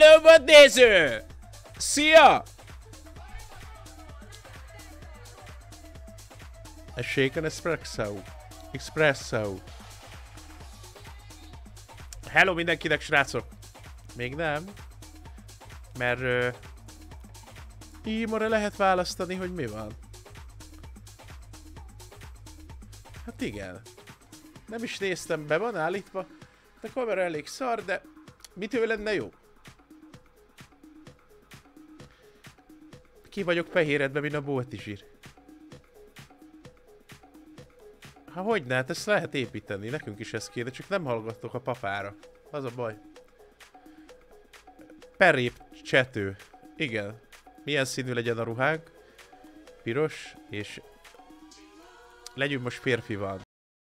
Hello, botnéző! Szia! A shaken espresso. Espresso. Hello mindenkinek, srácok! Még nem. Mert... Imore lehet választani, hogy mi van. Hát igen. Nem is néztem, be van állítva. A kamera elég szar, de mitől lenne jó? Ki vagyok fehéredve, mint a boltizsír. Hát hogyne, hát ezt lehet építeni, nekünk is ez kéne, csak nem hallgattok a papára. Az a baj. Perép csető. Igen. Milyen színű legyen a ruhánk? Piros, és... Legyünk most férfival.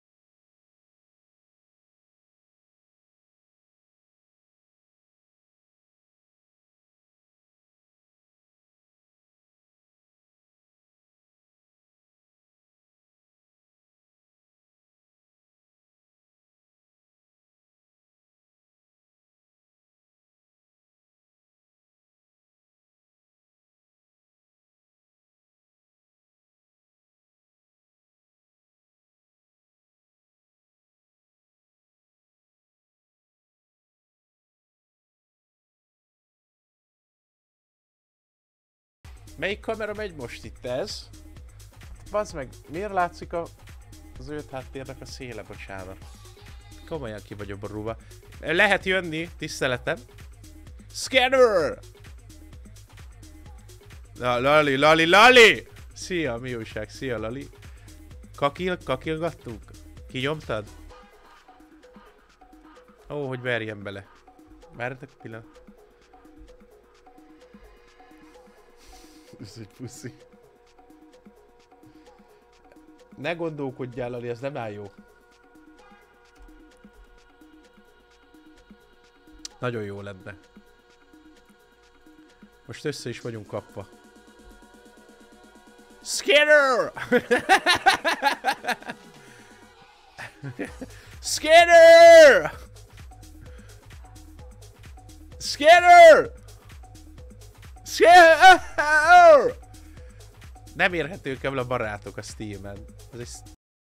Melyik kamera megy most itt? Ez? Bazd meg, miért látszik az zöld háttérnek a széle, bocsánat? Komolyan ki vagyok borulva. Lehet jönni, tiszteletem. Scanner! Lali, Lali, Lali! Szia, mi újság? Szia, Lali. Kakilgattunk? Kinyomtad? Ó, hogy verjem bele. Várjatok pillanat. Ez egy puszi. Ne gondolkodjál, Lali, ez nem áll jó. Nagyon jó lenne. Most össze is vagyunk kapva. Skinner! Skinner! Skinner! Skinner! Nem érhetők el a barátok a Steam-en. Ez egy...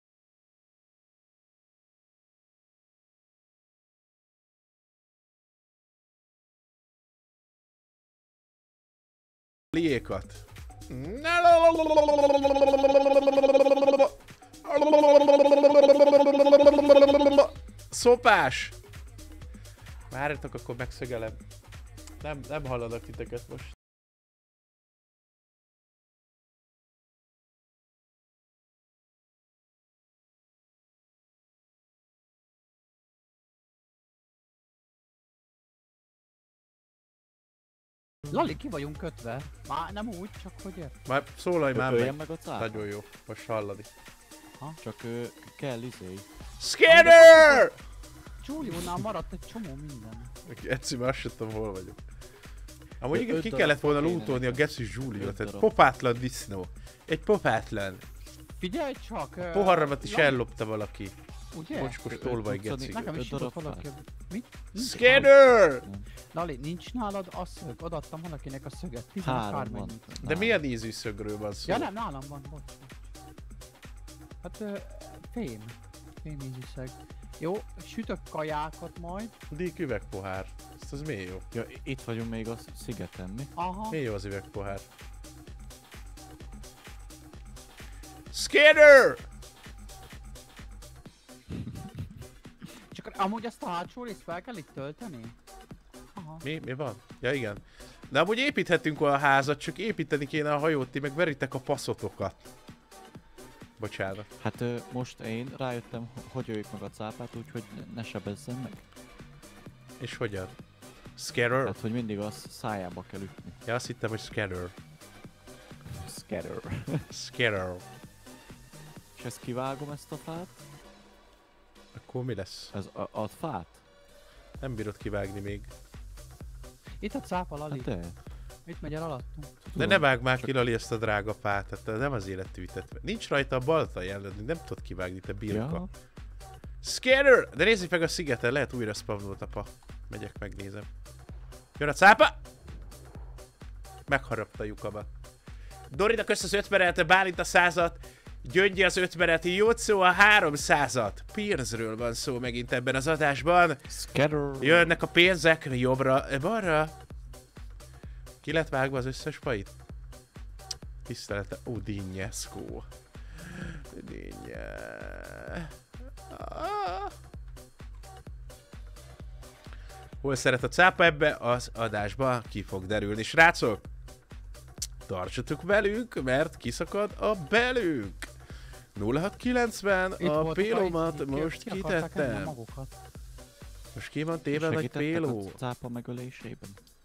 Liékat. Szopás! Várjatok, akkor megszögelem. Nem hallanak titeket most. Lali, ki vagyunk kötve? Már nem úgy, csak hogy ért. Már szólalj már meg. Meg a cápa. Nagyon jó, most hallani. Ha? Csak kell izé. Scanner! Giuliónál maradt egy csomó minden. Egyszerűen azt sem tudom, hol vagyok. Amúgy igen, ki darab kellett volna kéne lootolni a nekem. Geci Zsúliót, tehát darab. popátlan disznó. Egy popátlan. Figyelj csak! Poharramat is Lali, ellopta valaki. Ugye? Mocskos tolvaj geci. Nekem is 5 darab jutott valaki. fát. Mit? Nincs. Scanner! Lali, nincs nálad a szög? Odaadtam valakinek a szöget. 10 Három akármennyit. van. De milyen ízű szögről van szó? Ja nem, nálam van, bocs. Hát fém. Fém ízű szög. Jó, sütök kajákat majd. Dík üvegpohár. Ezt az milyen jó. Ja, itt vagyunk még a szigeten, mi? Aha. Milyen jó az üvegpohár. Scanner! Csak amúgy ezt a hátsó részt fel kell itt tölteni? Aha. Mi van? Ja igen. De amúgy építhetünk olyan házat, csak építeni kéne a hajót, ti meg veritek a passzotokat. Bocsánat. Hát most én rájöttem, hogy öljük meg a cápát, úgyhogy ne sebezzen meg. És hogyan? Scanner? Hát, hogy mindig a szájába kell ütni. Ja, azt hittem, hogy scanner. Scatter. Scanner. És ezt kivágom, ezt a fát? Akkor mi lesz? Ez a fát? Nem bírod kivágni még. Itt a cápa, Lali. Hát de. Itt megy el alattunk. De ne vágd már ki, Lali, ezt a drága fát, hát nem az életűtetve. Nincs rajta a balta jelenleg, nem tudod kivágni, te birka. Ja. Scanner! De nézzük meg a szigeten, lehet újra spawnolt apa. Megyek, megnézem. Jön a cápa! Megharapta lyukaba. Dorina kösz az 5 Bálint a 100-at, Gyöngyi az 5 Jócó a 300-at. Pénzről van szó megint ebben az adásban. Scatter. Jönnek a pénzek jobbra, balra. Ki lett vágva az összes pait? Tisztelete. Ó, Dinnyeszkó. Dinnye. Hol szeret a cápa ebbe? Az adásba ki fog derülni. Srácok, tartsatok velünk, mert kiszakad a belünk. 0690 a pélómat most kitettem. Most ki van téve nagy péló? A cápa megölésében.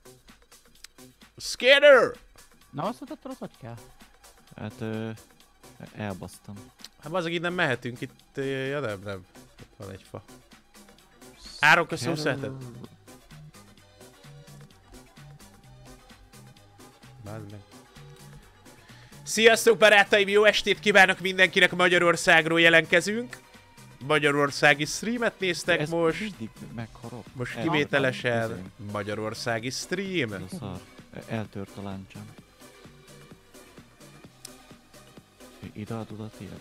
Scanner! Na azt mutattad, hogy kell? Hát elbasztam. Hát azok így nem mehetünk, itt, ja nem. Itt van egy fa. Áron, köszönöm szeretet. Bázd meg. Sziasztok barátaim, jó estét kívánok mindenkinek, Magyarországról jelentkezünk. Magyarországi streamet néztek ez most. Mindig megharap. Most kivételesen magyarországi stream. Ez a szar. Eltört a láncsám. Ide adod a tiéd?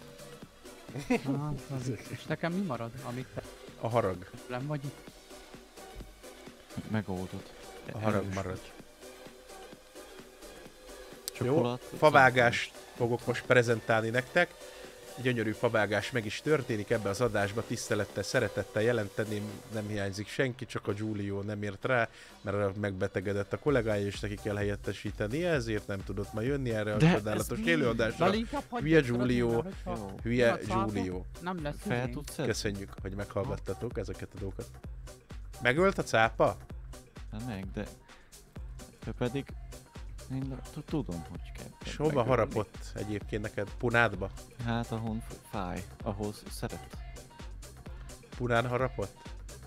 És nekem mi marad, amit te A harag. nem vagy itt? Megoldod. A harag marad. Csokolat, Favágást fogok most prezentálni nektek. Gyönyörű favágás meg is történik ebbe az adásba. Tisztelettel, szeretettel jelenteném, nem hiányzik senki, csak a Giulio nem ért rá, mert megbetegedett a kollégája, és neki kell helyettesíteni, ezért nem tudott ma jönni erre a csodálatos élőadásra. Hülye Giulio, hülye Giulio. Nem lesz Fel tudsz szedni? Köszönjük, hogy meghallgattatok ezeket a dolgokat. Megölt a cápa? Hát meg, de... Ő pedig... Én tudom, hogy kell. És hova megölni. harapott egyébként neked? Punádba? Hát ahol fáj, ahhoz szeret. Punán harapott?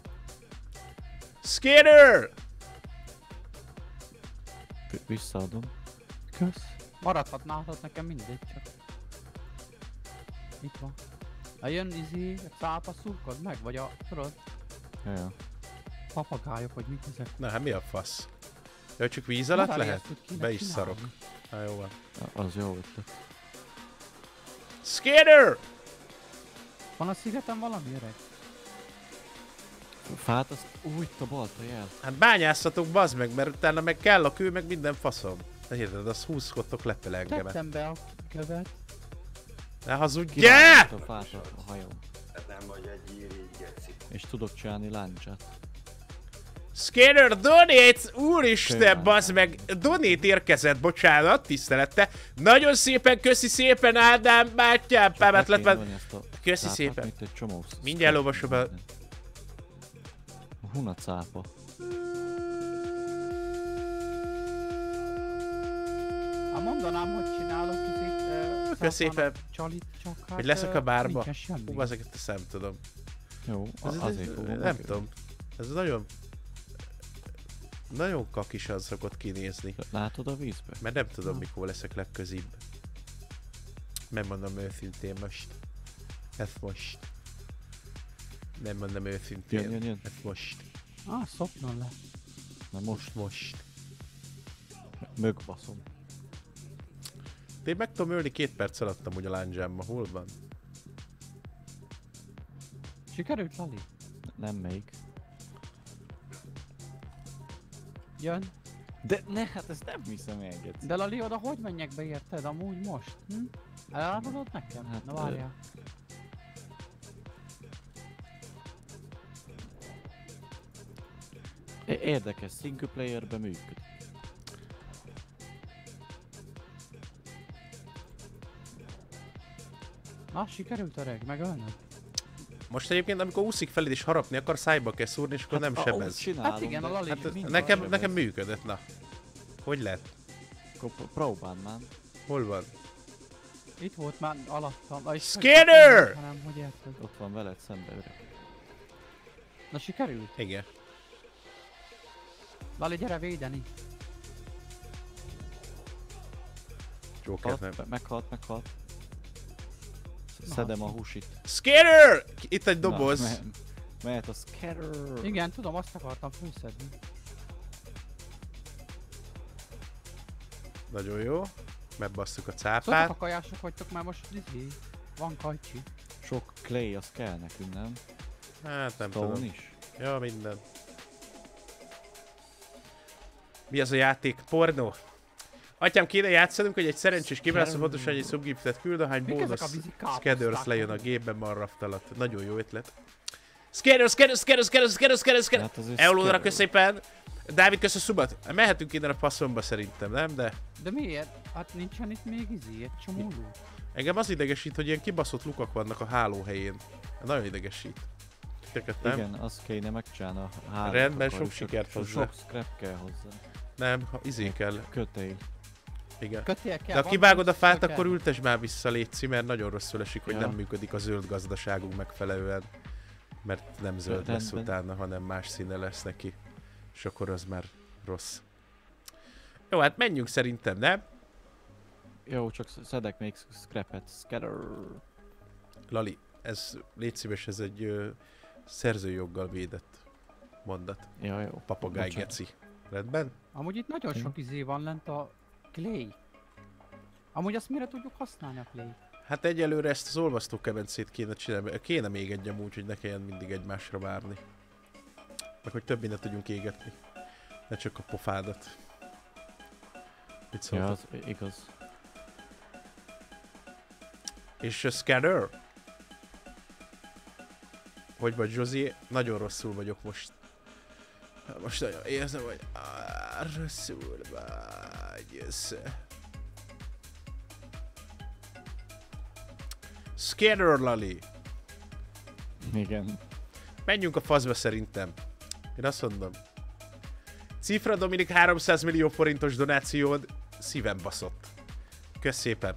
Skinner! Visszaadom. Kösz. Maradhatnátok nekem mindegy, csak... Itt van. Jön a cápa szurkod meg, vagy a... Tudod? Ja. Papagájok, vagy mit ezek? Na hát mi a fasz? Ja, csak víz alatt Marad lehet? ilyet, hogy kéne Be is csinálni. szarok. Na jó van. Az jó ötlet. Skinner! Van a szigeten valami öreg? Fát azt úgy a balta jel. Hát bányászatok, bazd meg, mert utána meg kell a kő, meg minden faszom. De érted, azt húzkodtok lepel engemet. Tettem be a követ. Ne hazudj! Kiválasztott a fát a hajón. Nem vagy egy irigy, geci. És tudok csinálni láncsát. Skinner, donate! Úristen, Köszönöm. bazd meg! Donate érkezett, bocsánat, tisztelette. Nagyon szépen, köszi szépen, Ádám, bátyám, Pámát lett van. Köszi szépen. Mint egy csomó Mindjárt olvasom el. Huna cápa. Mondanám, hogy csinálok itt... Köszi szépen. Csalit, csak hát... Hogy leszek a bárba? nincsen semmi. Hú, ezeket ezt nem tudom. Jó, azért fogom. Nem tudom. Ez nagyon... Nagyon kakisan szokott kinézni. Látod a vízbe? Mert nem tudom, mikor leszek legközibb. Megmondom őszintén most. Ez most. Nem mondom őszintén. Jön. Ez most. Szoknon le. Na most Most. mögbaszom. De én meg tudom ölni 2 perc alatt amúgy a lándzsámma. Hol van? Sikerült, Lali? Nem még. Jön. De ne, hát ezt nem hiszem el. De Lali, oda hogy menjek be érted amúgy most? Elárulod nekem? Hát, Na várjál. Érdekes, single playerben működik. Na, sikerült öreg, megölnöd? Most egyébként, amikor úszik feléd és harapni akar, szájba kell szúrni, és akkor nem sebez. Hát igen, a Lali Hát mind nekem működött, na. Hogy lett? Próbáld már. Hol van? Itt volt már alattam. Skinner! Hanem, hogy érted. Ott van veled szembe öreg. Na, sikerült? Igen. Lali, gyere védeni. Joker nem. Meghalt. Szedem a húsit. Skinner! Itt egy doboz. Na, mehet a scatter. Igen, tudom, azt akartam főszedni. Nagyon jó. Megbasszuk a Szóltak cápát. a kajások vagytok már most van kajcsi. Sok clay az kell nekünk, nem? Hát nem Stone tudom. is. Ja, minden. Mi az a játék? Pornó? Atyám, kéne játszanunk, hogy egy szerencsés kibrászol pontosan egy subgiftet küld, ahány Mik ezek a bónusz vízi káposzták? Scanners lejön a gépben Marraft alatt. Nagyon jó ötlet. Scanners! Hát az is Eulóra scare. kösz szépen. Dávid, kösz a subat. Mehetünk innen a passzomba szerintem, nem? De De miért? Hát nincsen itt még egy csomó loot. engem az idegesít, hogy ilyen kibaszott lukak vannak a hálóhelyén. Nagyon idegesít. Titeket nem? Igen, azt kéne megcsinálni a hálót. Rendben, akarjuk, sok sikert csak hozzá. Sok scrap kell hozzá. Nem, ha izé kell. Kötél. Igen. Kötél kell. De ha van, kivágod a fát, kell. akkor ültess már vissza, létszi, mert nagyon rosszul esik, hogy Ja. nem működik a zöld gazdaságunk megfelelően. Mert nem zöld lesz Rendben. utána, hanem más színe lesz neki. És akkor az már rossz. Jó, hát menjünk szerintem, nem? Jó, csak szedek még scrapet. Scatter. Lali, légy szíves, ez egy szerzőjoggal védett mondat. Ja, jó. Papagáj Bocsánat. geci. Rendben? Amúgy itt nagyon sok izé van lent a clay. Amúgy azt mire tudjuk használni a clay? Hát egyelőre ezt az olvasztókemencét kéne csinálni. Kéne még egy amúgy, hogy ne kelljen mindig egymásra várni. Meg hogy több mindent tudjunk égetni. Ne csak a pofádat. Mit Ja, szóltak? az igaz. És a scanner? Hogy vagy, Zsozi? Nagyon rosszul vagyok most. Most nagyon érzem, hogy rosszul vagy. Scanner, Lali! Igen. Menjünk a faszba szerintem. Én azt mondom. Cifra Dominik 300 millió forintos donációd szívem baszott. Kösz szépen.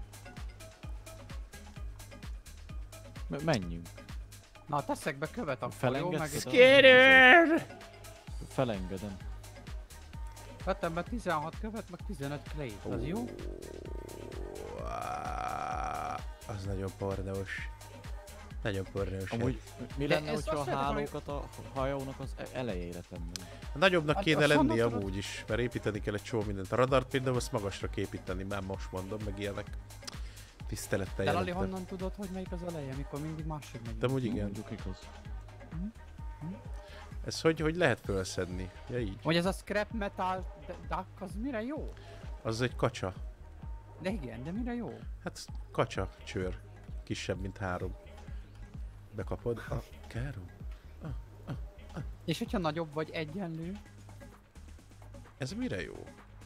Menjünk. Na, teszek be követ akkor, jó? Meg Felengedted a- Scanner! Felengedem. vettem be 16 követ, meg 15 clay. Az jó? Az nagyon pornós. Nagyon pornós. Amúgy mi De lenne, ez hogyha a azt jelenti, hálókat a hajónak az elejére tennénk? Nagyobbnak Hát kéne azt lenni mondod, amúgy is, mert építeni kell egy csomó mindent. A radart például azt magasra kell építeni, már most mondom, meg ilyenek. Tisztelettel De Lali, jelentem. honnan tudod, hogy melyik az eleje, mikor mindig máshogy megy? De amúgy igen. Mondjuk igaz. Ez hogy lehet felszedni? Ja így. Hogy ez a scrap metal duck, az mire jó? Az egy kacsa. De igen, de mire jó? Hát kacsa csőr. Kisebb, mint 3. Bekapod a károm. És hogyha nagyobb vagy egyenlő, Ez mire jó?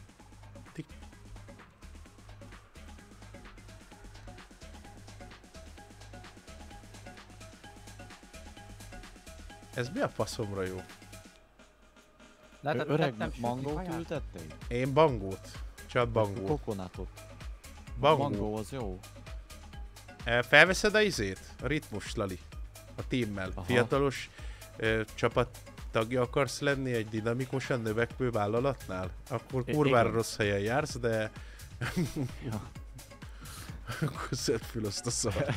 Ez mi a faszomra jó? lehetett Öreg tettem sütni mangót kaját? ültettél? Én bangót. Csak bangót. Kokonátot. Bangó. Mangó az jó. Felveszed a izét? A ritmus, Lali. A teammel. Aha. Fiatalos csapat tagja akarsz lenni egy dinamikusan növekvő vállalatnál? Akkor kurvára igen. rossz helyen jársz, de Ja. akkor szedd fül azt a szart.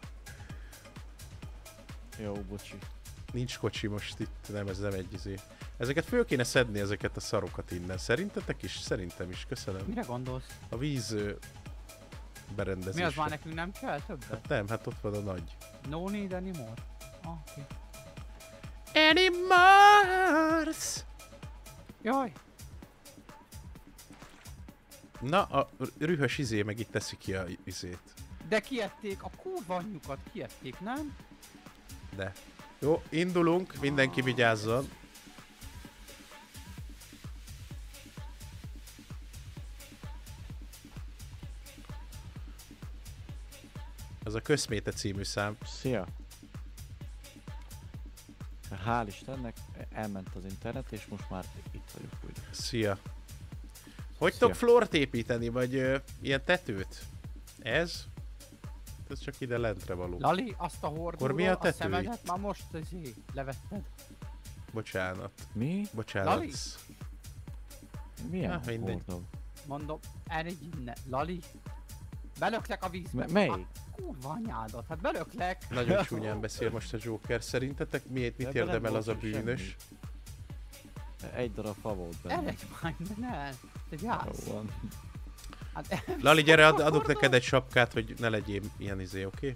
Jó, bocsi. Nincs kocsi most itt, nem, ez nem egy izé. Ezeket föl kéne szedni, ezeket a szarokat innen. Szerintetek is? Szerintem is, köszönöm. Mire gondolsz? A víz berendezésre. Mi az már nekünk nem kell többet? Hát nem, hát ott van a nagy. No need anymore. Okay. Animals! Jaj, Na, a rühös izé meg itt teszi ki a izét. de kiették a kurva anyjukat, kiették, nem? De. Jó, indulunk, mindenki vigyázzon. Ez a Közméte című szám. Szia! Hál' Istennek elment az internet, és most már itt vagyok újra. Szia. Hogy Szia. tudok flort építeni, vagy ilyen tetőt? Ez? Ez csak ide lentre való. Lali, azt a hordóról, mi a a tető szemedet itt? már most levetted. Bocsánat. Mi? Bocsánat. Lali? Milyen mindegy. hordó? Mondom, elég innen. Lali, belöklek a vízbe. Melyik? Hát, kurva anyádat, hát belöklek. Nagyon csúnyán beszél most a Joker. Szerintetek mit Ebben érdemel nem az a volt bűnös? semmi. Egy darab fa volt benne. Elég már innen el. Te gyász. Jó van. Hát, Lali, gyere, adok neked egy sapkát, hogy ne legyél ilyen oké?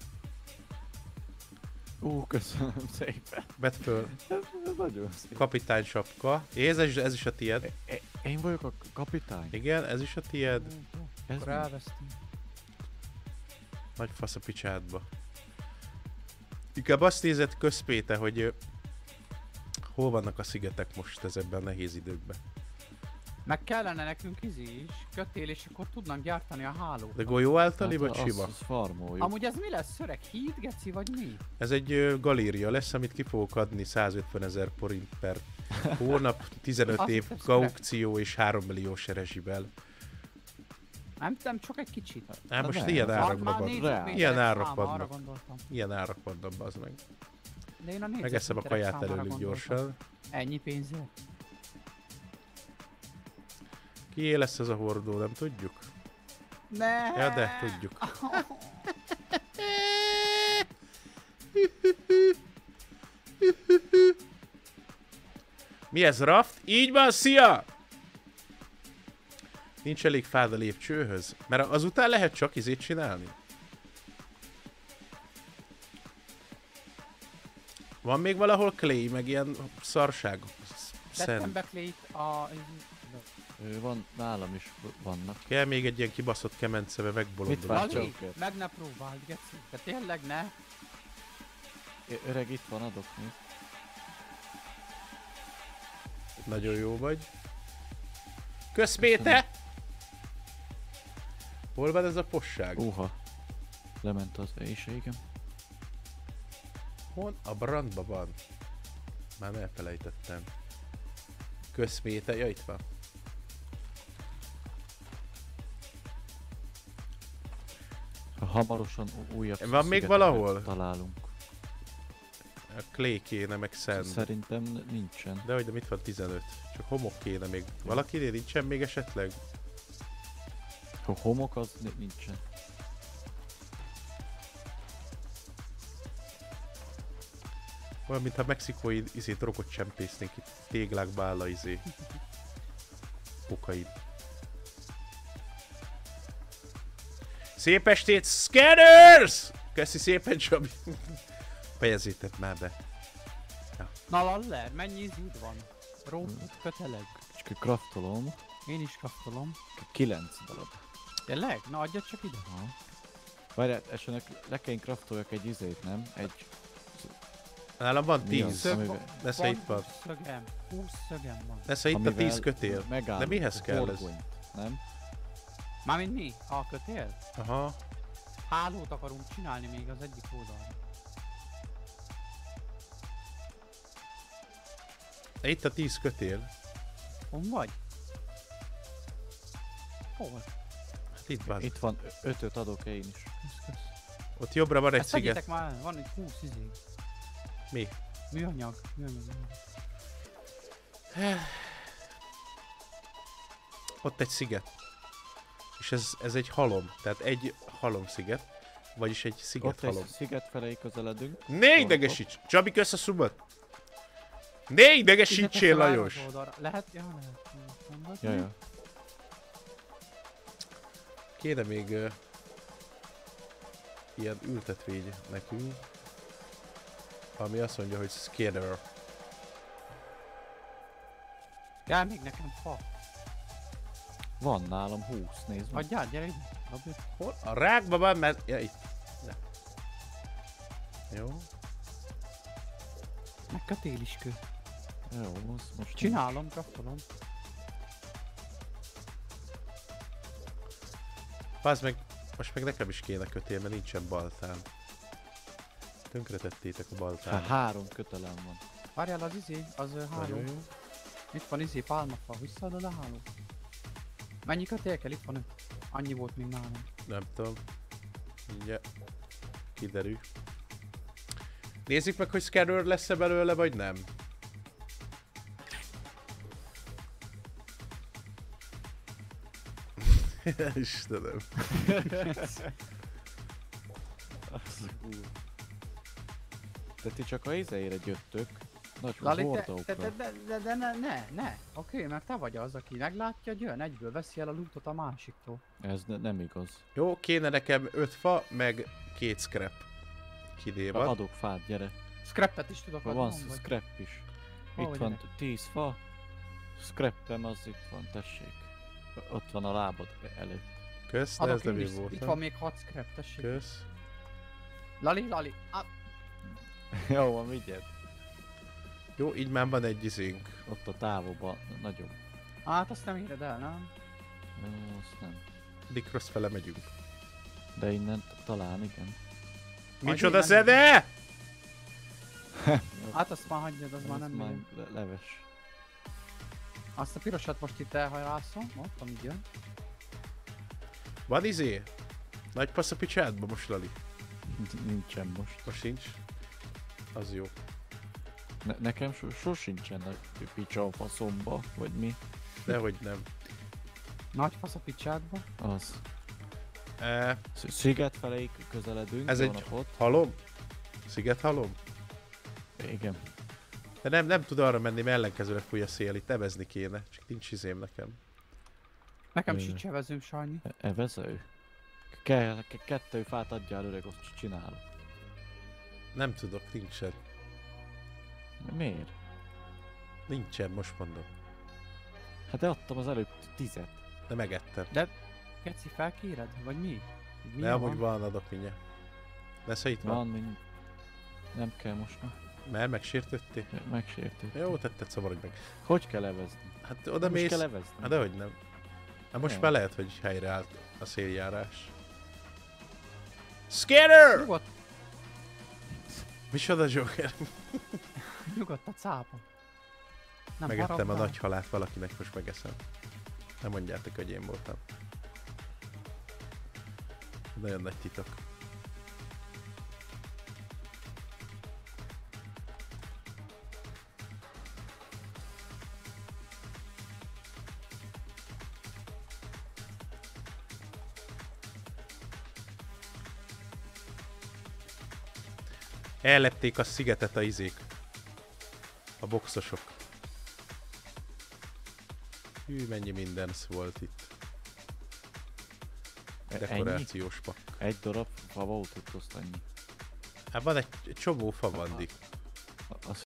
Köszönöm szépen. Vedd föl, Ez nagyon szép. kapitány sapka. Ez is a tied. Én vagyok a kapitány. Igen, ez is a tied. Ez mi? Elvesztünk. Nagy fasz a picsádba. Inkább azt nézed közpéte, hogy hol vannak a szigetek most ezekben a nehéz időkben. Meg kellene nekünk is, kötél, és akkor tudnánk gyártani a hálót. De golyó általi, vagy Hát sima? azt farmoljuk. Amúgy ez mi lesz? Szöreg híd, geci, vagy mi? Ez egy galéria lesz, amit ki fogok adni 150 000 forint per hónap, 15 Azt év hiszem, kaukció és 3 millió rezsivel. Nem, csak egy kicsit. Hát most nem. ilyen Már- árakban Már van. négyzetméterek Ilyen árak száma, arra vannak. gondoltam. Ilyen árak vannak, bazd meg. De én a Megeszem a négyzetméterek kaját számára előlük gondoltam. gyorsan. Ennyi pénzért? Kié lesz ez a hordó, nem tudjuk? Ne. Ja, de tudjuk. Mi ez, raft? Így van, szia! Nincs elég fád a lépcsőhöz? Mert azután lehet csak izét csinálni. Van még valahol clay, meg ilyen szarság? Tettem Szent. be Clay-t a... Van, nálam is vannak. Kell még egy ilyen kibaszott kemencebe Mit megbolondulni. vársz? Lali, Joker. meg ne próbáld, geci. De tényleg ne. Öreg, itt van, adok még. Nagyon jó vagy. Közpéte! Hol van ez a posság? Lement az éjségem. Hol? A brandba van. Már elfelejtettem. Közpéte, ja itt van. Hamarosan újabb Van még szigeteket valahol? találunk. A clay kéne, meg szend. Szerintem nincsen. De hogy de mit van 15? Csak homok kéne még. Valakinél nincsen még esetleg? A homok az nincsen. Olyan, mintha mexikói drogot csempésznénk itt téglákba áll a kokain. Szép estét, Scanners! Köszi szépen, Csabi. Fejezzétek már be. Na Laller, mennyi ízűd van? Rómot, köteleg. Csak kraftolom. Én is kaptolom. 9 darab. Tényleg? Na adjad csak ide. Aha. Várjál, esetleg le kell én craftoljak egy izét, nem? Egy... Nálam van Mi az? 10. Amivel- Nesze itt van. 20 szögem. 20 szögem van. Nesze itt a amivel 10 kötél. megállunk De mihez a kell ez? horgonyt, nem? Mármint mi? A kötél? Aha. Hálót akarunk csinálni még az egyik oldalra. De itt a 10 kötél. Hon vagy? Hol? Hát itt van. Itt van 5-öt adok én is. Kösz. Ott jobbra van egy Ezt sziget. segítek már, van egy 20 izé. Mi? Műanyag. Ott egy sziget. És ez egy halom. Tehát egy halomsziget. Vagyis egy sziget Ott egy halom. sziget felé közeledünk. Ne idegesíts! Csabi, kösz a szubat! Ne idegesítsél, Lajos! Lehet? Ja, lehet. Mondod? Jaja. Kéne még ilyen ültetvény nekünk. Ami azt mondja, hogy scanner. Kell még nekem fa. Van nálam 20, nézd meg. Adjál, gyere ide. Dobj. Hol? A rákban van, mert... Ja, itt. Ne. Jó. Meg kötéliskő. Jó, most Csinálom, kraftolom. Pázd meg, most meg nekem is kéne kötél, mert nincsen baltán. Tönkretettétek a baltán. Hát 3 kötelem van. Várjál az izé, az háló. Nagyon jó. Itt van izé, pálmafa. Visszaadod a háló? Mennyi kötél kell? Itt van 5. Annyi volt még nálam. Nem tudom. Mindjárt kiderül. Nézzük meg, hogy scanner lesz-e belőle, vagy nem. Istenem. De ti csak a izéire gyöttök. Nagy Lali, hordókra. de ne. Oké, mert te vagy az, aki meglátja, hogy jön, egyből veszi el a lootot a másiktól. Ez nem igaz. Jó, kéne nekem 5 fa, meg 2 scrap. Kidévad. Adok fát, gyere. Scrappet is tudok adni, Van vagy? scrap is. Hol Itt vagy van 10 fa. Scrappem az itt van, tessék. Ott van a lábad előtt. Kösz, de Adok ez nem én én is, itt van voltam. még 6 scrap, tessék. Kösz. Lali, Jó van, vigyed. Jó, így már van egy izénk. Ott a távolban, nagyobb. hát azt nem éred el, nem? Jó, azt nem. Dick rossz fele megyünk. De innen talán igen. Micsoda innen- zene! Hát azt már hagyjad, az már nem már megy. leves. Azt a pirosat most itt elhajlászom, ott, amíg jön. Van izé? Nagy passz a picsádba most, Lali? Nincsen most. Most nincs? Az jó. Nekem sosincsen a picsa a faszomba, vagy mi? Dehogy nem. Nagy fasz a picsádba. Az. E, Sziget felé közeledünk. Ez egy- Ott. halom? Sziget halom? Igen. De nem tud arra menni, mert ellenkezőleg fúj a szél, itt evezni kéne. Csak nincs izém nekem. Nekem Ö. sincs evezőm, Sanyi. Evező? Kettő fát adjál öreg, azt csinálok. Nem tudok, nincsen. Miért? Nincsen, most mondom. Hát de adtam az előbb 10-et. De megettem. Geci, felkéred? Vagy mi? Mi De amúgy van, adok mindjárt. Lesz, ha itt van. Van, mind. Nem kell most már. Mert megsértöttél? Megsértő. Jó, tetted, szabadj meg. Hogy kell levezni? Hát oda Most mész. kell levezni. Hát dehogy nem. Hát most Nem. már lehet, hogy helyreállt a széljárás. Scanner! Nyugodt, Micsoda Joker? nyugodt a cápa. Nem Megettem a harabdál. nagy halát valakinek, most megeszem. Nem mondjátok, hogy én voltam. Nagyon nagy titok. Ellepték a szigetet a izék. A boxosok. Hű, mennyi minden volt itt. Ennyi? Dekorációs pak. Egy darab fa volt itt, azt annyi. Hát van egy csomó fa van, Dick. Az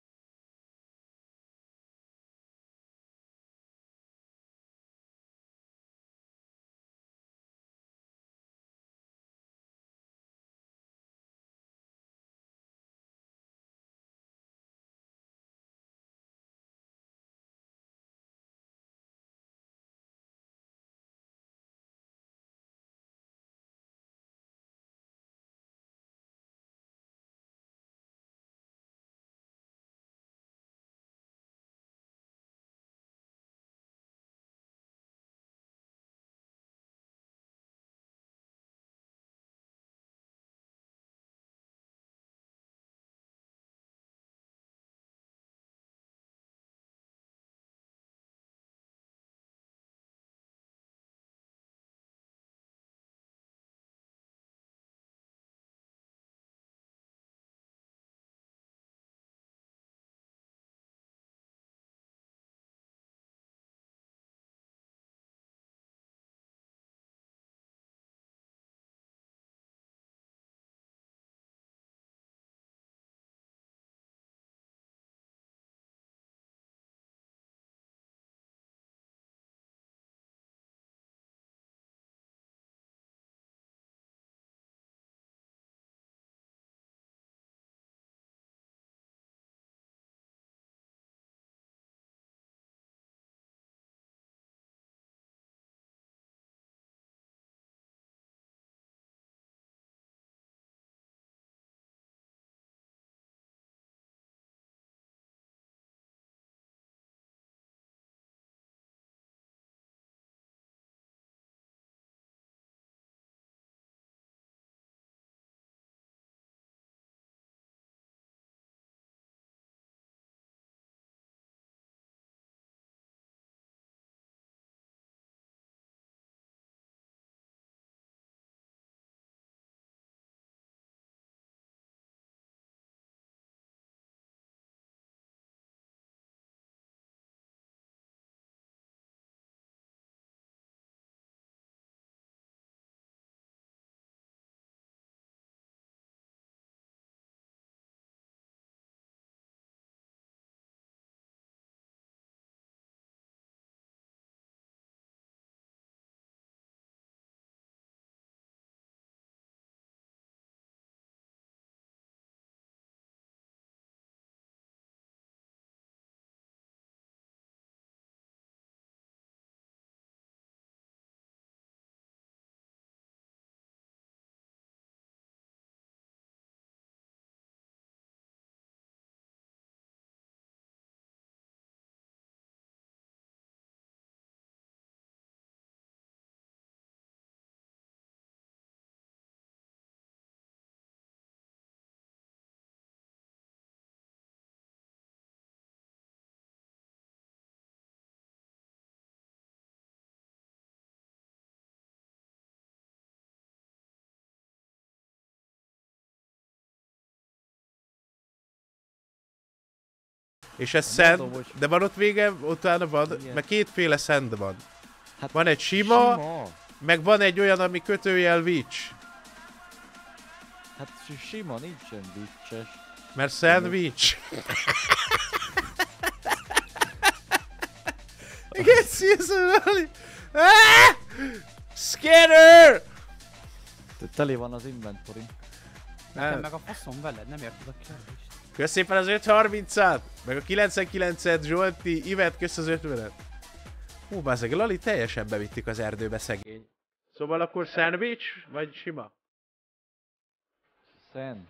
És ez Mondom, szend, hogy- de van ott vége, utána van, Igen. meg kétféle szend van. Hát Van egy sima, Sima. meg van egy olyan, ami kötőjel witch. Hát sima, nincsen vicces. Mert szendvics. Geci, ez a... Scanner! Teli van az inventory. Nekem meg a faszom veled, nem érted a kérdést. Kösz szépen az 530-at, meg a 99-et, Zsolti, Ivet, kösz az 50-et. Hú, bazzeg, Lali teljesen bevittük az erdőbe, szegény. Szóval akkor szendvics, vagy sima? Szen.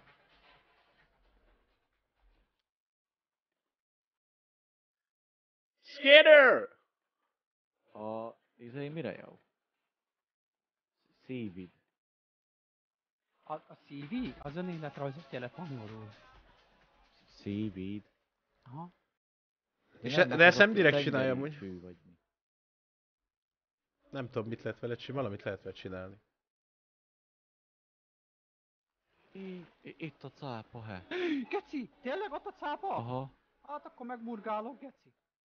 Scanner! A... Izé mire jó? Seaweed. A CV? Az önéletrajzot jelet angolul. Seaweed. Aha. És Nem, de mert ezt nem az direkt tengeri csinálja amúgy. fű vagy mi. Nem tudom, mit lehet vele csinálni, valamit lehet vele csinálni. Itt a cápa, he. Geci, tényleg ott a cápa? Aha. Hát akkor megmurgálok, geci.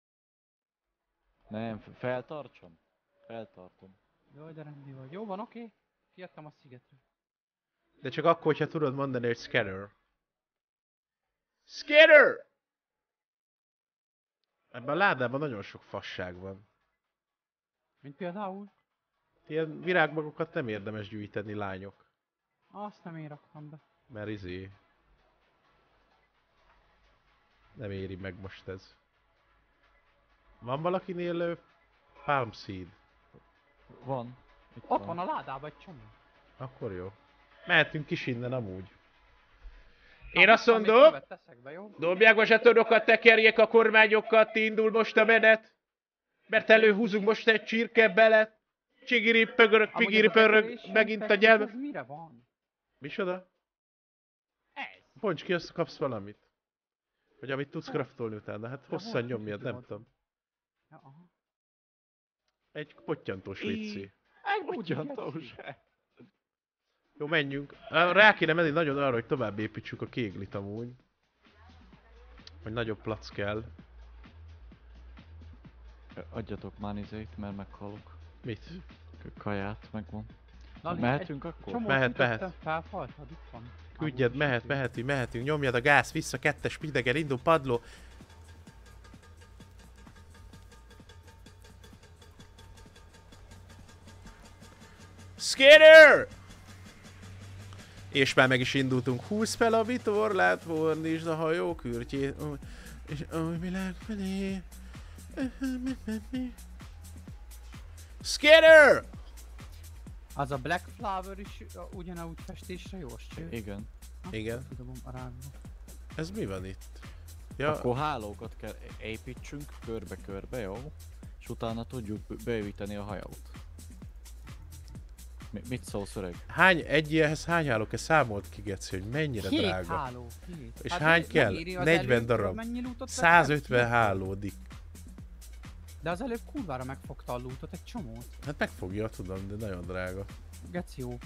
Nem, feltartsam? Feltartom. Jaj, de rendi vagy. Jó van, oké. Kijöttem a szigetre. De csak akkor, hogyha tudod mondani, hogy scanner. Scanner! Ebben a ládában nagyon sok fasság van. Mint például? Ilyen virágmagokat nem érdemes gyűjteni, lányok. Azt nem én raktam be. Mert nem éri meg most ez. Van valakinél palm seed? Van. Itt Ott van a ládában egy csomó. Akkor jó. Mehetünk is innen amúgy. Én Na, azt aztán még mondom, követ teszek be, jó? dobják a zsetonokat, tekerjék a kormányokat, indul most a menet. Mert előhúzunk most egy csirkebelet. Csigiri, pögörök, Amúgy pigiri, ez a pörög, decoration megint a package, nyelve. ez mire van? Micsoda? Ez. Bonts ki, azt kapsz valamit. Vagy amit tudsz craftolni utána, hát De hosszan hol nyomjad, nem tudod? tudom. Ja, aha. Egy pottyantós létszi. Ugyantós. Jó, menjünk. Rá kéne menni nagyon arra, hogy tovább építsük a kéglit amúgy. Hogy nagyobb plac kell. Adjatok már izét, mert meghalok. Mit? Kaját megvan. Lali, Mehetünk akkor? Csomót Mehet, ütöttem, mehet. Felfaltad, itt van. Küldjed, Amúgy mehet, sütő. mehetünk, nyomjad a gáz, vissza, kettes, idegen, indul, padló. Skinner! És már meg is indultunk. Húzz fel a vitorlát, fordítsd a hajó kürtjét. És oly világ felé. Skinner! Az a Black Flower is ugyanúgy festésre jó, cső? Igen. Igen. Tudom, a rágba. Ez mi van itt? Ja, Akkor hálókat kell építsünk körbe-körbe, jó? És utána tudjuk bővíteni a hajót. Mit szólsz, öreg? egy ilyenhez hány háló kell? Számolt ki, Geci, hogy mennyire 7 drága. háló, 7. És hány kell? megéri az 40 előbb, darab. mennyi lootot vettem? 150 hálódik. De az előbb kurvára megfogta a lootot, egy csomót. Hát megfogja, tudom, de nagyon drága. Geci OP.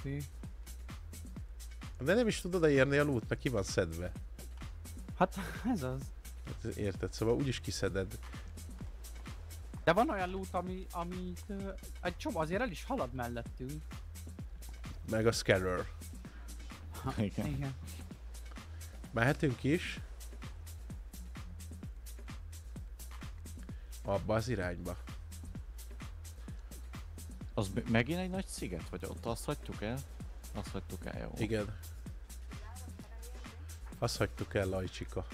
De nem is tud odaérni a loot, mert ki van szedve. Hát ez az. Hát, érted? Szóval úgyis kiszeded. De van olyan loot, amit egy csomó azért el is halad mellettünk. Meg a scanner. Igen. Igen. Mehetünk is. Abba az irányba. Az megint egy nagy sziget? Vagy ott azt hagytuk el? Azt hagytuk el, jó? Igen. Azt hagytuk el, Lajcsika.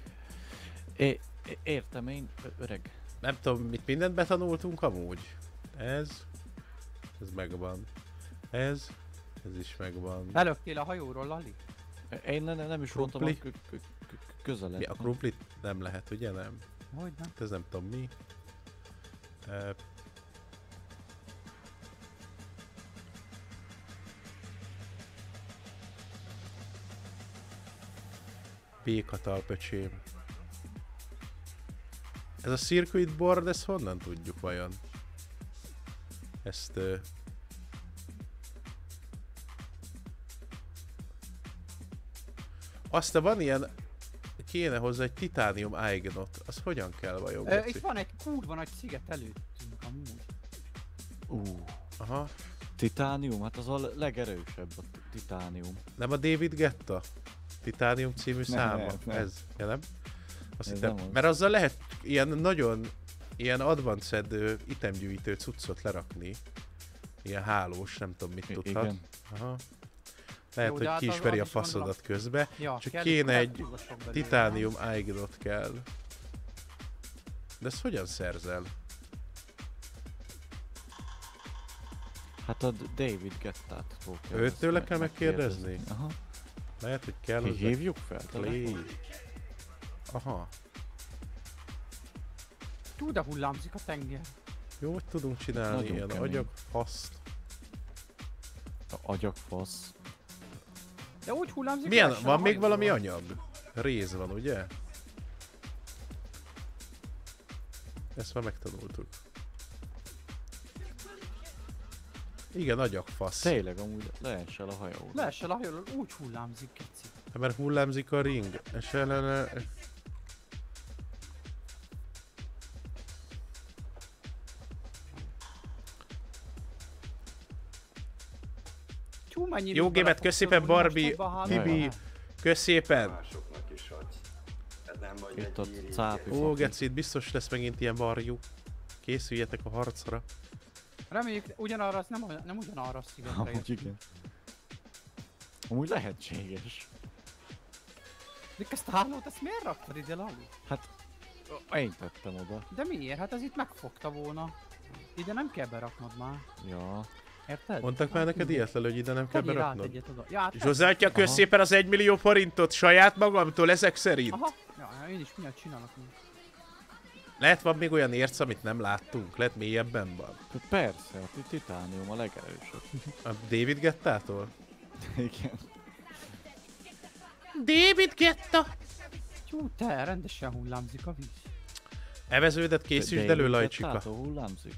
Értem én, öreg. Nem tudom, mit mindent betanultunk amúgy. Ez megvan. Ez is megvan. Lelöktél a hajóról, Lali? Én nem is voltam a Krumpli? közeledben. Mi, a krumplit nem lehet, ugye nem? Hogy nem? Ez nem tudom mi. Békatal, pöcsém. Ez a circuit board, ezt honnan tudjuk vajon? Ezt... Aztán van ilyen kéne hozzá egy titánium Aignot. Az hogyan kell vajon? Itt Geci? van egy kurva nagy sziget előttünk amúgy. Aha. Titánium? Hát az a legerősebb a titánium. Nem a David Guetta? Titánium című száma? nem. Ez, ja nem? Azt Ez hittem, nem az. mert azzal lehet ilyen nagyon, ilyen advanced itemgyűjtő cuccot lerakni. Ilyen hálós, nem tudom mit tudhat. Igen. Aha. Lehet, Jó, de hogy hát ki is az- veri az a is gondolom- faszodat közbe. Ja, Csak kell- kéne kell egy kurva sok belőle, titánium Aignot kell. De ezt hogyan szerzel? Hát a David Guettát fog Őt tőle kell megkérdezni? Aha. Lehet, hogy kell hozzá. Hívjuk fel? Play. Aha. Tú, de hullámzik a tenger. Jó, hogy tudunk csinálni Nagyon ilyen kemény. agyak, faszt. Agyagfasz. De úgy hullámzik, Milyen, lehessen van a még valami hajóról. anyag? Réz van, ugye? Ezt már megtanultuk. Igen, agyagfasz. Tényleg amúgy lehessen a hajóról. Lehessen a hajóról, úgy hullámzik, keci. Hát mert hullámzik a ring. És ellene... Tú, mennyi Jó gémet, kösz szépen, Barbie, Bibi, kösz szépen. Másoknak is adj. Ez nem vagy Itt egy ott irigy cápi. Ó, geci, biztos lesz megint ilyen varjú. Készüljetek a harcra. Reméljük, ugyanarra, az nem ugyanarra a szigetre Amúgy jöttünk. igen. Amúgy lehetséges. De ezt a hálót, ezt miért raktad ide, Lali? Hát én tettem oda. De miért? Hát ez itt megfogta volna. Ide nem kell beraknod már. Ja. Érted? Mondtak már neked ilyet, hogy ide nem kell Tegyél rá beraknod? egyet oda. Ja, hát Zsozátja, kösz Aha. szépen az 1 millió forintot saját magamtól ezek szerint. Aha, ja, én is mindjárt csinálok még. Lehet van még olyan érc, amit nem láttunk? Lehet mélyebben van? Persze, a titánium a legerősebb. A David Gettától? Igen. David Getta! Tyú, te, rendesen hullámzik a víz. Eveződet készítsd elő, Lajcsika. Gettától hullámzik.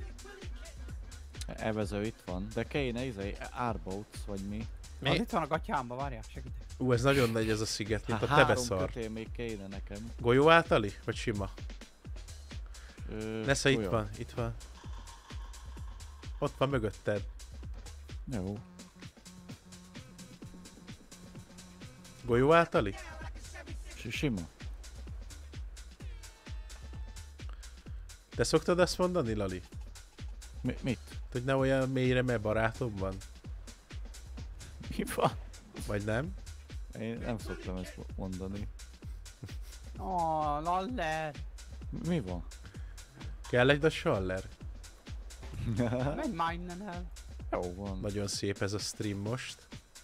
Evező itt van, de kéne Airboats vagy mi. Az itt van a gatyámba, várjál, segítek. Ez nagyon nagy ez a sziget, mint a Hát 3 tebeszar. kötél még kéne nekem. Golyó általi? Vagy sima? Nesze itt olyan. van, itt van. Ott van mögötted. Jó. Golyó általi? Sima. Te szoktad ezt mondani, Lali? Mit? Hogy ne olyan mélyre, mert barátom van? Mi van? Vagy nem? Én nem szoktam ezt mondani. Laller. Mi van? Kell egy a Schaller? Menj már innen el. Jó van. Nagyon szép ez a stream most.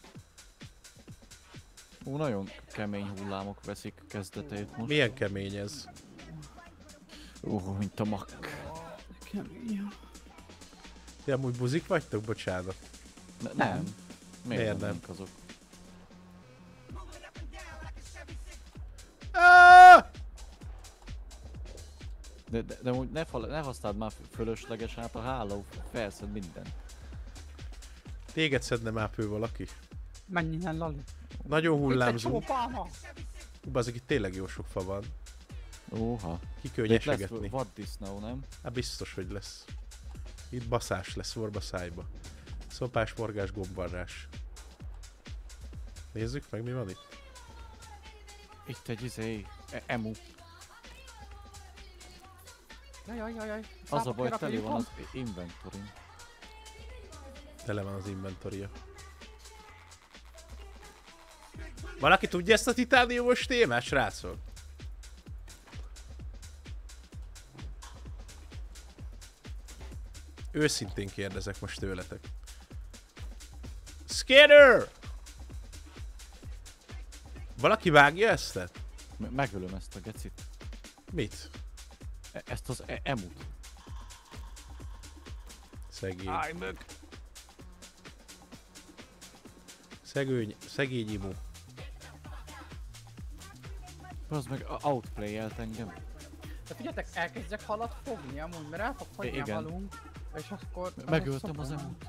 Nagyon kemény hullámok veszik kezdetét most. Milyen kemény ez? Mint a mak. Kemény. Ti amúgy buzik vagytok? Bocsánat. Nem. Miért nem? lennénk azok? De úgy ne használd már fölöslegesen, hát a háló felszed mindent. Téged szedne már fő valaki? Menj innen, Lali. Nagyon Itt egy hullámzunk. csópálma. Bazzik, itt tényleg jó sok fa van. Óha. Ki kell De itt lesz nyesegetni. vaddisznó, nem? Hát biztos, hogy lesz. Itt baszás lesz, orba szájba. Szopás, morgás, gombarrás. Nézzük meg, mi van itt. Itt egy emu. Jaj. Az a baj, teli van az inventory. Tele van az inventoria. Valaki tudja ezt a titániumos témát, srácok? Őszintén kérdezek most tőletek. Skinner! Valaki vágja ezt? Megölöm ezt a gecit. Mit? Ezt az emut. Szegény. Állj meg! Szegény imu. Az meg outplay-elt engem. De figyeljetek, elkezdjek halat fogni amúgy, mert el fog fogyni a Igen. halunk. És akkor... Megöltem az emut.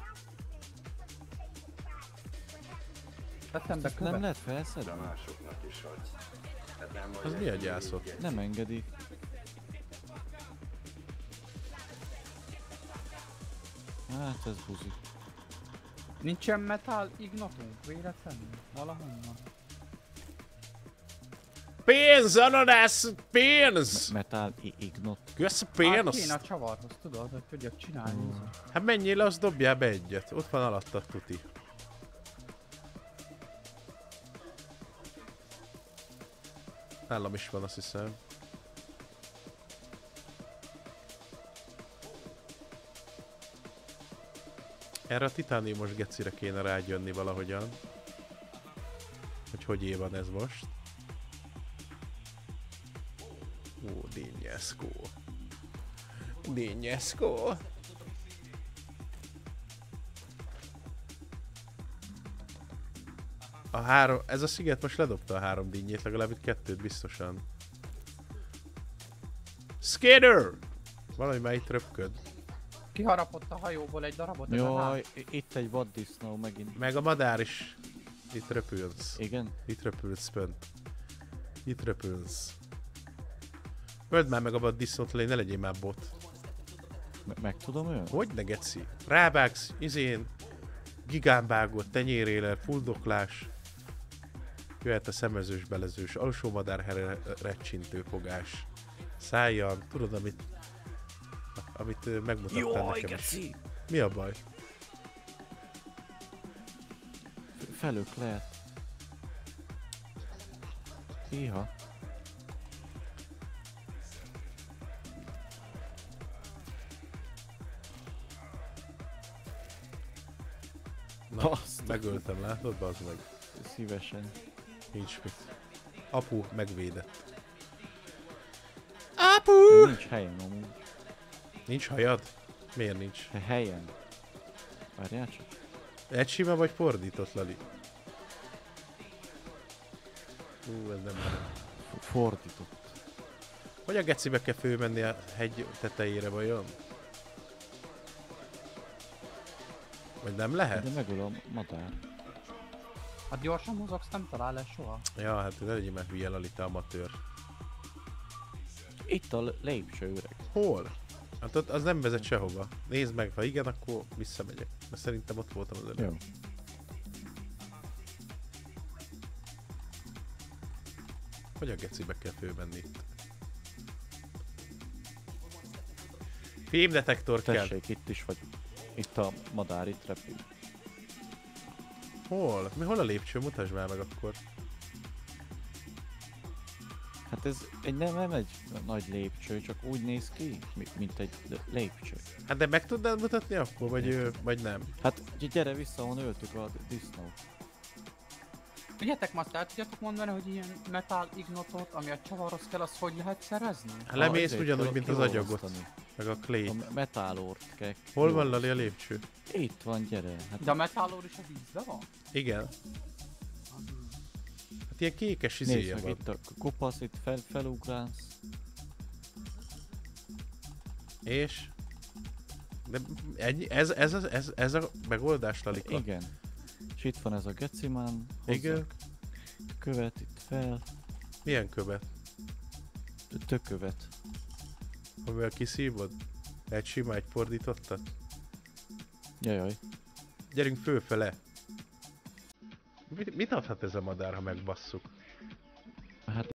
Tettem be Nem követ. lehet felszedni? De másoknak is adj. Ez nem vagy Az egy mi a hülye gyászok? geci. Nem engedi. Hát ez buzi. Nincsen metal ignotunk véletlenül? Valahonnan? Pénz, ananász, pénz! Metal ignot. Kösz a Hát kéne a pénzt! csavarhoz, tudod, hogy tudjak csinálni. Ó. Hát menjél le, azt dobjál be egyet. Ott van alatta tuti. Nálam is van, azt hiszem. Erre a titániumos gecire kéne rágyönni valahogyan. Hogy van ez most. Ó, Dényeszkó. Dényeszkó. Ez a sziget most ledobta a 3 dinnyét, legalább itt 2 biztosan. Skater! Valami már itt röpköd. Kiharapott a hajóból egy darabot, ez a Jaj, láb. itt egy vaddisznó megint. Meg a madár is. Itt röpülsz. Igen? Itt röpülsz fönt. Itt röpülsz. Öld már meg abba a disznót, ne legyél már bot. Meg tudom olyan? Hogy ne geci? Rábágsz, izén. Gigánbágot, tenyéréler, fuldoklás. Jöhet a szemezős, belezős, alsó madár recsintő fogás. Szájjal, tudod, amit megmutattál nekem is. Mi a baj? Felök lehet. Iha. Na, Azt megöltem, látod? Bazd meg. szívesen. Nincs mit. Apu megvédett. Apu! Nincs helyem amúgy. Nincs hajad? Miért nincs? Helyen. Várjál csak. Egy sima vagy fordított, Lali? Ez nem jó. Fordított. Hogy a gecibe kell fölmenni a hegy tetejére vajon? Vagy nem De lehet? megöl a madár. Hát gyorsan mozogsz, nem talál el soha. Ja, hát ne legyél már hülye, Lali, te amatőr. Itt a lépcső öreg. Hol? Hát ott az nem vezet sehova. Nézd meg, ha igen, akkor visszamegyek. Mert szerintem ott voltam az előbb. Jó. Hogy a gecibe kell fölmenni itt? Fémdetektor kell. Tessék, itt is vagy. Itt a madár, itt repül. Hol? Hol a lépcső? Mutasd már meg akkor. Hát ez nem egy nagy lépcső, csak úgy néz ki, mint egy lépcső. Hát de meg tudnád mutatni akkor, vagy nem? Hát gyere vissza, ahol öltük a disznót. Figyeljetek, azt el tudjátok mondani, hogy ilyen metal ignotot, ami a csavarhoz kell, azt hogy lehet szerezni? Hát lemész Azért ugyanúgy, kell mint az agyagot. kiolvasztani. Meg a clay. A metálort kell Hol van, Lali, a kiolvasztani. lépcső? Itt van, gyere. Hát De a metallór is a vízbe van? Igen. Hát ilyen kékes nézd izéje meg van. itt a kopasz, itt felugrálsz. És? De ennyi? Ez a megoldás, Lalika? Igen. És itt van ez a gecimán. Igen. Követ itt fel. Milyen követ? Tökövet. Amivel kiszívod? Egy sima, egy fordítottat? Jajaj. Gyerünk fölfele! Mit adhat ez a madár, ha megbasszuk? Hát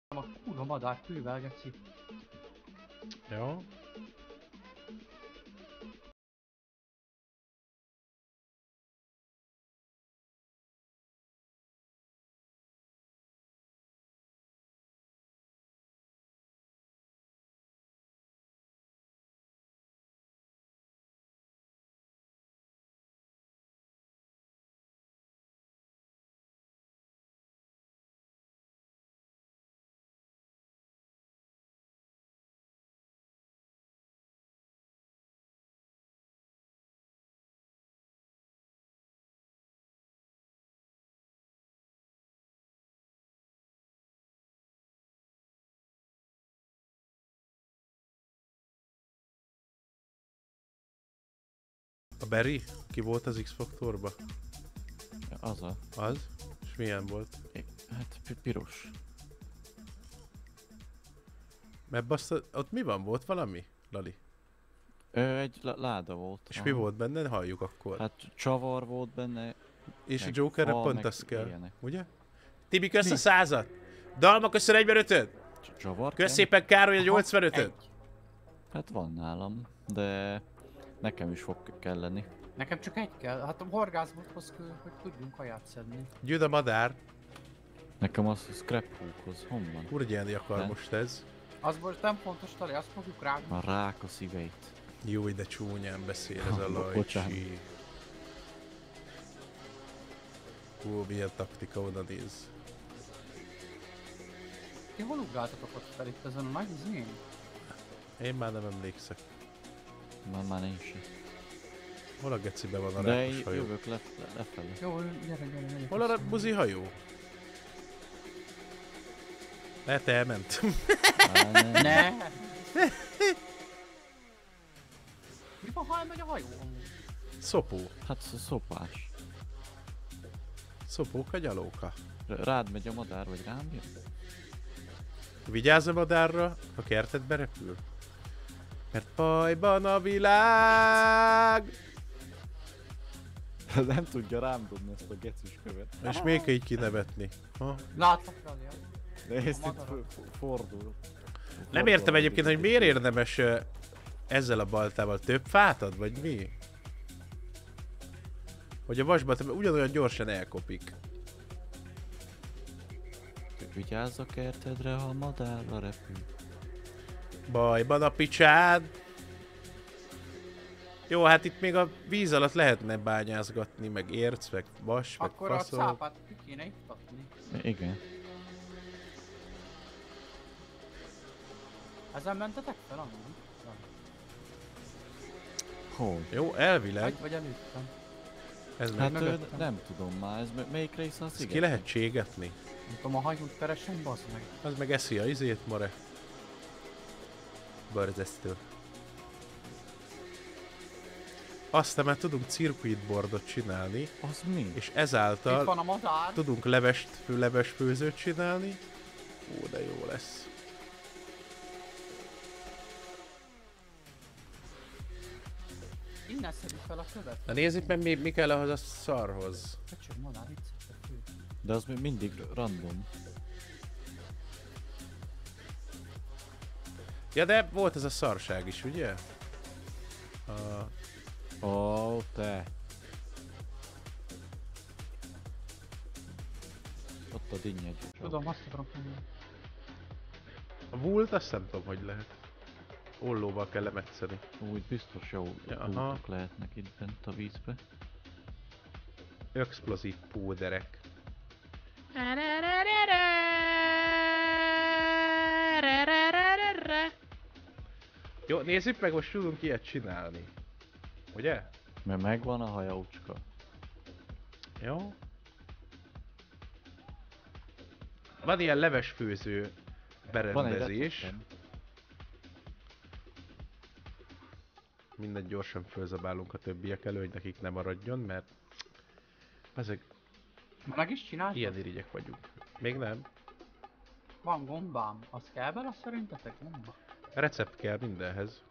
A kurva madár kővel, geci. Jó. A Barry? Ki volt az X-Faktorba? Az a... Az? És milyen volt? Hát piros. Mert baszta, ott mi van? Volt valami? Lali? Egy láda volt. És mi volt benne? Halljuk akkor. Hát csavar volt benne. És a meg Jokerre fal, pont meg az kell. ilyenek. Ugye? Tibi, kösz a 100-at! Dalma, köszön 1-5-öt! Csavar Kösz kell? szépen Károly a 85-öt! Hát van nálam, de nekem is fog kelleni. Nekem csak egy kell, hát a horgászbothoz kell, hogy tudjunk kaját szedni. Gyűd a madár. Nekem az a scrap hookhoz, honnan? Urgyelni akar De. most ez. Az most nem fontos, Tali, azt fogjuk rágni. A rák a szíveit. Jó, de csúnyán beszél ez a Bocsánat. Lajcsi. Hú, milyen taktika, oda néz. Ti hol ugráltatok ott fel itt ezen a nagy izén? Én már nem emlékszek. Már nincs se. Hol a gecibe van a De rákos hajó? jövök lefelé. Jó, gyere. Hol a buzi hajó? Lehet elment. Ne! Mi van, ha elmegy a hajó amúgy? Szopó. Hát szopás. Szopóka, gyalóka. Rád megy a madár, vagy rám jön? Vigyázz a madárra, ha kertedbe repül. Mert bajban a világ. Nem tudja rám dobni ezt a gecis követ. És még így kinevetni. Ha? Látlak, Tali, Nézd, A itt madarak. fordul. Nem értem egyébként, hogy miért érdemes ezzel a baltával több fát ad, vagy mi? Hogy a vasbalta ugyanolyan gyorsan elkopik. Vigyázz a kertedre, ha madárra repül. Bajban a picsád. Jó, hát itt még a víz alatt lehetne bányázgatni, meg érc, meg vas, meg akkor a faszol. cápát ki kéne iktatni. Igen. Ezen mentetek fel amúgy? Hol? Jó, elvileg. Vagy előttem? Ez meg Hát mögöttem. nem tudom már, ez melyik része a ezt sziget? ki lehet cségetni. Nem tudom, a hajót keresem, bazd meg. Az meg eszi a izét, mare. Borzasztó. Aztán már tudunk circuitboardot csinálni, Az mi? és Itt ezáltal van a madár. tudunk levesfőzőt csinálni. Ó, de jó lesz. Innen szedjük fel a követ. Na nézzük meg, mi kell ahhoz a szarhoz. Köcsög, madár, itt szedtek fő. De az még mindig random. Ja, de volt ez a szarság is, ugye? Ó, te. Ott a dinnyegy. Tudom, azt akarom mondani. A vult azt nem tudom, hogy lehet. Ollóval kell lemetszeni. Úgy biztos jó Ja, aha. útok lehetnek itt bent a vízbe. Explozív púderek. Jó, nézzük meg, most tudunk ilyet csinálni. Ugye? Mert megvan a hajócska. Jó. Van ilyen levesfőző Van egy berendezés. receptem. Mindent gyorsan fölzabálunk a többiek elő, hogy nekik ne maradjon, mert ezek Meg is csináltad? ilyen irigyek vagyunk. Még nem. Van gombám. Az kell bele szerintetek gomba? Recept kell mindenhez.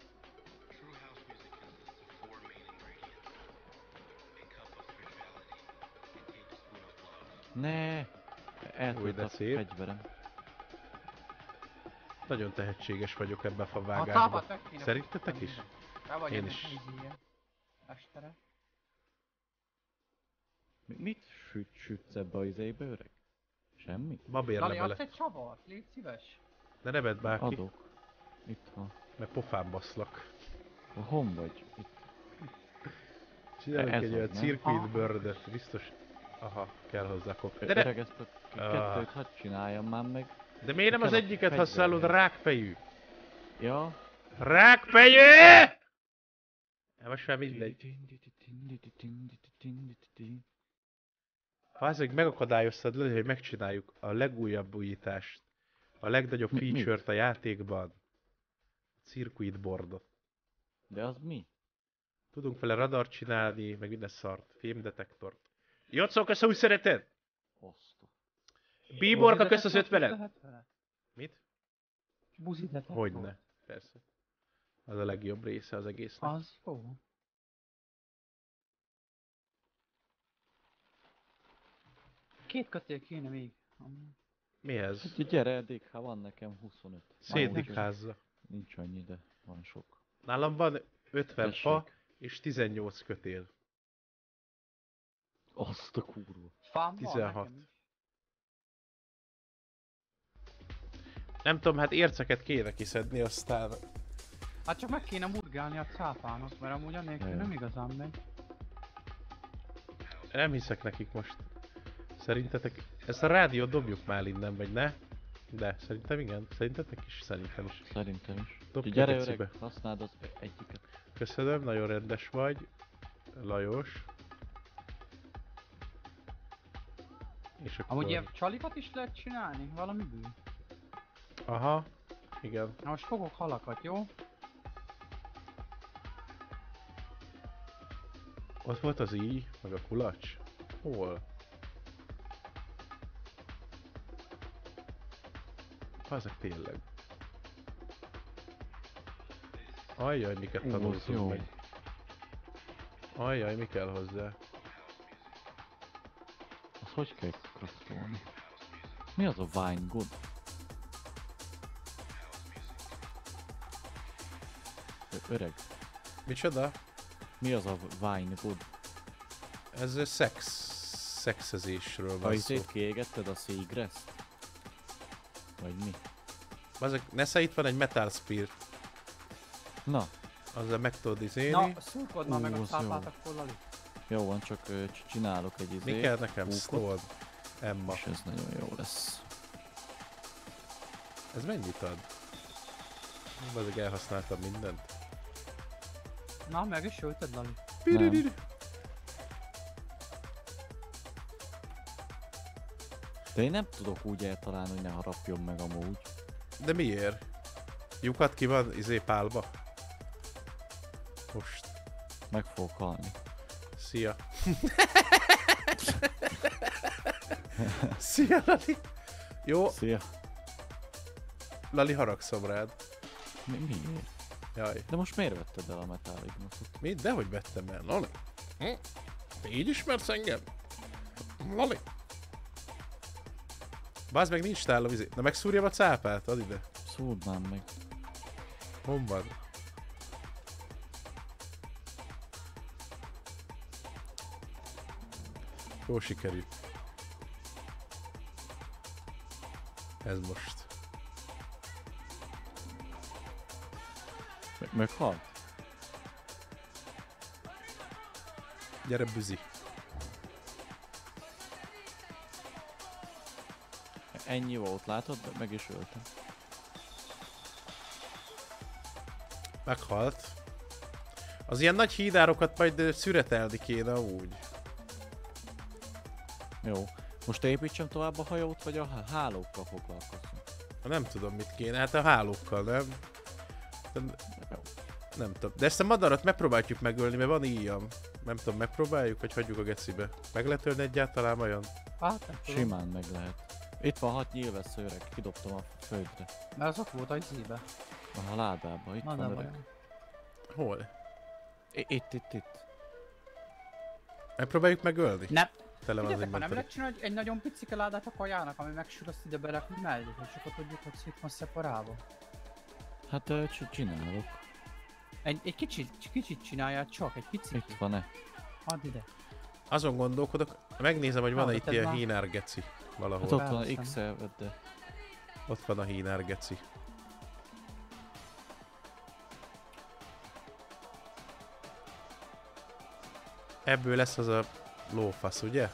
Ne! Új, de Eltűnt a szép. fegyverem. Nagyon tehetséges vagyok ebben a A favágásban. cápát meg kéne Szerintetek futtatni. is? Be vagy Én ennek is. így ilyen estere. Mit sütsz ebbe a izébe, öreg? Semmi? Lali, Babérleme adsz le. egy csavart? Légy szíves. De ne vedd bárki, Adok. Itt van. mert pofán baszlak. Hon vagy? Itt. Csinálok Ez egy az, olyan nem? circuit birdet, biztos. Aha, kell hozzá kop. De, Öreg, ezt a kettőt Ah. hadd csináljam már meg. de miért nem az Kell a egyiket fegyverhez. használod, rákfejű? Ja. Rákfejű! Most már mindegy. Azért megakadályoztad le, hogy megcsináljuk a legújabb újítást. A legnagyobb Mit? feature-t a játékban. Circuit boardot. De az mi? Tudunk vele radar csinálni, meg minden szart. Fémdetektort. Jocó, kösz, úgy szereted? Osztó. Bíborka, kösz az 50-et. Mit? Buzi detektor. Hogyne. Persze. Az a legjobb része az egésznek. Az jó. Két kötél kéne még. Mihez? Úgyhogy gyere, eddig, ha van nekem 25. Szétdikházza. Nincs annyi, de van sok. Nálam van 50 fa Tessék. és 18 kötél. Azt a kurva. Fám van 16. nekem is. Nem tudom, hát érceket kéne kiszedni, aztán... Hát csak meg kéne murgálni a cápának, mert amúgy annélkül Jaj. nem igazán megy. Nem hiszek nekik most. Szerintetek... Ezt a rádiót dobjuk már innen, vagy ne? De, szerintem igen. Szerintetek is? Szerintem is. Szerintem is. Dobd Úgyhogy gyere, a gecibe. öreg, használd az egyiket. Köszönöm, nagyon rendes vagy. Lajos. És akkor... Amúgy ilyen csalikat is lehet csinálni? Valamiből? Aha. Igen. Na most fogok halakat, jó? Ott volt az íj, meg a kulacs. Hol? Ezek tényleg. Ajjaj, miket Ú, az tanultunk jó. meg. Ajjaj, mi kell hozzá? Az hogy kell kraftolni? Mi az a Vine Good? Öreg, Micsoda? mi az a Vine Good? Ez szexezésről Ha van szó. izét kiégetted a Seagrass-t? Vagy mi? Azok, nesze itt van egy Metal Spear. Na, Azzal meg tudod izélni. Na, szurkod már meg a az cápát, jó. akkor Lali. jó van, csak csinálok egy izét. Mi kell nekem? húkot, Stone. Emma. és ez nagyon jó lesz. Ez mennyit ad? Azok elhasználtam mindent. Na, meg is ülted, Lali. Nem. De én nem tudok úgy eltalálni, hogy ne harapjon meg amúgy. De miért? Lyukat ki van pálba? Most. Meg fogok halni. Szia. Szia, Lali. Jó, Szia. Lali, haragszom rád. Miért? Jaj. De most miért vetted el a Metal Ignotot? Mit? Dehogy vettem el, Lali. Te így ismersz engem? Lali. Bázd meg, nincs nálam izé. Na megszúrjam a cápát, add ide. Szúrd már meg. Hon van? Jó sikerült. Ez most. Meghalt? Gyere, büzi. Ennyi volt, látod? De meg is öltem. Meghalt. Az ilyen nagy hídárokat majd szüretelni kéne úgy. Jó. Most építsem tovább a hajót, vagy a hálókkal foglalkozunk? Nem tudom mit kéne, hát a hálókkal, nem? De, Jó. nem tudom. De ezt a madarat megpróbáljuk megölni, mert van íjam. Nem tudom, megpróbáljuk, vagy hagyjuk a gecibe. Meg lehet ölni egyáltalán olyan? Hát nem tudom. Simán meg lehet. Itt van 6 nyílvesz öreg, kidobtam a földre. Mert az ott volt a izébe. A ládába, itt Na, van nem öreg. baj. Hol? Itt. Megpróbáljuk megölni? Nem. tele van az Tudjátok, ha nem inventory. lehet csinálni egy nagyon picike ládát a kajának, ami megsül, azt ide berakni mellé, hogy csak ott tudjuk, hogy szét van szeparálva. Hát csinálok. Egy kicsit csináljál csak, egy picit. Itt van-e? Add ide. Azon gondolkodok, megnézem, hogy van-e itt Tedd ilyen már. hínárgeci valahol. Hát ott van a Felveszem. X-elved, de... Ott van a hínárgeci. Ebből lesz az a lófasz, ugye?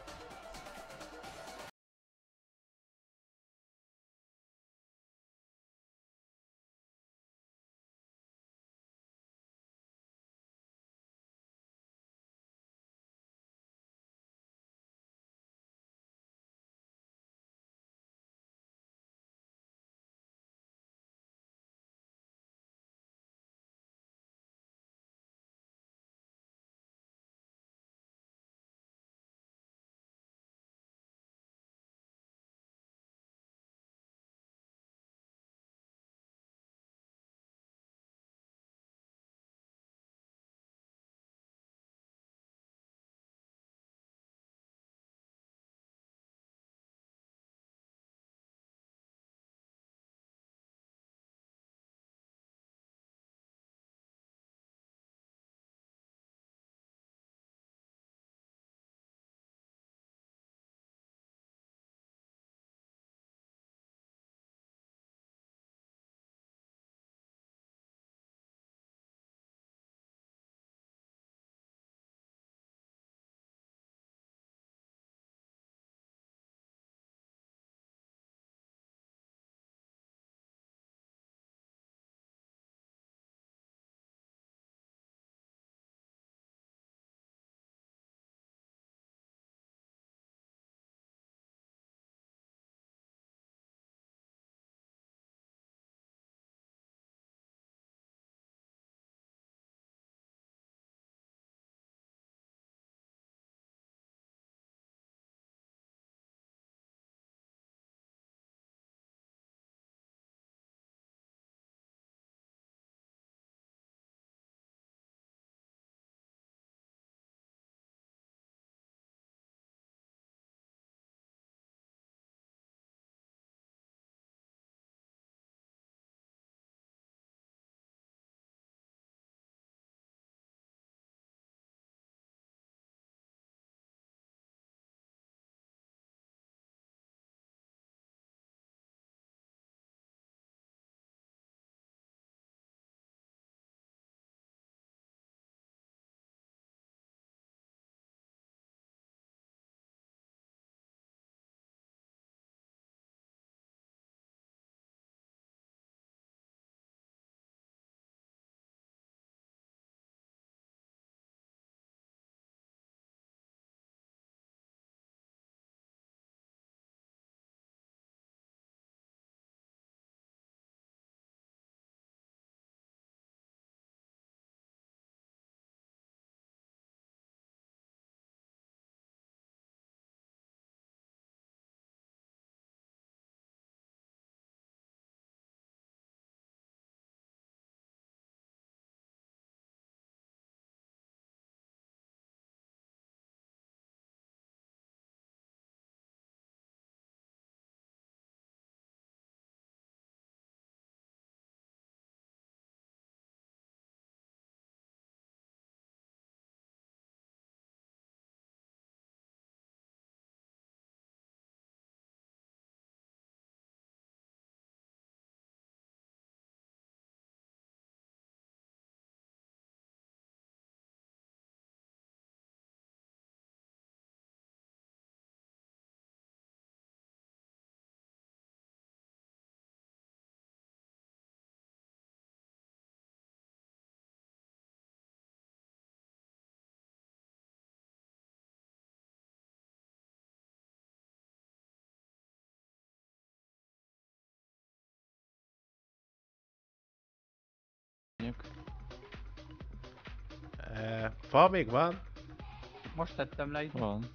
Fa még van? Most tettem le ide. Van.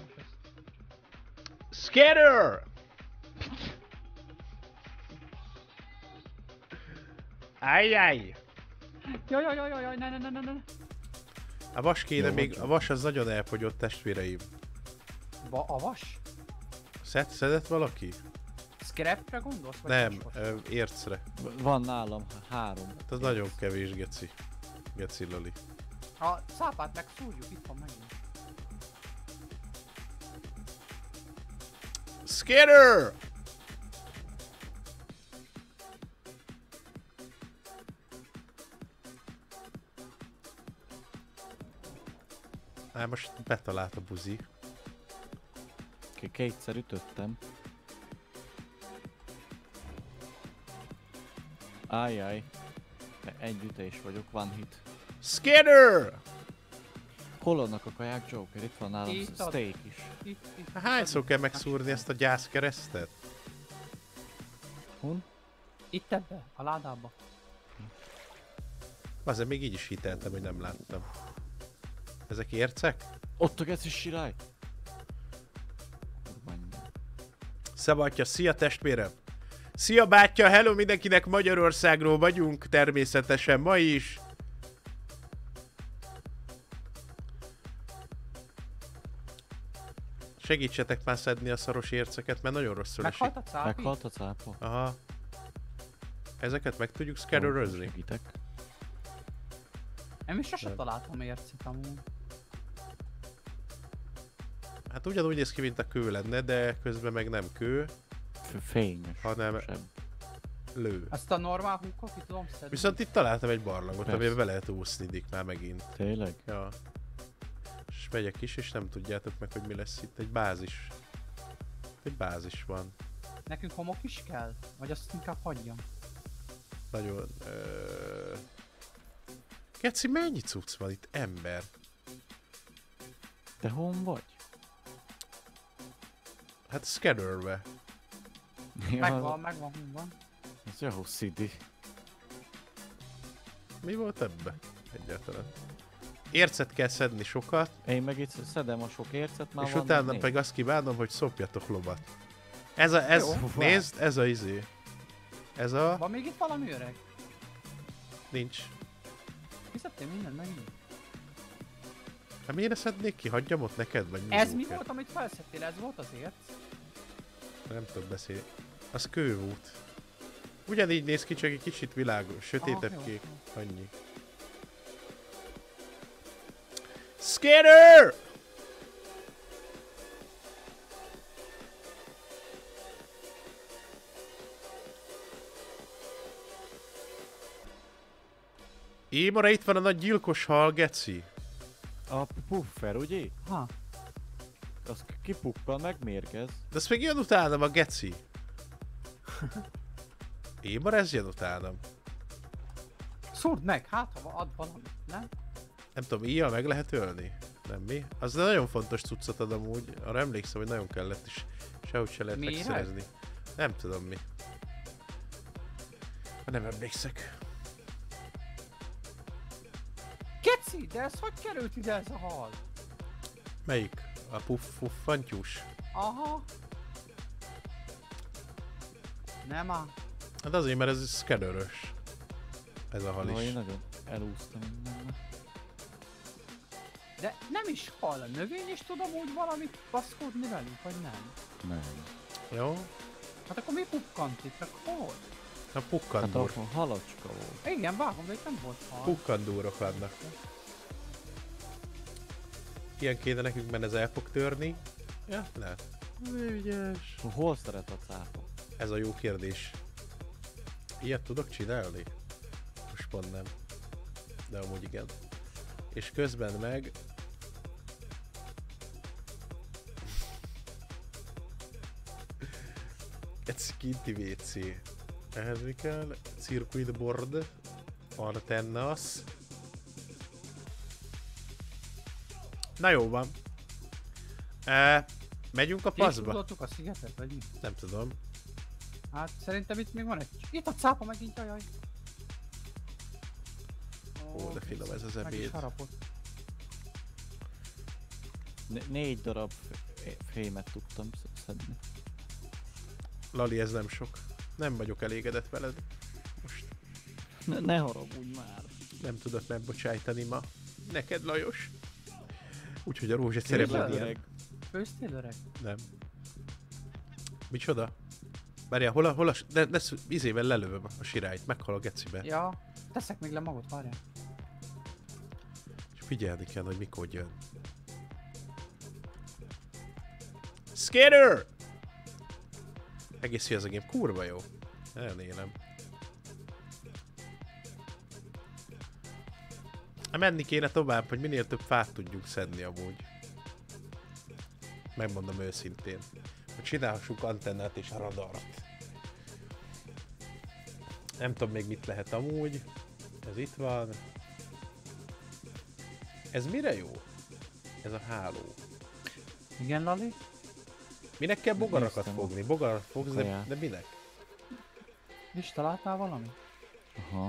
Scatter! Ajjaj! Jaj, ne. A vas kéne Jó, még, vagy. a vas az nagyon elfogyott, testvéreim. Avas? Szedett valaki? Scrapre gondolsz? Vagy Nem, vasfos? ércre. Van nálam 3. Hát az nagyon kevés, geci. Geci loli. A szápát megszúrjuk, itt van megint. Skinner! Most betalált a buzi. Kétszer ütöttem. Ajjaj. Egy ütés vagyok, one hit. Skinner! Hol vannak a kaják, Joker? Itt van nálam Itt ad. steak is. Itt. Hányszor kell megszúrni ezt a gyászkeresztet? Hon? Itt ebbe, a ládába. Azért még így is hiteltem, hogy nem láttam. Ezek ércek? Ott a geci sirály! Kurva. Szabadja, szia testvérem! Szia bátya, hello mindenkinek, Magyarországról vagyunk, természetesen ma is. Segítsetek már szedni a szaros érceket, mert nagyon rosszul esik. Meghalt a cápi? Meghalt a cápa? Aha. Ezeket meg tudjuk szkerörözni? Segítek. Nem is sosem találtam ércet amúgy. Hát ugyanúgy néz ki, mint a kő lenne, de közben meg nem kő, Fényes. hanem Sebb. lő. Ezt a normál húkkal ki tudom szedni. Viszont itt találtam egy barlangot, Persze. amiben be lehet úszni dik már megint. Tényleg? Ja. És megyek is, és nem tudjátok meg, hogy mi lesz itt. Egy bázis. Egy bázis van. Nekünk homok is kell? Vagy azt inkább hagyjam? Nagyon... Geci, mennyi cucc van itt, ember? Te hon vagy? Hát scannerbe. Megvan, hú van. Ez Yahoo City. Mi volt ebbe? Egyáltalán. Ércet kell szedni sokat, Én meg itt szedem a sok ércet, már és van utána négy. pedig azt kívánom, hogy szopjatok lovat. Ez, Jó, nézd, ez a izé. Ez a... Van még itt valami öreg? Nincs. Fizettél mindent megint? Hát miért ne szednék ki? Hagyjam ott neked, vagy mi Ez mi Joker? volt, amit felszettél? Ez volt az érc? Nem tudok beszélni. Az kő volt. Ugyanígy néz ki, csak egy kicsit világos, sötétebb Aha, jó, kék. jó. Annyi. Skinner! Émora, itt van a nagy gyilkos hal, geci. A puffer, ugye? Ha. Az kipukkan, megmérgez. De azt még jön utánam a geci. Émora, ez jön utánam. Szúrd meg, hát ha ad valamit, nem? Nem tudom, ilyen meg lehet ölni? Nem mi? Az nagyon fontos cuccot ad amúgy. Arra emlékszem, hogy nagyon kellett is. Sehogy se lehet Méreg? megszerezni. Nem tudom mi. Nem emlékszek. Geci, de ez hogy került ide ez a hal? Melyik? A puffantyús? Aha. Nem áll. Hát azért, mert ez szkenörös. Ez a hal No, én is. nagyon elúsztam mindenbe. De nem is hal, a növény is tud amúgy valamit baszkódni velünk, vagy nem? Nem. Jó? Hát akkor mi pukkant itt, meg hol? A Hát pukkandúr. a halacska volt. Igen, vágom, de itt nem volt hal. Pukkandúrok vannak. Ilyen kéne nekünk, mert ez el fog törni. Ja, ne. Ügyes. Hol szeret a cápa? Ez a jó kérdés. Ilyet tudok csinálni? Most pont nem. De amúgy igen. És közben meg... Egy kinti WC. Ehhez mi kell? Circuit board. Antennas. Na jó van. Megyünk a paszba? Tudottuk a szigetet, vagy mi? Nem tudom. Hát szerintem itt még van egy... Itt a cápa megint, jajaj. Ó, de finom ez az meg is ebéd. harapott. 4 darab fémet tudtam szedni. Lali, ez nem sok. Nem vagyok elégedett veled. Most Ne haragudj már. nem tudok megbocsájtani ma. Neked, Lajos. Úgyhogy a rózsát szeretem Tényleg, ilyen. öreg. főztél, öreg? Nem. Micsoda? Várjál, hol a... Ne izével lelövöm a sirályt, meghal a gecibe. Ja, teszek még le magot, várjál. És figyelni kell, hogy mikor jön. Skater! Egész jó az a game, kurva jó. Elnélem. Menni kéne tovább, hogy minél több fát tudjunk szedni amúgy. Megmondom őszintén. Hogy csinálhassuk antennát és a radart. Nem tudom még mit lehet amúgy. Ez itt van. Ez mire jó? Ez a háló. Igen, Lali? Minek kell bogarakat Néztem. fogni? Bogarat fogsz, de Kaját. minek? És találtál valami? Aha.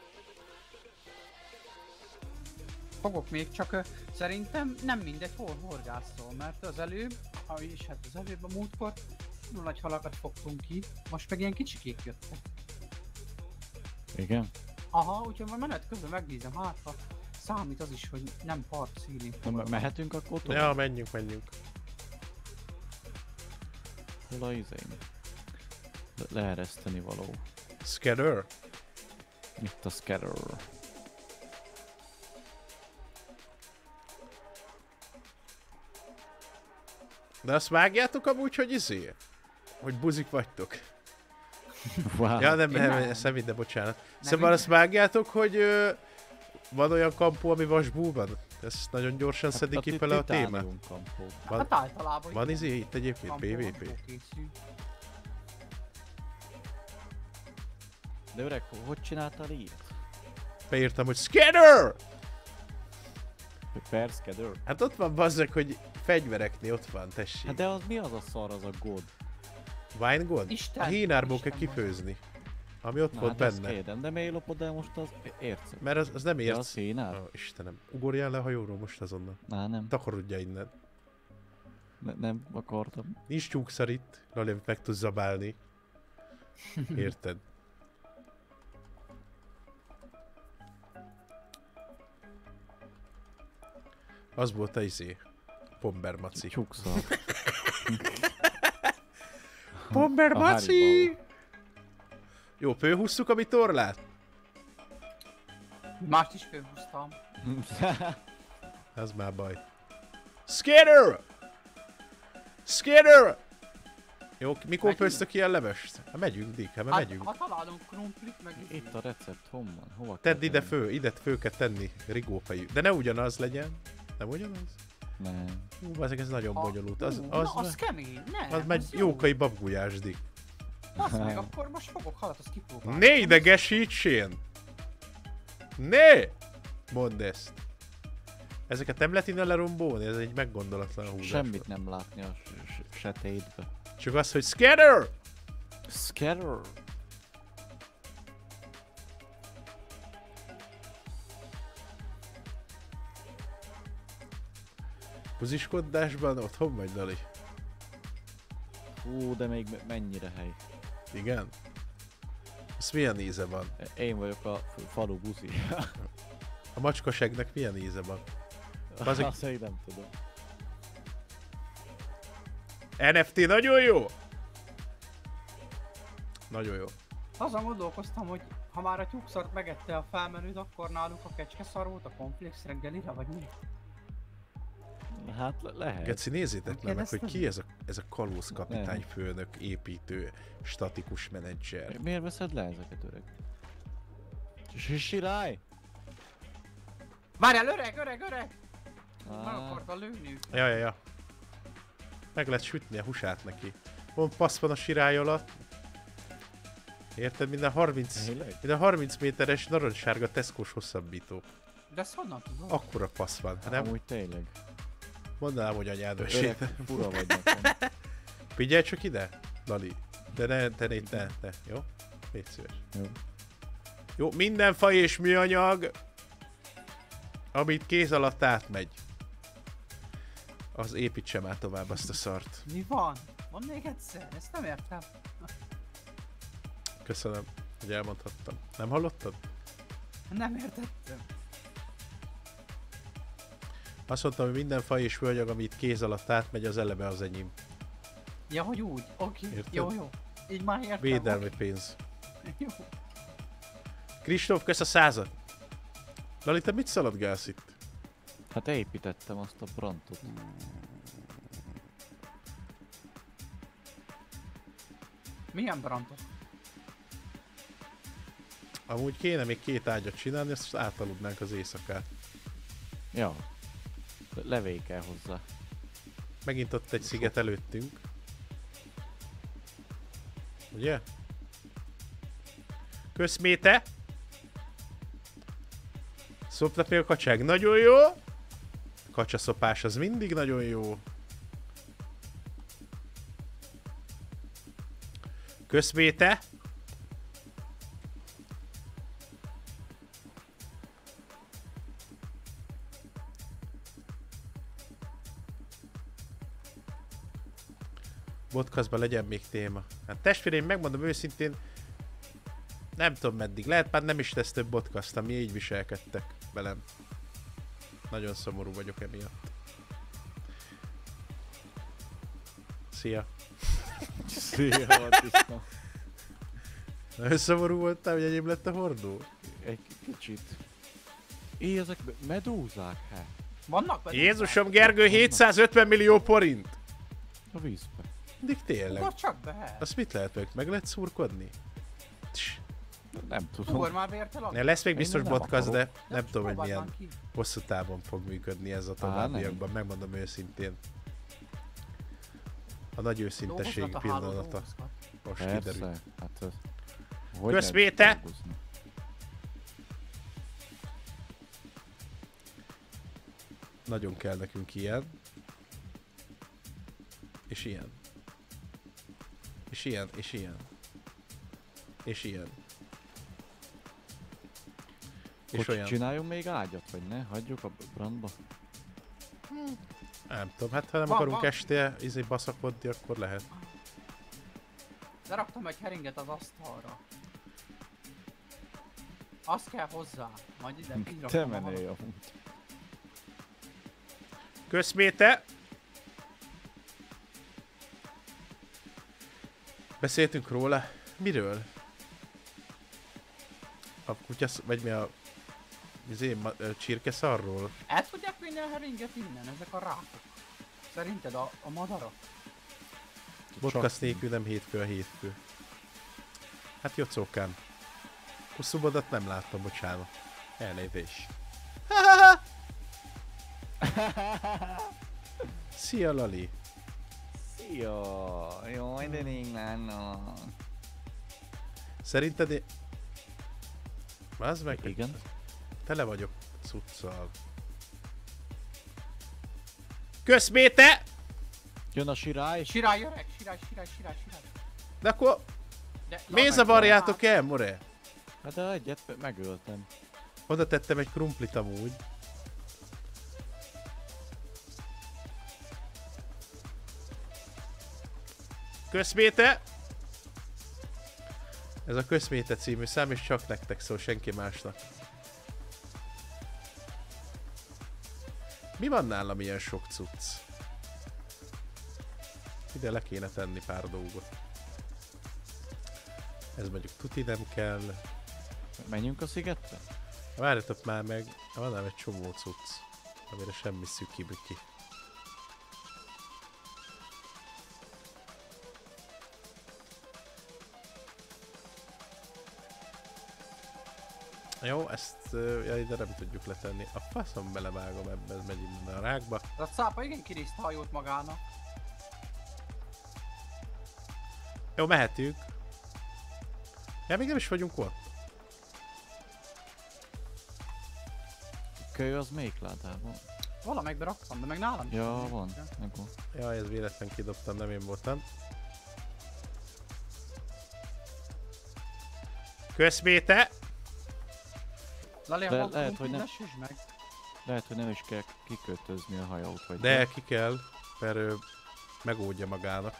Fogok még, csak szerintem nem mindegy, hol horgászol, mert az előbb, és hát az előbb a múltkor nagyon nagy halakat fogtunk ki, most meg ilyen kicsikék jöttek. Igen? Aha, úgyhogy majd menet közben megnézem, hát ha számít az is, hogy nem part színén. Mehetünk akkor tovább? Ja, menjünk. Hol a izény? Leereszteni való. Scatter? Itt a scatter. De azt vágjátok amúgy, hogy izé? Hogy buzik vagytok? Wow. Ja, nem, Én nem. ez nem minden, bocsánat. Nem Szóval minden. azt vágjátok, hogy van olyan kampó, ami vasbú van? Ezt nagyon gyorsan szedik ki fel a témát. Van, Hát általában van igen. izé itt egyébként Kampó, PvP? kampó készül. De öreg, hogy csináltál ilyet? Beírtam, hogy SCATTER! Per scatter? Hát ott van bazzak, hogy fegyvereknél ott van, tessék. Hát de az mi az a szar, az a god? Wine Gold? Isten, A hínárból kell Isten kifőzni. Ami ott Na, volt hát ezt benne. kérdem, de miért lopod el most az ércet? Mert az nem Ja, érsz. az hínár? Ó, Istenem. Ugorjál le a hajóról most azonnal. Nem, Takarodja innen. nem akartam. Nincs tyúkszar itt, Lali, amit meg tudsz zabálni. Érted? Az volt a izé. Bomber Maci. Csúkszal. Bomber A Maci! Haribo. Jó, főhúztuk a mi torlát? Mást is fölhúztam. Ez már baj. Skater! Skater! Jó, mikor Megyünk? főztök ilyen levest? Hát megyünk, Dick, hát megyünk. Ha találunk krumplit, meg Itt a recept, honnan? Hova Tedd kell ide tenni? ide fő kell tenni, rigófejű. De ne ugyanaz legyen. Nem ugyanaz? Nem. Ezek ez nagyon bonyolult. Az na, az kemény, nem. az megy jó. jókai babgulyás, Dick. Azt meg, akkor most fogok halat, azt kipróbálom. Ne idegesítsél! Ne! Mondd ezt. Ezeket nem lehet innen lerombolni? Ez egy meggondolatlan húzás. Semmit nem látni a sötétbe. Csak az, hogy SCATTER! Scatter! Buziskodásban otthon vagy, Dali? Hú, de még mennyire hely. Igen? Ez milyen íze van? Én vagyok a falu buzi. A macskasegnek milyen íze van? Azok- Azt én nem tudom. NFT nagyon jó! Nagyon jó. Azon gondolkoztam, hogy ha már a tyúkszart megette a felmenőd, akkor náluk a kecskeszar volt a komplex reggelire, vagy mi? Hát lehet. Geci, nézzétek már meg, hogy ki Kérdeztem? ez a kalóz kapitány, Nem. főnök, építő, statikus menedzser. Miért veszed le ezeket, öreg? Sirály! Várjál, öreg! Meg Á, akarta lőni őket. Ja. Meg lehet sütni a húsát neki. Pont passz van a sirály alatt. Érted? Minden 30 méteres narancssárga Tesco-s hosszabbító. De ezt honnan tudod? Akkora passz van. Hát nem amúgy tényleg. mondanám, hogy anyád Öreg, ösét. fura vagy nekem. Figyelj csak ide, Lali. De ne, jó? Légy szíves. Jó. Jó, minden faj és műanyag, amit kéz alatt átmegy. Az építse már tovább azt a szart. Mi van? Van még egyszer? Ezt nem értem. Köszönöm, hogy elmondhattam. Nem hallottad? Nem értettem. Azt mondtam, hogy minden faj és völgyag, ami itt kéz alatt átmegy, az eleve az enyém. Ja, hogy úgy. Oké. Érted? Jó, jó. Így már értem. Védelmi oké. pénz. Jó. Kristóf, kösz a 100-at. Lali, te mit szaladgálsz itt? Hát építettem azt a brantot. Milyen brantot? Amúgy kéne még 2 ágyat csinálni, ezt átaludnánk az éjszakát. Ja. Levél kell hozzá. Megint ott egy sziget előttünk. Ugye? Kösz, Méte! Szopnak még a kacsák. Nagyon jó! Kacsaszopás az mindig nagyon jó. Kösz, Méte! Podcastban legyen még téma. Hát testvéreim, megmondom őszintén, nem tudom meddig. Lehet már nem is lesz több podcast, ami így viselkedtek velem. Nagyon szomorú vagyok emiatt. Szia! Szia, Attista. Nagyon szomorú voltál, hogy enyém lett a hordó? Egy kicsit. Ezek medúzák, hát. Vannak pedig? Jézusom, Gergő, 750 millió forint! A vízbe. Mindig tényleg. Ugass csak be! Azt mit lehet meg lehet szurkodni? Tss. Nem tudom. Ugor már vértel Ne, lesz még biztos Én nem podcast, de akarok. nem tudom, hogy Próbáld milyen már ki. hosszú távon fog működni ez a nem. továbbiakban. Megmondom őszintén. A nagy őszinteség Dolgozgat a háló, pillanata dolgozgat. most Persze. kiderül. Hát ez... Hogy Kösz, nem Méte! dolgozni? Nagyon kell nekünk ilyen. És ilyen. És ilyen, és ilyen. És ilyen. És Hogy olyan. csináljunk még ágyat, vagy ne? Hagyjuk a brandba? Nem tudom, hát ha nem Van, akarunk van. este baszakodni, akkor lehet. De raktam egy heringet az asztalra. Azt kell hozzá. Majd ide így Te rakom a menőj halat. amúgy. Kösz, Méte! Beszéltünk róla. Miről? A kutyasz, vagy mi a... csirkeszarról? El tudják vinni a heringet innen, ezek a rákok? Szerinted a madarak? Podcast nélkül nem hétfő a hétfő. Hát jocókám. Hosszúbodat nem láttam, bocsánat. Elnézést. Szia, Lali! Szia! Jaj, de rég lenne. Szerinted Az meg, Igen. tele vagyok cuccal. Kösz, Méte! Jön a sirály. Sirály öreg, sirály. De akkor De, miért zavarjátok el, more? Hát de egyet megöltem. Oda tettem egy krumplit amúgy. Köszméte! Ez a Köszméte című szám, és csak nektek szól, senki másnak. Mi van nálam ilyen sok cucc? Ide le kéne tenni pár dolgot. Ez mondjuk tuti nem kell. Menjünk a szigetre? Várjatok már meg, van ám egy csomó cucc, amire semmi szüki-büki. Jó, ezt ja, ide nem tudjuk letenni. A faszom belevágom ebbe, ez megy innen a rákba. A cápa igen kiriszt hajót magának. Jó, mehetünk. Ja, még nem is vagyunk ott. Kölyö az melyik ládában? Valamelyikbe raktam, de meg nálam is Ja, van. van. Megvan. Ja, ez véletlen kidobtam, nem én voltam. Köszméte! Lali, De a lehet, hogy nem. Lesüsd meg. Lehet, hogy nem is kell kikötözni a hajót, vagy De ki kell, mert ő megódja magának.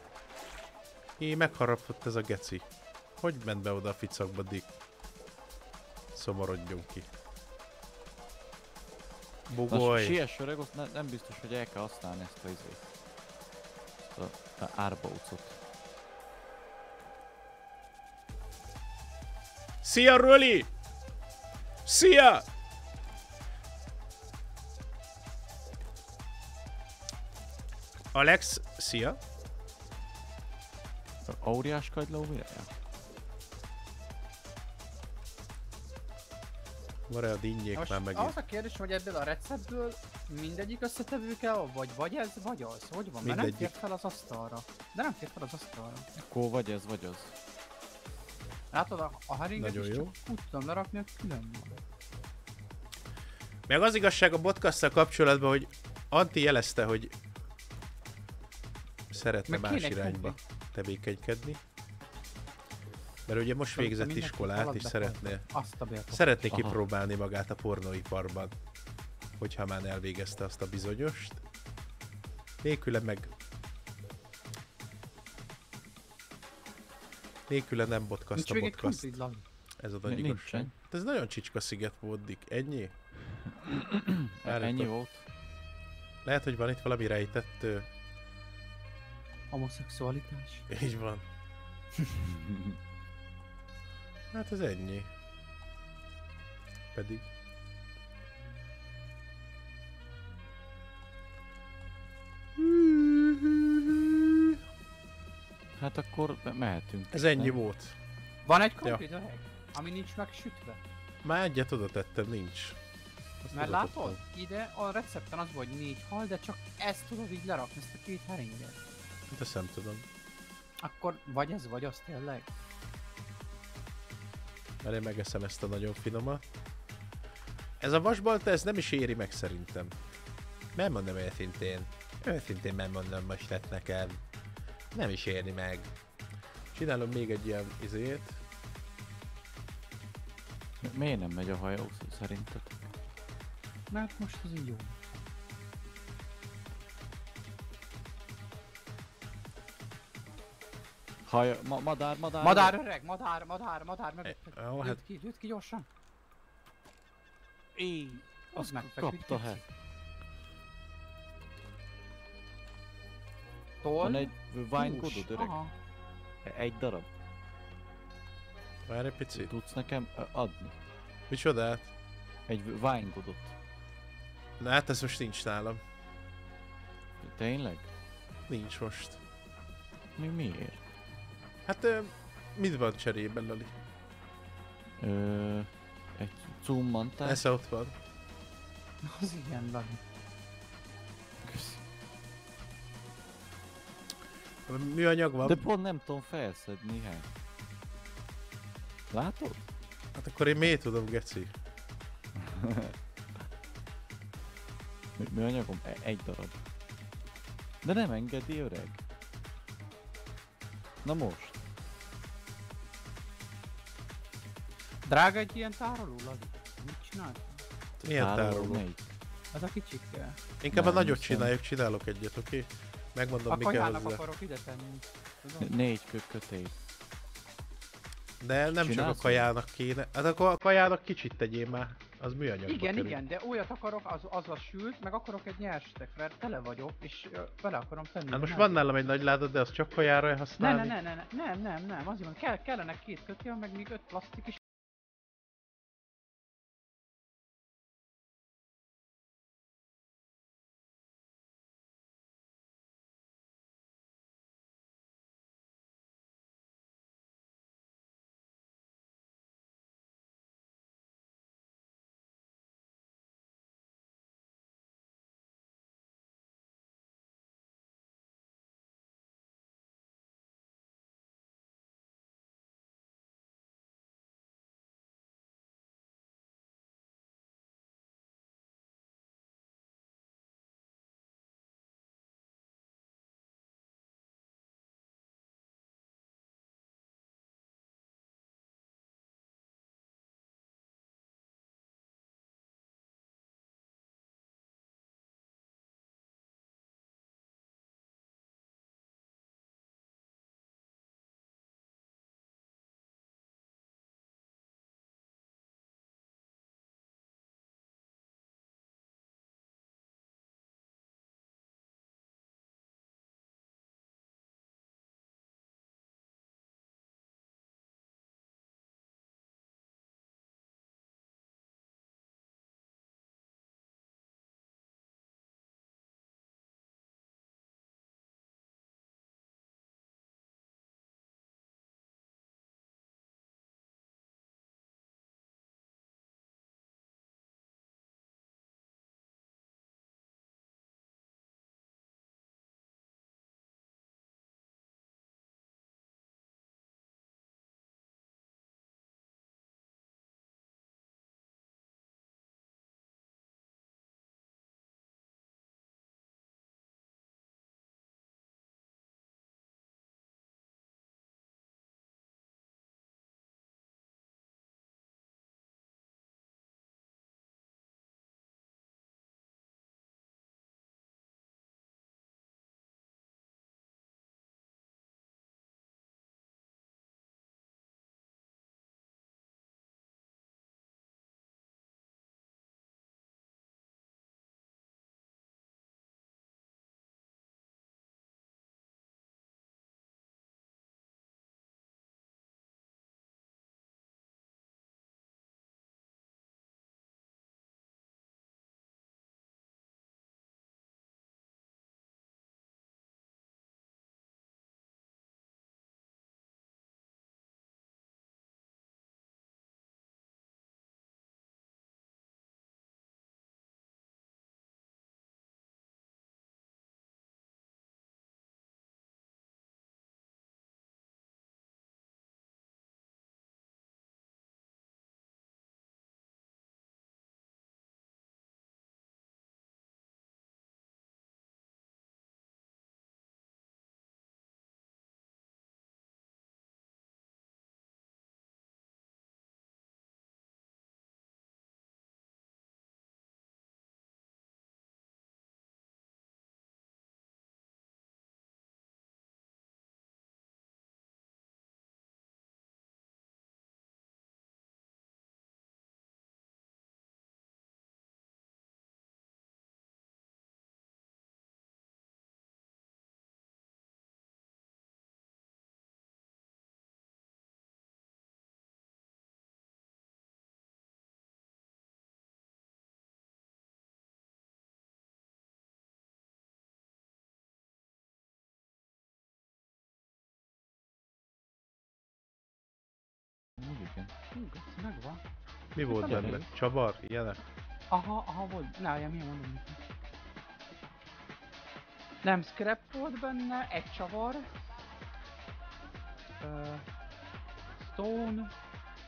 Megharapott ez a geci. Hogy ment be oda a ficakba, Dick? szomorodjunk ki. Na, Bugolj! siess öreg, azt nem biztos, hogy el kell használni ezt a izét. Ezt a árbaucot. Szia, Röli! Szia! Alex, szia! Óriás kagyló mire? Van-e a dinnyék Most már megint? az a kérdés, hogy ebből a receptből mindegyik összetevő kell, vagy ez, vagy az? Hogy van? Mert nem Mindegyik. fér fel az asztalra. De nem fér fel az asztalra. Akkor vagy ez, vagy az. Látod, a haringet Nagyon is jó. csak úgy tudom lerakni, hogy külön van. Meg az igazság a podcasttal kapcsolatban, hogy Antti jelezte, hogy szeretne Meg más kéne egy irányba tevékenykedni. Mert ugye most végzett Mindenki iskolát, halad és be azt a bért. szeretné Aha. kipróbálni magát a pornóiparban. Hogyha már elvégezte azt a bizonyost. Nélküle meg... Nélküle nem podcast Nincs a még egy podcast. krumpli, Lavi. Ez a nagy Nincsen. igazság. Ez nagyon csicska sziget volt, ennyi? Várjatok. Ennyi volt. Lehet, hogy van itt valami rejtett... Homoszexualitás. Így van. Hát ez ennyi. Pedig... Hát akkor mehetünk. Ez ennyi nem? volt. Van egy krumpli, öreg? Ami nincs megsütve. Már egyet oda tettem, nincs. Azt Mert oda látod? tettem. Ide a recepten az volt, hogy 4 hal, de csak ezt tudod így lerakni, ezt a 2 heringet. Hát ezt nem tudom. Akkor vagy ez, vagy az tényleg. Mert én megeszem ezt a nagyon finomat. Ez a vasbalta, ez nem is éri meg szerintem. Nem mondom őszintén. Őszintén nem mondom most lett nekem. Nem is éri meg. Csinálom még egy ilyen izét. Miért nem megy a hajó szerinted? Mert most az így jó. Madár. Madár öreg, madár, meg. Jó, hát Lőtt ki gyorsan. Éj, Az azt megfeküdt, kapta, geci. he. Toll. Van egy wine hús. godod, öreg? Aha. Egy darab. várj egy picit. Tudsz nekem adni? Micsodát? Egy wine godot. Na hát ez most nincs nálam. Tényleg? Nincs most. Miért? Hát mit van cserében, Lali? Egy cummantás. Esze ott van. Az igen, Lavi. Köszi. Műanyag van. De pont nem tudom felszedni, he. Látod? Hát akkor én miért tudom, geci? Mi anyagom? Egy darab. De nem engedi, öreg. Na most. Drága egy ilyen tároló, Lavi. Mit csinálsz? Milyen tároló? Melyik? Az a kicsike. Inkább a Nem nagyot hiszem. csináljuk, csinálok egyet, oké? Megmondom, A mi kell kajának hozzá. akarok ide tenni. Tudod? 4 kötél. De nem csak a Csinálsz? kajának kéne. Hát akkor a kajának kicsit tegyél már. Az műanyagba Igen, kerül. igen, de olyat akarok, az a sült, meg akarok egy nyerstek, mert tele vagyok, és bele akarom tenni. Hát de most nem. van nálam egy nagy láda, de az csak kajára használni. Nem, azért van, kellene 2 kötél, meg még 5 plastik is. Úgy igen. Hú, ez megvan. Mi volt Nagyon benne? jó. Csavar? Ilyenek? Aha, volt. Ne, olyan milyen mondom. Nem, scrap volt benne, egy csavar. Stone.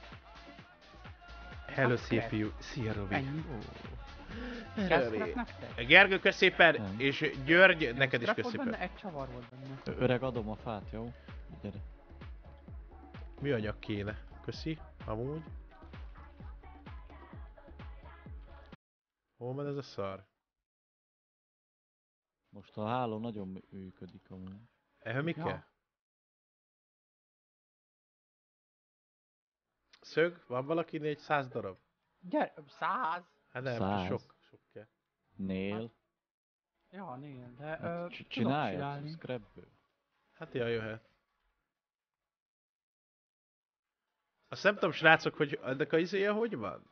Hello, Oké. szia fiú. Szia, Robi. Ennyi. Robi. Scrap nektek? Gergő, kösz szépen, Nem. és György, neked is Scrap kösz volt szépen. benne, egy csavar volt benne. Öreg, adom a fát, jó? Gyere. Műanyag kéne. Köszi, amúgy. Hol van ez a szar? Most a háló nagyon működik amúgy. Ehhez mi Ja. kell? Szög? Van valakinél egy 100 darab? Gyere, 100. Hát nem, 100. sok kell. Nél. Ja, nél, de Hát tudok csinálja csinálni. scrapből. Hát ja, jöhet. Azt nem tudom, srácok, hogy ennek a izéje hogy van?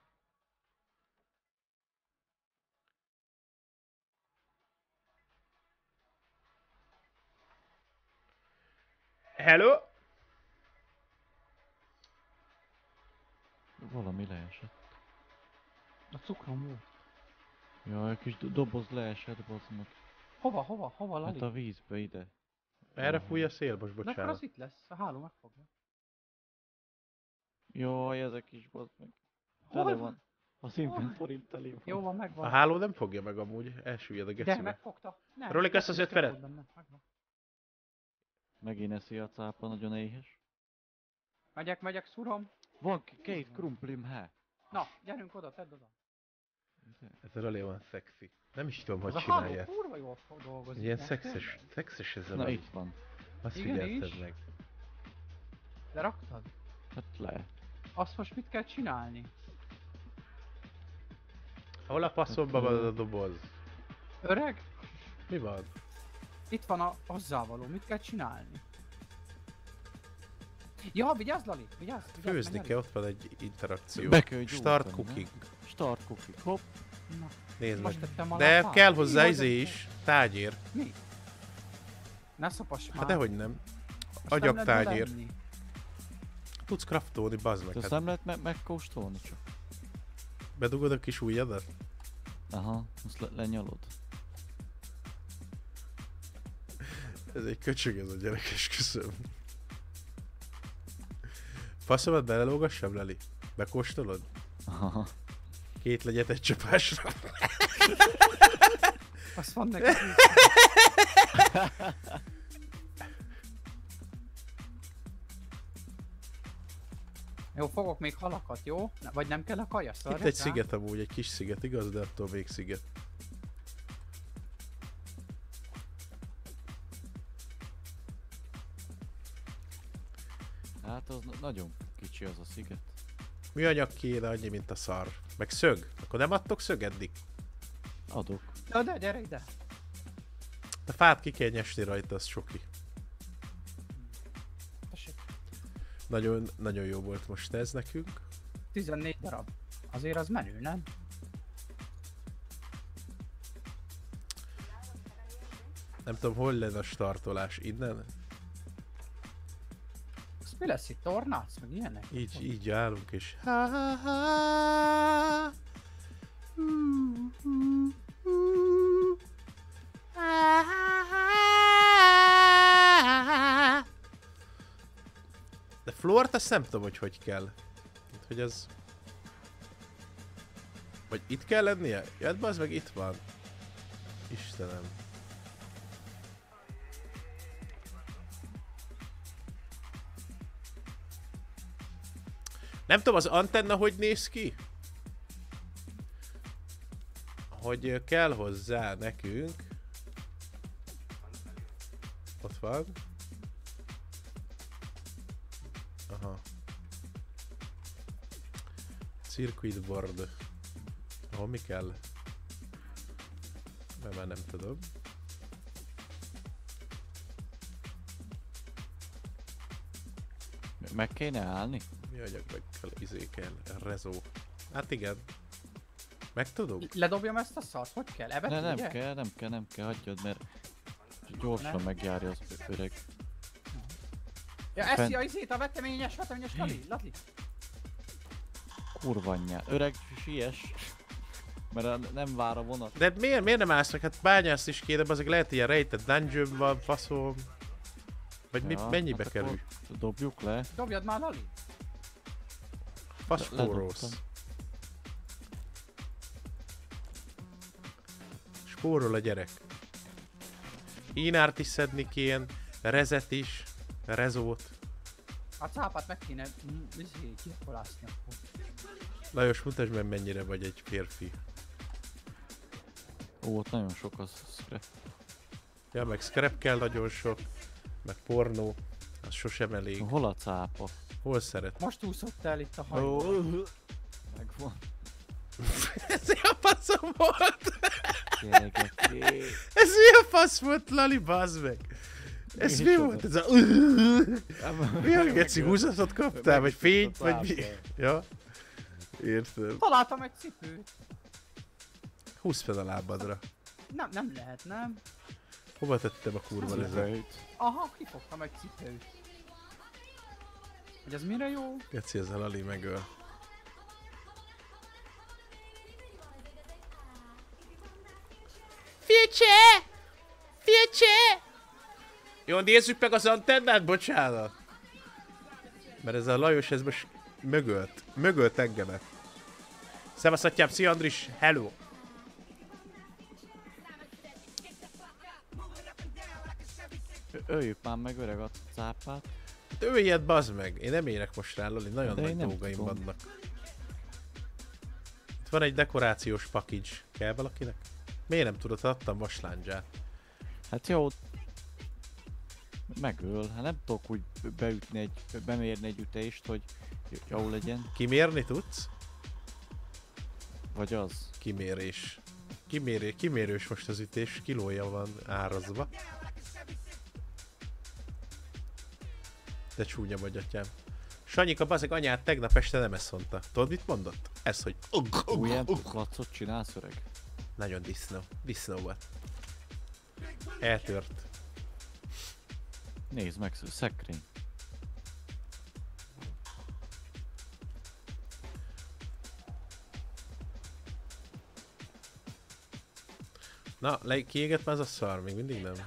Hello? Valami leesett. A cukrom volt. Ja, egy kis doboz leesett, bazd meg. Hova, Lali? Hát a vízbe ide. Erre fúj a szél, most De akkor bocsánat. az itt lesz, a háló megfogja. Jaj, ezek is, bazd meg. Hol Tele van? van. Az inventorim teli van. Jó van, A megvan. háló nem fogja meg amúgy, elsüllyed a De gecibe. megfogta. Nem, Rolik, ezt az scrap 50-et? volt benne, megvan. Megint eszi a cápa, nagyon éhes. Megyek, szurom. Van két krumplim, hát. Na, gyerünk oda, tedd oda. Ez a Roli van szexi. Nem is tudom, Az hogy a háló csinálja. kurva jól dolgozik. Ilyen most szexes, tényleg. szexes ez a Na Roli. itt van. Azt Igen, figyelted is. meg. De raktad? Hát le. Azt most mit kell csinálni? Hol a passzomban van az a doboz? Öreg? Mi van? Itt van a hozzávaló, mit kell csinálni? Ja, vigyázz Lali, vigyázz, Főzni menj kell, ott van egy interakció. Be kell Start gyújtani, cooking. nem? Start cooking. Hopp. elő. Na, Nézd most meg. tettem alá De a fát. kell hozzá Mi izé volt ez? is. Tányér. Mi? Ne szopass már. Hát dehogy nem. Most nem lehet Agyagtányér. belenni. Tudsz craftolni, bazd meg. Azt Hát nem lehet megkóstolni csak. bedugod a kis ujjadat? Aha, azt lenyalod. Ez egy köcsög ez a gyerek, esküszöm. Faszomat belelógassam, Leli? Bekóstolod? Aha. 2 legyet egy csapásra. Azt van neki. Jó, fogok még halakat, jó? Vagy nem kell a kaja? Itt Szarjak egy rá? sziget amúgy, egy kis sziget, igaz? De attól még sziget. Hát az nagyon kicsi az a sziget. Műanyag kéne annyi, mint a szar. Meg szög. Akkor nem adtok szög eddig? Adok. Ja, de gyere ide. A fát ki kell nyesni rajta, az soki. Tessék. Nagyon, nagyon jó volt most ez nekünk. 14 darab. Azért az menő, nem? Nem tudom, hol lenne a startolás. Innen? Ez mi lesz itt? Tornács? Meg ilyenek? Így állunk és... De Flort azt nem tudom, hogy kell. Hogy az... Vagy itt kell lennie? Ja, hát bazd meg itt van. Istenem. Nem tudom, az antenna hogy néz ki? Hogy kell hozzá nekünk. Ott van. Aha. Circuit board. Ahol mi kell? Mert már nem tudom. Meg kéne állni? Mi anyag meg kell, izé kell, rezó. Hát igen. Meg tudunk? Ledobjam ezt a szart? Hogy kell? Ebet, Ne, ugye? nem kell, hagyjad, mert gyorsan Nem? megjárja az öreg. Ja, eszi a izét, a veteményes Lali, Lali. Kurva anyját. Öreg, siess. Mert nem vár a vonat. De hát miért nem állsz meg? Hát bányászt is kéne, azok lehet ilyen rejtett dungeon van, faszom. Vagy Ja, mennyibe hát kerül? akkor dobjuk le. Dobjad már, Lali! Faszpórósz. Ledobtam. Spórol a gyerek. Inárt is szedni kéne, rezet is, rezót. A cápát meg kéne gyilkolászni akkor. Lajos, mutasd meg mennyire vagy egy férfi. Ó, ott nagyon sok az scrap. Ja, meg scrap kell nagyon sok, meg pornó, az sosem elég. Hol a cápa? Hol szeret? Most úszott el itt a hajó. Ó, megvan. Ez ilyen faszom volt! Gyerekek. Ez milyen fasz volt, Lali, bazd meg! Ez mi volt? Ez a... Mi a geci, húzatot kaptál? Vagy fényt? Vagy mi? Ja? Értem. Találtam egy cipőt. Húzd fel a lábadra. Nem lehet, nem? Hova tettem a kurva lezet? Aha, kifogtam egy cipőt. Hogy ez mire jó? Geci, ez a Lali megöl. Fiecse! Fiecse! Jó, nézzük meg az antennát, bocsánat! Mert ez a Lajos, ez most mögölt engemet. Szevasz atyám, szia Andris, hello! Öljük már meg öreg a cápát. Hát ő ilyet, bazd meg! Én nem érek most rá, Lali, nagyon De nagy én nem dolgaim tudom. vannak. Itt van egy dekorációs package. Kell valakinek? Miért nem tudod, adtam vaslándzsát? Hát jó. Megöl. Hát nem tudok úgy bemérni egy ütést, hogy jó legyen. Kimérni tudsz? Vagy az. Kimérés. Kimérős most az ütés, kilója van árazva. De csúnya vagy, atyám. Sanyika, bazeg, anyád tegnap este nem ezt mondta. Tudod, mit mondott? Ez, hogy... Ilyen placot csinálsz, öreg? Nagyon disznó. Disznó volt. Eltört. Nézd meg, szekrény. Na, kiégett már az a szar, még mindig nem.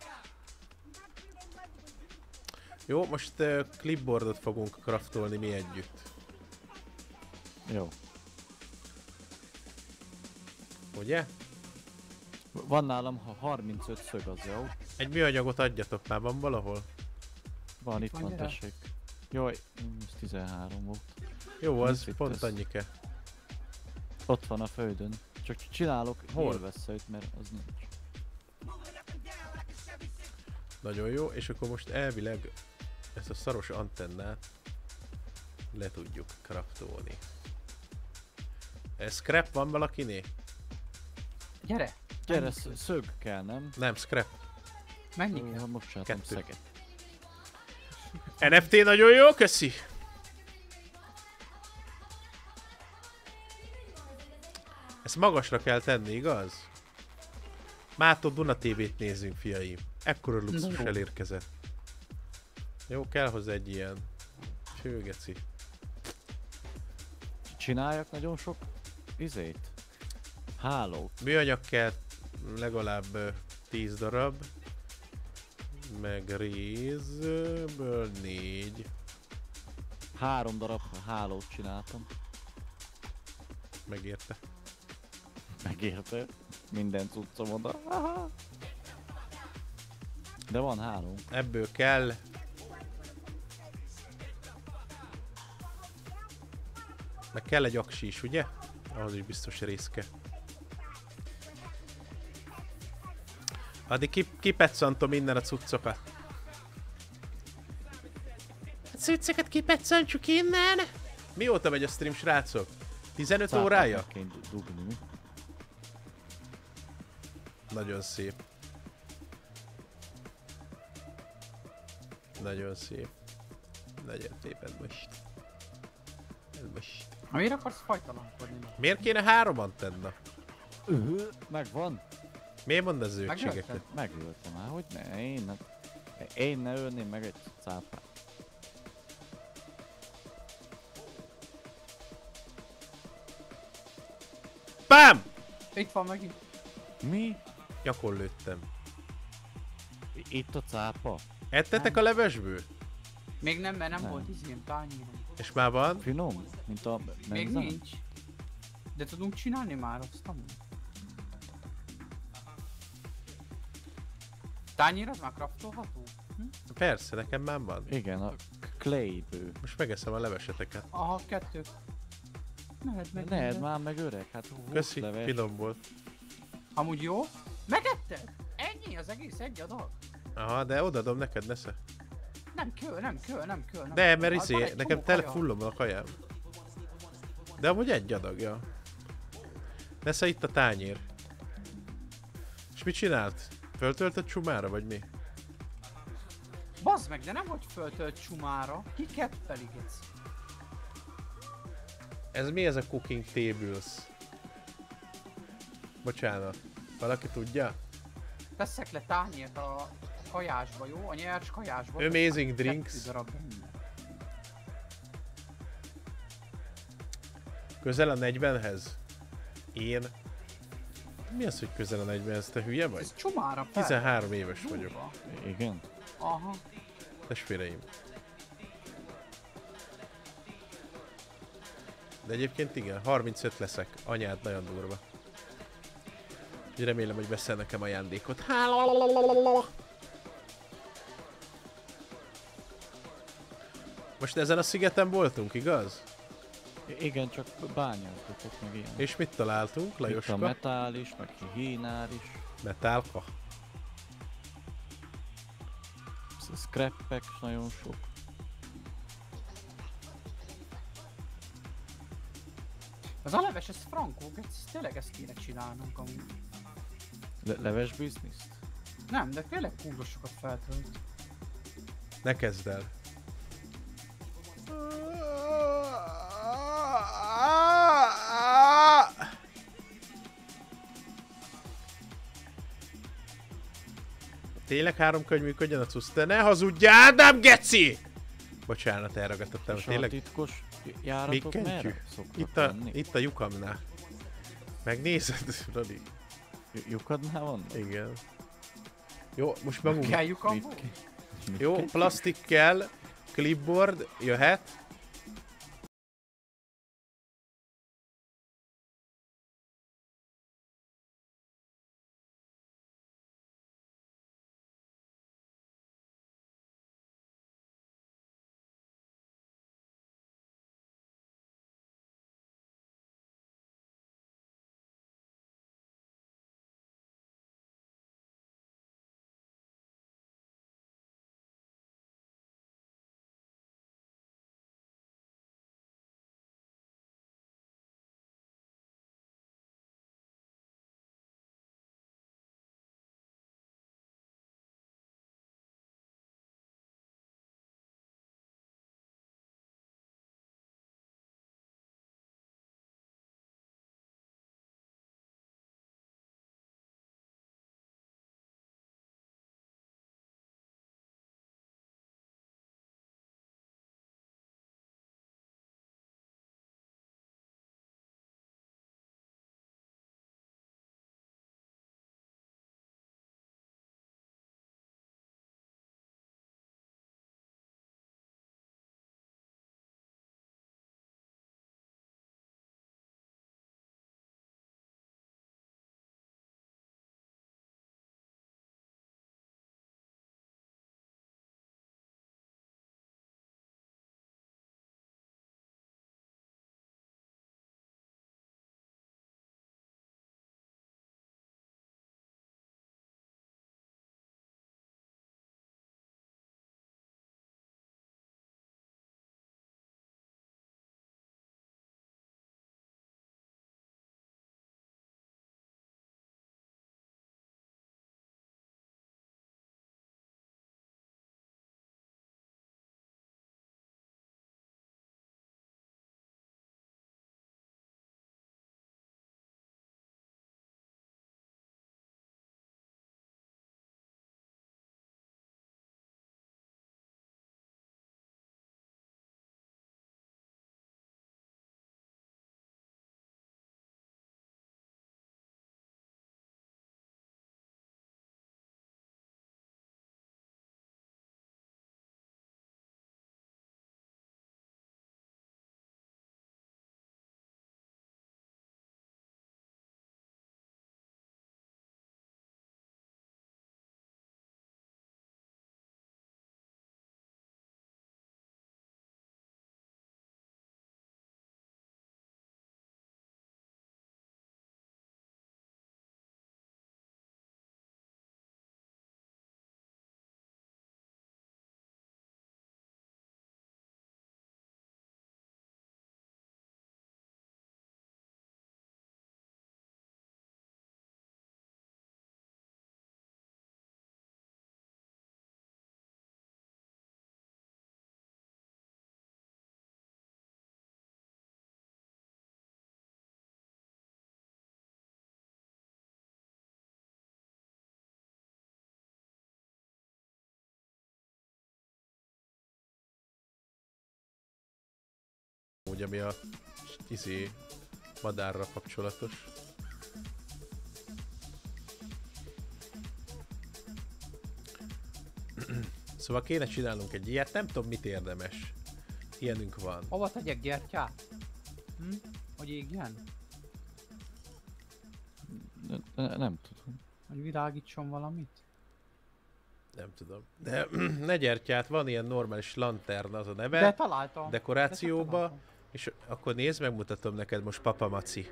Jó, most clipboardot fogunk craftolni mi együtt. Jó. Ugye? Van nálam, ha 35 szög az jó. Egy műanyagot adjatok már, van valahol? Van, itt van, Annyira? tessék. Jaj, ez 13 volt. Jó, az Mit pont ez? annyike. Ott van a földön. Csak csinálok Hol? élveszőt, mert az nincs. Nagyon jó, és akkor most elvileg ezt a szaros antennát le tudjuk craftolni. Scrap van valakiné? Gyere! Gyere, szög kell, nem? Nem, scrap. Mennyi Ó, kell? hát most csináltam 2. szeget. NFT nagyon jó, köszi! Ezt magasra kell tenni, igaz? Mától Duna TV-t nézzünk, fiaim. Ekkora luxus jó. elérkezett. Jó, kell hozzá egy ilyen. Főgeci. Csináljak nagyon sok izét? Hálót. Műanyag kell legalább 10 darab. Meg rézből 4. 3 darab hálót csináltam. Megérte. Megérte? Minden cuccom oda. Aha. De van 3. Ebből kell. Meg kell egy aksi is, ugye? Ahhoz is biztos részke. Addig kipeccantom innen a cuccokat. A cuccokat kipeccantsuk innen! Mióta megy a stream, srácok? 15 órája? Meg kell dugni. Nagyon szép. Nagyon szép. Nagyon szép ez most. Ez most. Ha miért akarsz fajtalankodni? Miért kéne 3 antenna? Megvan? Miért mond az zöldségeket? Megölted? Megöltem már, hogy ne, én ne ölném meg egy cápát. Cápám! Itt van megint. Mi? Jakon lőttem. Itt a cápa? Ettetek a levesből? Még nem, mert nem Nem. volt izém, tányérom. És már van? Finom? Mint a Még benzán? nincs. De tudunk csinálni már azt amúgy. Tányér az már craftolható? Persze, nekem már van. Igen, a clayből. Most megeszem a leveseteket. Aha, 2. Mehet meg. Lehet minden. már meg öreg, hát 20 Köszi, leves. finom volt. Amúgy jó? Megetted? Ennyi az egész egy adag? Aha, de odaadom neked, nesze. Nem kell, nem kell, nem kell. Nem De, kell. mert Az van izé, egy nekem csomó tele kaja. fullom a kajám. De amúgy egy adagja. Nesze itt a tányér. És mit csinált? Föltöltött csumára, vagy mi? Bazd meg, de nem vagy föltölt csumára. Ki keppeli, gec? Ez mi ez a cooking tables? Bocsánat. Valaki tudja? Teszek le tányért a kajásba, jó? A nyers kajásba. Amazing Kettő drinks. darab benne. Közel a 40-hez? Én? Mi az, hogy közel a 40-hez? Te hülye vagy? Ez csumára fel. 13 éves Durva. vagyok. Igen? Aha. Testvéreim. De egyébként igen, 35 leszek. Anyád nagyon durva. Úgyhogy remélem, hogy veszel nekem ajándékot. Most ezen a szigeten voltunk, igaz? Igen, csak bányázgatok meg ilyen. És mit találtunk, Itt a Lajoska? metál is, meg hínár is. Metálka. Scrappek is nagyon sok. Az a leves, ez frankó, gec, tényleg ezt kéne csinálnunk amúgy. Leves biznisz? Nem, de tényleg kurva sokat feltölt. Ne kezd el. Tényleg 3 könyv működjön a cusz? Te ne hazudjál, nem geci! Bocsánat, elragadtattam. És a Tényleg titkos még járatok kentyű? merre szoktak lenni? Itt a lyukamnál. Megnézed, Radi? Lyukadnál van? Igen. Jó, most magunk. Kell lyukam Mit volt? Mit Jó, kell? plastik kell, clipboard jöhet. amúgy, ami a madárra kapcsolatos. Szóval kéne csinálnunk egy ilyet, nem tudom mit érdemes. Ilyenünk van. Hova tegyek gyertyát? Hogy égjen? Nem tudom. Hogy világítson valamit? Nem tudom. De ne gyertyát, van ilyen normális lanterna, az a neve. De találtam. Dekorációba. találtam. És akkor nézd, megmutatom neked most Papa Maci.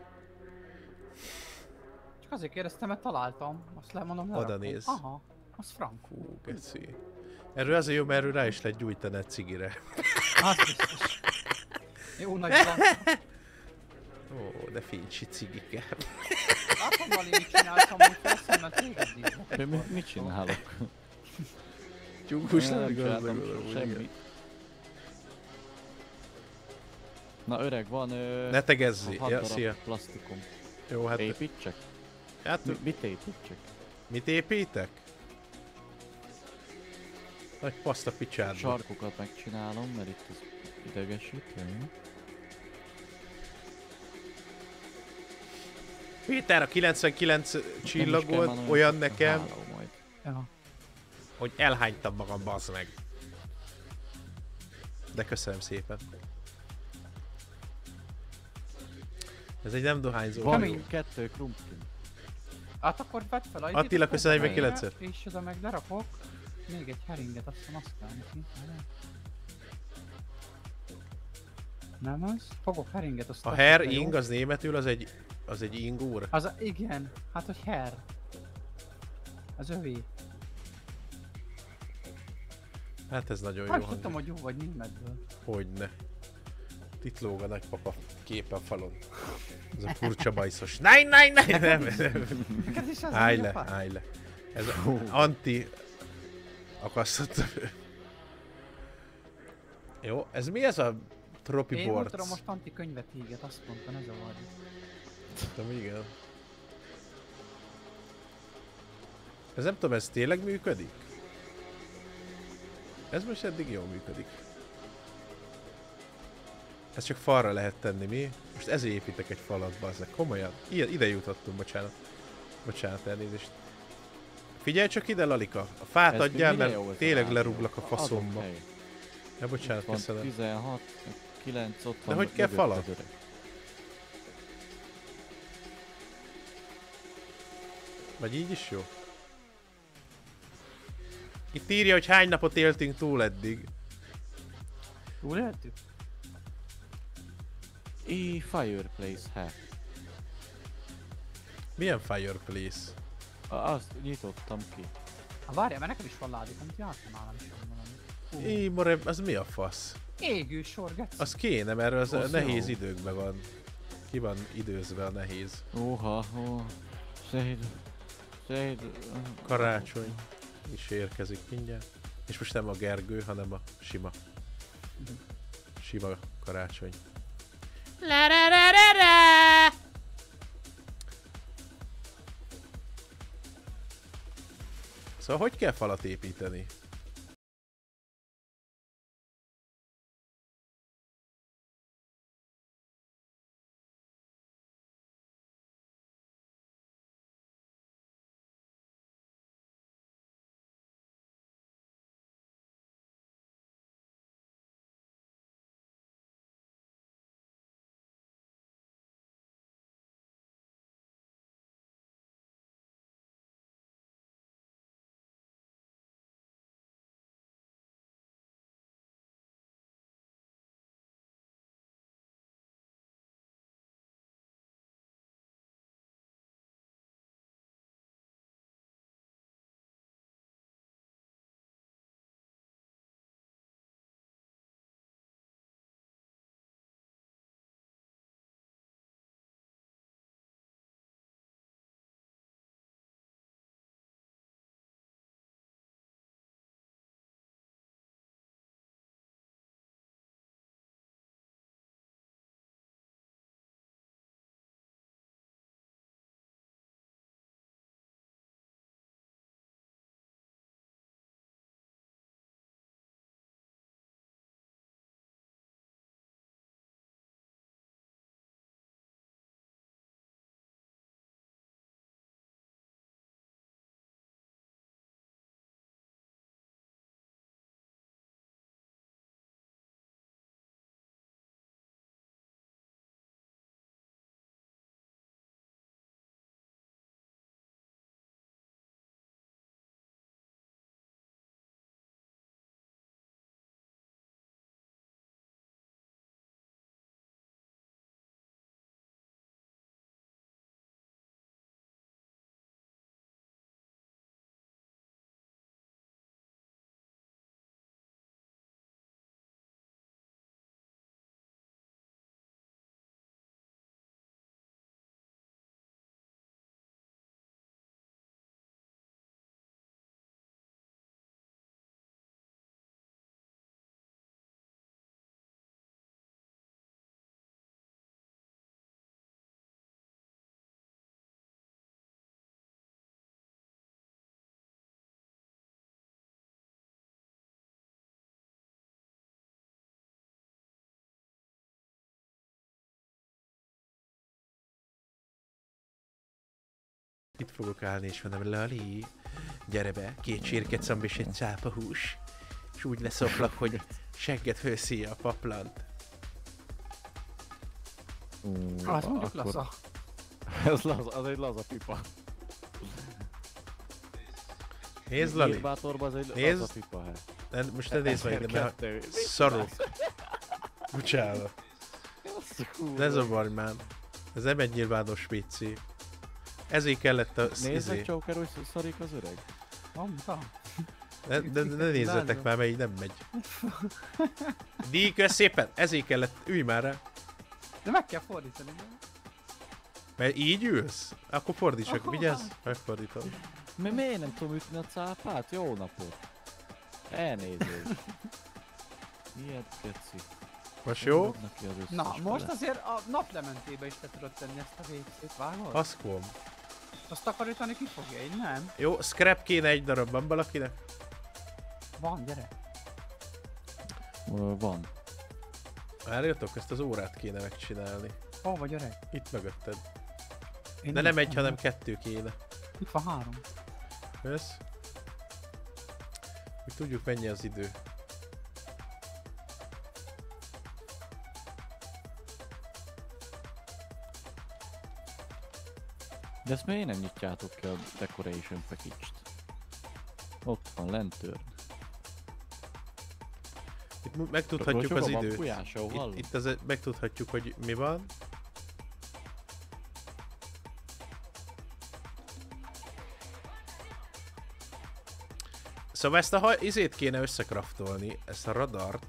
Csak azért kérdeztem, mert találtam. Azt lemondom, Oda lerakom. néz. Aha, az frank. Hú, geci. Erről azért jó, mert erről rá is lehet gyújtani egy cigire. Az biztos. Jó nagy van. Ó, de fincsi cigike. Látom, Vali, mit csinálsz amúgy persze, mert téged díjat. De mit csinálok? Tyúkus Nem nem csináltam igaz, semmit. Na öreg, van Ne tegezzé. 6 Ja, darab szia. plastikom. Jó, hát Építsek? hát Mit építsek? mit építek? Nagy paszta picsádba. Sarkokat megcsinálom, mert itt az idegesít, jó? Péter, a 99 csillag Nem is kell volt már olyan sok nekem, háló majd. Ja. hogy elhánytam magam, bazd meg. De köszönöm szépen. Ez egy nem dohányzó. Van Kemény. 2 krumpli. Hát akkor vedd fel a Attila, köszönöm 49-et. És oda meg lerakok. Még egy heringet, azt hiszem azt kell neki. Nem az? Fogok heringet, azt A teszek herr be, jó? ing az németül, az egy ingúr. Igen, hát hogy herr. Az övé. Hát ez nagyon jó Hát tudtam, hangzik. hogy jó vagy németből. Hogyne. Itt lóg a nagypapa képe a falon. Ez a furcsa bajszos. Nein, nein, nein! Nem, nem. Neked is az Állj a le, apa? állj le. Ez anti akasztott. Jó, ez mi ez a tropi Én úgy boards? tudom, most anti könyvet éget, azt mondta, ne zavarj. Tudom, igen. Ez nem tudom, ez tényleg működik? Ez most eddig jól működik. Ezt csak falra lehet tenni, mi? Most ezért építek egy falat, bazzeg. Komolyan. Ide jutottunk, bocsánat. Bocsánat, elnézést. Figyelj csak ide, Lalika. A fát Ez adjál, mire mert jó ez a tényleg rádió? lerúglak a faszomba. Adok hely. Ja, bocsánat, Van köszönöm. 16, 9, ott van. hogy kell mögötted falat? öreg. Vagy így is jó? Itt írja, hogy hány napot éltünk túl eddig. Túl éltük? Fireplace hack. Milyen fireplace? Azt nyitottam ki. Ha várjál, mert nekem is van ládikom, hogy jártam nálam is van valami. More, az mi a fasz? Égő sor, geci. Az kéne, mert az Az nehéz jó. időkben van. Ki van időzve a nehéz. Óha, Széd. Karácsony is érkezik mindjárt. És most nem a Gergő, hanem a sima. Sima karácsony. Szóval hogy kell falat építeni? itt fogok állni és mondom, Lali, gyere be, 2 csirkecomb és egy cápahús. És úgy leszoplak, hogy segget főszíja a paplant. Az mondjuk laza. Ez laza, az egy laza pipa. Nézd, Lali, Bátorban az egy nézd. laza pipa, most ne nézd meg ide, mert szarok. Bocsánat. Ne zavarj már. Ez nem egy nyilvános vicci. Ezért kellett a... Nézd meg, Joker, hogy szarik az öreg. Mondta. Ne nézzetek már, mert így nem megy. Díj, szépen! Ezért kellett... Ülj már rá! De meg kell fordítani. Mert így ülsz? Akkor fordítsak, vigyázz! Megfordítom. Miért nem tudom ütni a cápát? Jó napot! Elnézést. Ilyet keci. Most jó? Neki az összes Na, most fele. azért a naplementébe is te tudod tenni ezt a WC-t, vágod? Haszkom. Azt takarítani ki fogja, így nem? Jó, scrap kéne egy darab, van valakinek? Van, gyere. Van. Várjatok, ezt az órát kéne megcsinálni. Hol vagy öreg? Itt mögötted. Én De nem egy, tudom. hanem 2 kéne. Itt van 3. Jössz? Hogy tudjuk, mennyi az idő. De ezt miért nem nyitjátok ki a decoration package-t? Ott van, lentőr. Itt megtudhatjuk az időt. Hallom. Itt az, megtudhatjuk, hogy mi van. Szóval ezt a izét kéne összekraftolni, ezt a radart.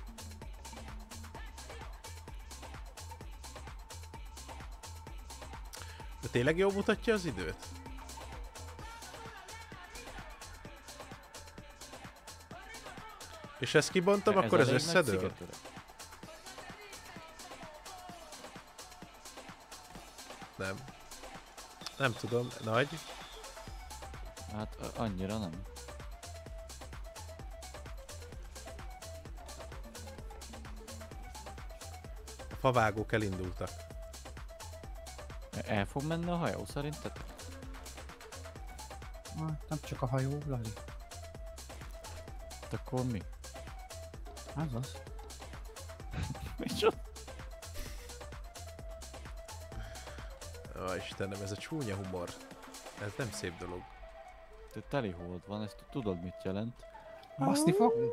De tényleg jól mutatja az időt? És ezt kibontom, akkor ez összedől? Nem. Nem tudom, nagy. Hát annyira nem. A favágók elindultak. El fog menni a hajó szerinted? Nem csak a hajó, Lali. Hát akkor mi? Az az. Micsoda? Ó, Istenem, ez a csúnya humor. Ez nem szép dolog. Te telihold van, ezt tudod mit jelent? Baszni fogunk?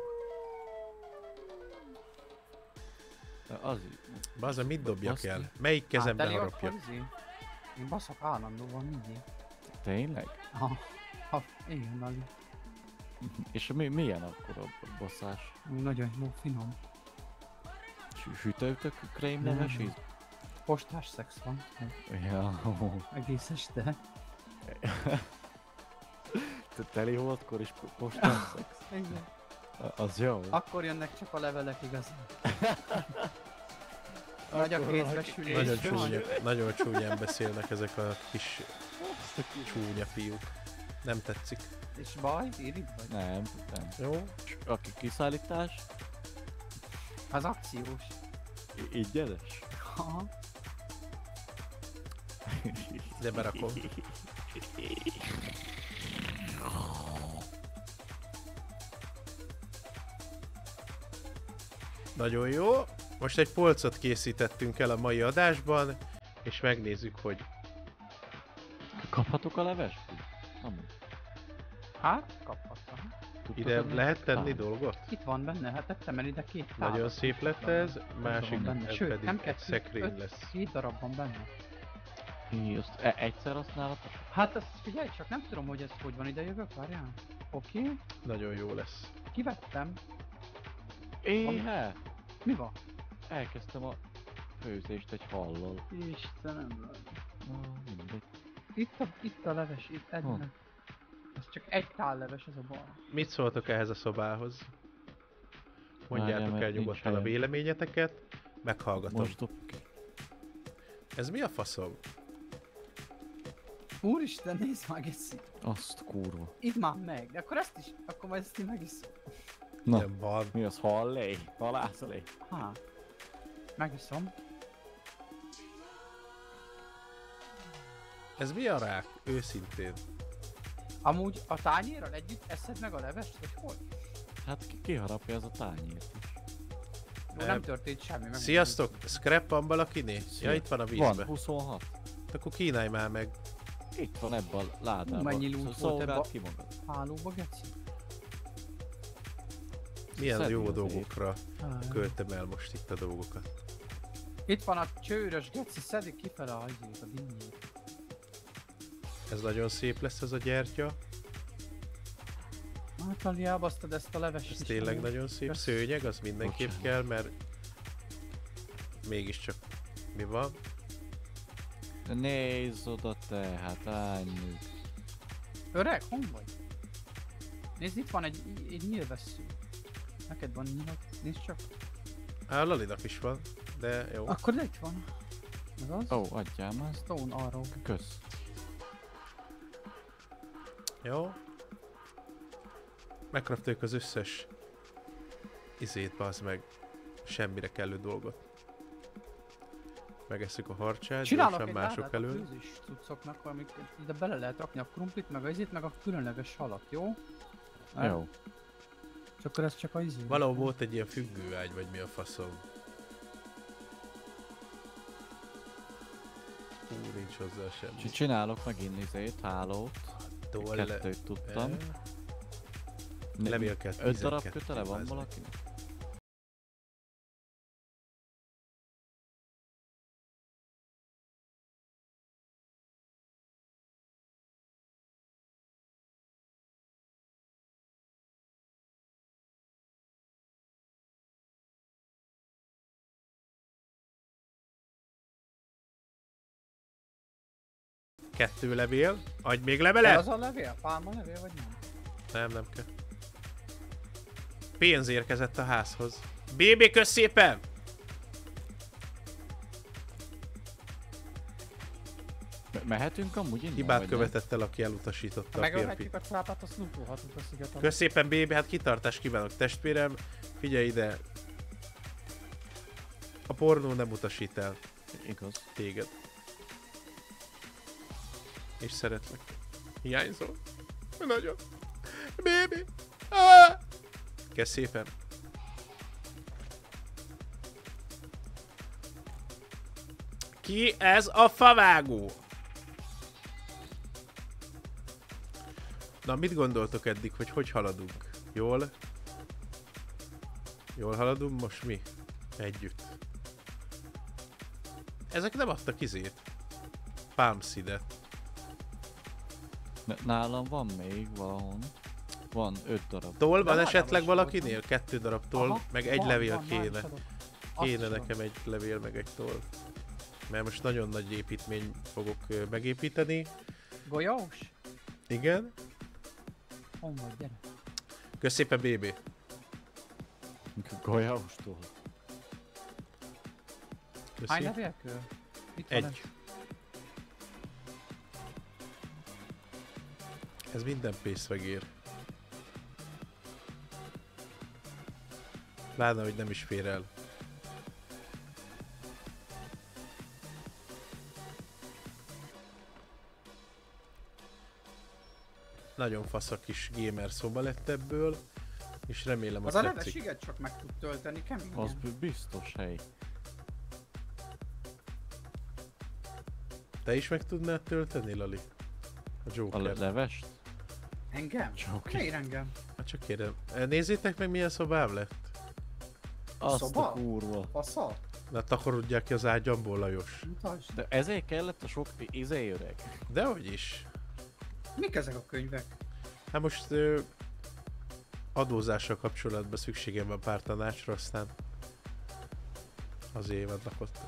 Az... Bazza, mit dobjak Baszni. el? Melyik kezembe teli harapjak? akkor izé. Én baszok állandóan mindig. Tényleg? Igen, Lali. És milyen akkor a bosszás? Nagyon jó, finom. Sütőtök krém Nem. leves íz? Postás szex van. Ja. Egész este. Te teliholdkor is postás szex? Igen. Az jó. Akkor jönnek csak a levelek igazán. Nagy a Akkor kézbesülés. Nagyon csúnyán beszélnek ezek a kis csúnya fiúk. Nem tetszik. És baj? Irigy vagy? Nem, nem. Jó? Aki kiszállítás, Az akciós. ingyenes. Aha. De berakom. Nagyon jó. Most egy polcot készítettünk el a mai adásban, és megnézzük, hogy Kaphatok a leves? Amúgy. Hát, kaphattam. Tudtok ide enni? lehet tenni Á, dolgot. Itt van benne, hát tettem el ide 2 tálat. Nagyon szép lett ez, másik van benne. ez Sőt, pedig nem egy 2, szekrény 5, lesz. 7 darab van benne. Azt egyszer használatos? Hát ezt figyelj csak, nem tudom, hogy ez hogy van, ide jövök, várjál. Oké, Nagyon jó lesz. kivettem. Éhe! Mi van? Elkezdtem a főzést egy hallal. Istenem. Mindegy. Itt a leves, itt Hol? eddig. Ez csak egy tál leves, ez a bal. Mit szóltok ehhez a szobához? Mondjátok Várjál, el mert nincs nyugodtan a helyem. véleményeteket, meghallgatom. Most dob ki. Ez mi a faszom? Úristen, nézd már, Geszi. Azt kurva. Idd már meg, de akkor ezt is, akkor majd ezt így megiszom. Na, Nem van. mi az hallé? Halászlé? Há. Megiszom. Ez mi a rák? Őszintén. Amúgy a tányérral együtt eszed meg a levest, vagy hogy? Hát kiharapja ez a tányért is. Jó, nem történt semmi. Meg Sziasztok! Scrap van valakinél? Ja, itt van a vízbe. Van, 26. Akkor kínálj már meg. Itt van ebben a ládában. Mennyi loot volt ebbe a ki magad. hálóba, geci? Milyen Szedni jó azért. dolgokra Ah, költöm el most itt a dolgokat. Itt van a csőrös geci, szedik kifele a hajzét, a dinnyét. Ez nagyon szép lesz ez a gyertya. Hát Ali, elbasztad ezt a levest Ez is, tényleg amúgy. nagyon szép. Kösz. Szőnyeg, az mindenképp Bocsánat. kell, mert mégiscsak mi van? Nézd oda te, hát ányük. Öreg, hol vagy? Nézd, itt van egy nyílvessző. Neked van nyílad? Nézd csak. Á, Lalinak is van, de jó. Akkor itt van. Ez az? Ó, adjál már. Stone Arrow. Kösz. Jó. Megkraftoljuk az összes izét, bazd meg. Semmire kellő dolgot. Megesszük a harcsát, Csinálok gyorsan egy mások ládát a elől. főzés cuccoknak, amik ide bele lehet rakni a krumplit, meg a izét, meg a különleges halat, jó? Jó. És akkor ez csak a izé. Valahol volt egy ilyen függőágy, vagy mi a faszom. Hú, nincs hozzá semmi. Csinálok megint izét, hálót. Kettőt tudtam. Levél 2, 5 darab kötele van valakinek? Kettő levél. Adj még Kell levelet? az a levél? Pálma levél, vagy nem? Nem kell. Pénz érkezett a házhoz. BB, kösz szépen! Mehetünk amúgy innen? Hibát vagy követett el, aki elutasította Ha a megölhetjük pirpit. a trápát, azt lootolhatunk a szigeten. Kösz szépen, BB, hát kitartást kívánok, testvérem. Figyelj ide. A pornó nem utasít el nem? Igaz. téged. És szeretlek. Hiányzol? Nagyon. BB. Ah! Kösz szépen. Ki ez a favágó? Na, mit gondoltok eddig, hogy haladunk? Jól? Jól haladunk most mi? Együtt. Ezek nem adtak izét. Palm seedet. Nálam van még valahol. Van 5 darab. Toll van várjál, esetleg most valakinél? 2 darab toll, Aha, meg egy van, levél van, már kéne. is adok. Azt Kéne is van. nekem egy levél, meg egy toll. Mert most nagyon nagy építmény fogok megépíteni. Golyós? Igen. Hol vagy, gyere. Kösz szépen, BB. Golyaustól. Hány Köszi. levélkő? Itt van Egy. Ez minden pénzt megér. Pláne, hogy nem is fér el. Nagyon fasz a kis gamer szoba lett ebből, és remélem Az azt a leves tetszik. iget csak meg tud tölteni, keményen. Az biztos hely. Te is meg tudnád tölteni, Lali? A A Joker. levest? Engem? Joker. Miért engem? Hát csak kérdem. Nézzétek meg, milyen szobám lett. Azt Szoba? a kurva. Fasza? Na takarodják ki az ágyamból, Lajos. Mutasd. De ezért kellett a sok öreg. Dehogy is. Mik ezek a könyvek? Hát most adózással kapcsolatban szükségem van pár tanácsra, aztán azért vannak ott.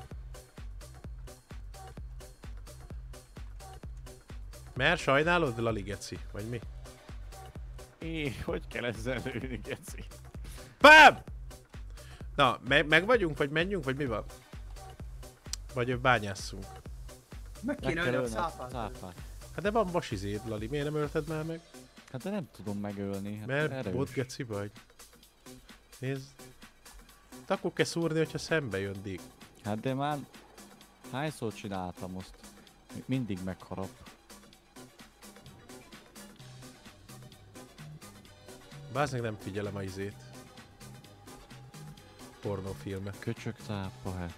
Mert sajnálod, Lali geci? Vagy mi? Hogy kell ezzel lőni, geci? BAM! Na, meg vagyunk, vagy menjünk, vagy mi van? Vagy bányásszunk? Meg Meg kéne kell ölni a ölni a szápát. cápát. Hát de van vasizéd, Lali, miért nem ölted már meg? Hát de nem tudom megölni. Hát Mert erős. bot geci vagy. Nézd. Te akkor kell szúrni, hogyha szembe jön Dick. Hát de már hányszor csináltam azt? Mindig megharap. Bázeg nem figyelem a izét. Pornófilmet. Köcsög cápa, hát.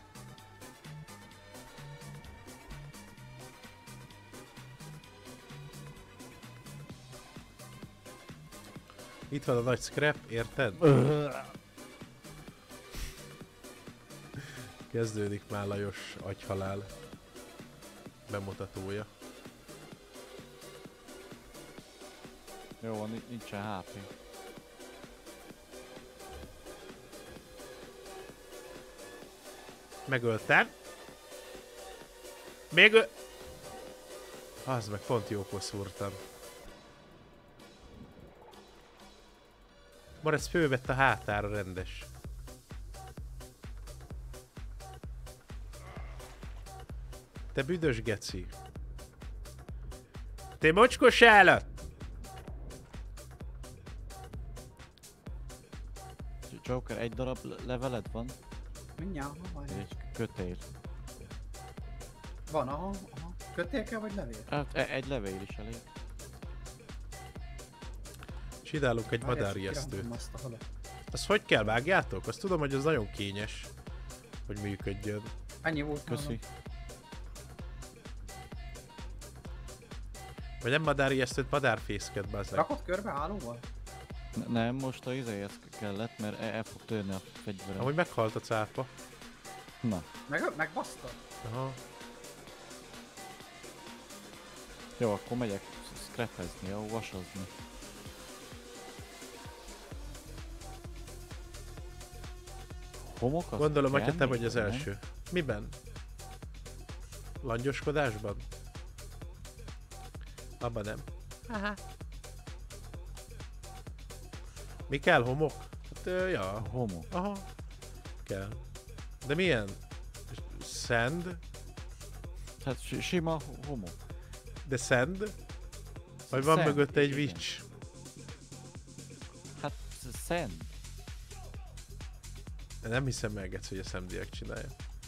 Itt van a nagy scrap, érted? Kezdődik már Lajos agyhalál bemutatója. Jó van, nincsen HP. Megöltem. Még az meg pont jókor szúrtam. Maradsz fölvett a hátára rendes. Te büdös geci. Te mocskos állat! Joker, egy darab leveled van? Mindjárt, ha van. Egy kötél. Van, aha. Kötél kell vagy levél? Hát egy levél is elég. Csinálunk egy Várjál, madárijesztőt. kirakom azt a halat. Azt hogy kell, vágjátok? Azt tudom, hogy az nagyon kényes, hogy működjön. Ennyi volt Köszi. nálam. Vagy nem madárijesztőt, madárfészket, bazd. Rakott körbe állóval? Nem, most a izéhez kellett, mert el fog törni a fegyverem. Ahogy meghalt a cápa. Na, Megbaszta? Aha. jó, akkor megyek scrapezni, jó, vasazni. Homok az Gondolom, hogy kell te még, vagy az nem? első. Miben? Langyoskodásban? Abban nem. Aha. Mi kell, homok? Hát, A ja. homok. Aha. Kell. De milyen? Sand? Hát sima homok. De sand? Vagy van Sand, mögötte egy igen. witch? Hát szent. De nem hiszem meg, Geci, hogy a szemdiek csinálja.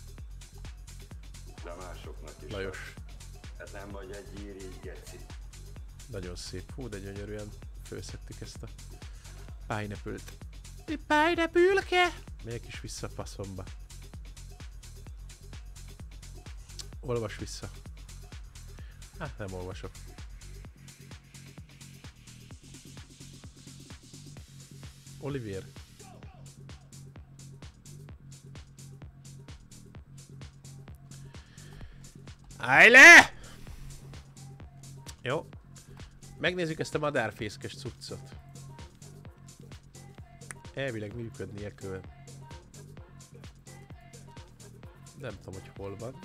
De másoknak is. Lajos. Hát nem vagy egy irigy geci. Nagyon szép. Hú, de gyönyörűen főszettük ezt a pineapple-t. Pineapple-ke? Megyek is vissza a faszomba. Olvas vissza. Hát nem olvasok. Olivier. Állj le! Jó. Megnézzük ezt a madárfészkes cuccot. Elvileg működnie kell. Nem tudom, hogy hol van.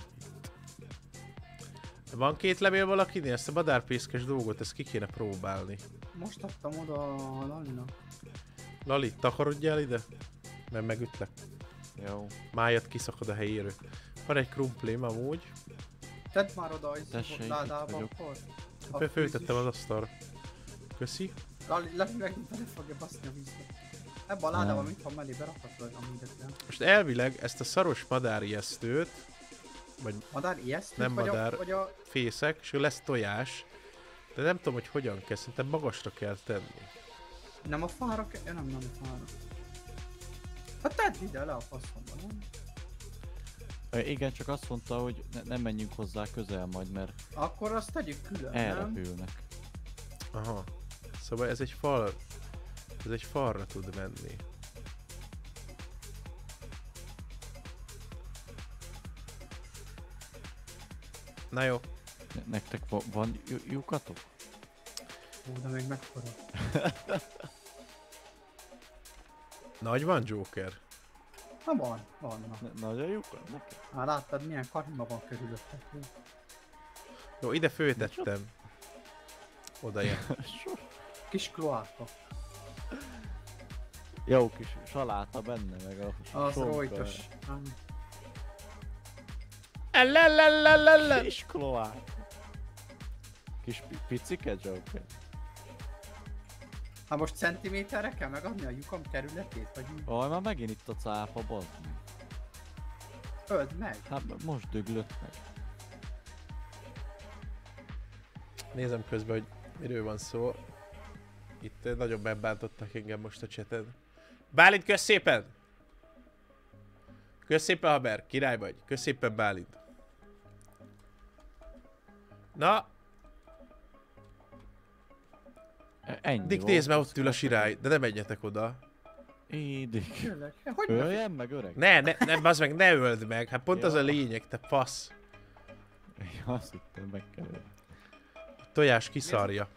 Van két levél valakinél? Ezt a madárfészkes dolgot, ezt ki kéne próbálni. Most adtam oda a Lalinak. Lali, takarodjál ide? Mert megütlek. Jó. Májat kiszakad a helyéről. Van egy krumplém amúgy. Tedd már oda a Tessék, itt ládába vagyok. akkor. Föltettem az asztalra. Köszi. Lali megint bele fogja baszni a vízbe. Ebben a ládában mit van mellé berakhatod a mindent. Most elvileg ezt a szaros madárijesztőt, vagy Madár ijesztő? Nem vagy madár. Vagy a... fészek, és lesz tojás. De nem tudom, hogy hogyan kell, szerintem magasra kell tenni. Nem a fára kell? Ja, nem a fára. Hát tedd ide le a faszomba, nem? Igen, csak azt mondta, hogy nem menjünk hozzá közel majd, mert Akkor azt tegyük külön, nem? elrepülnek. Aha. Szóval ez egy fal. Ez egy falra tud menni. Na jó. Nektek van lyukatok? Hú, de még mekkora. Nagy van, Joker? Na van. Nagy a lyukat? Neki? Már láttad milyen karima van körülötted. Jó, ide föltettem. Oda jön. Kis kloáka. Jó kis saláta benne, meg a Az sonka. rojtos. Kis kloák. Kis picike Joker. Hát most centiméterre kell megadni a lyukam területét, vagy mi? Aj, már megint itt a cápa, bazd meg. Öld meg! Hát most döglött meg. Nézem közben, hogy miről van szó. Itt nagyon megbántottak engem most a cseten. Bálint, kösz szépen! Kösz szépen, Haber, király vagy. Kösz szépen, Bálint. Na, Ennyi Dick, volt, nézd, mert az ott ül a sirály, de ne menjetek oda. Dick. Tényleg? Hogy Öljem meg, öreg? Ne, bazd meg, ne öld meg. Hát pont az a Ja. lényeg, te fasz. Ja, azt hittem, meg kell ölni. Tojás kiszarja.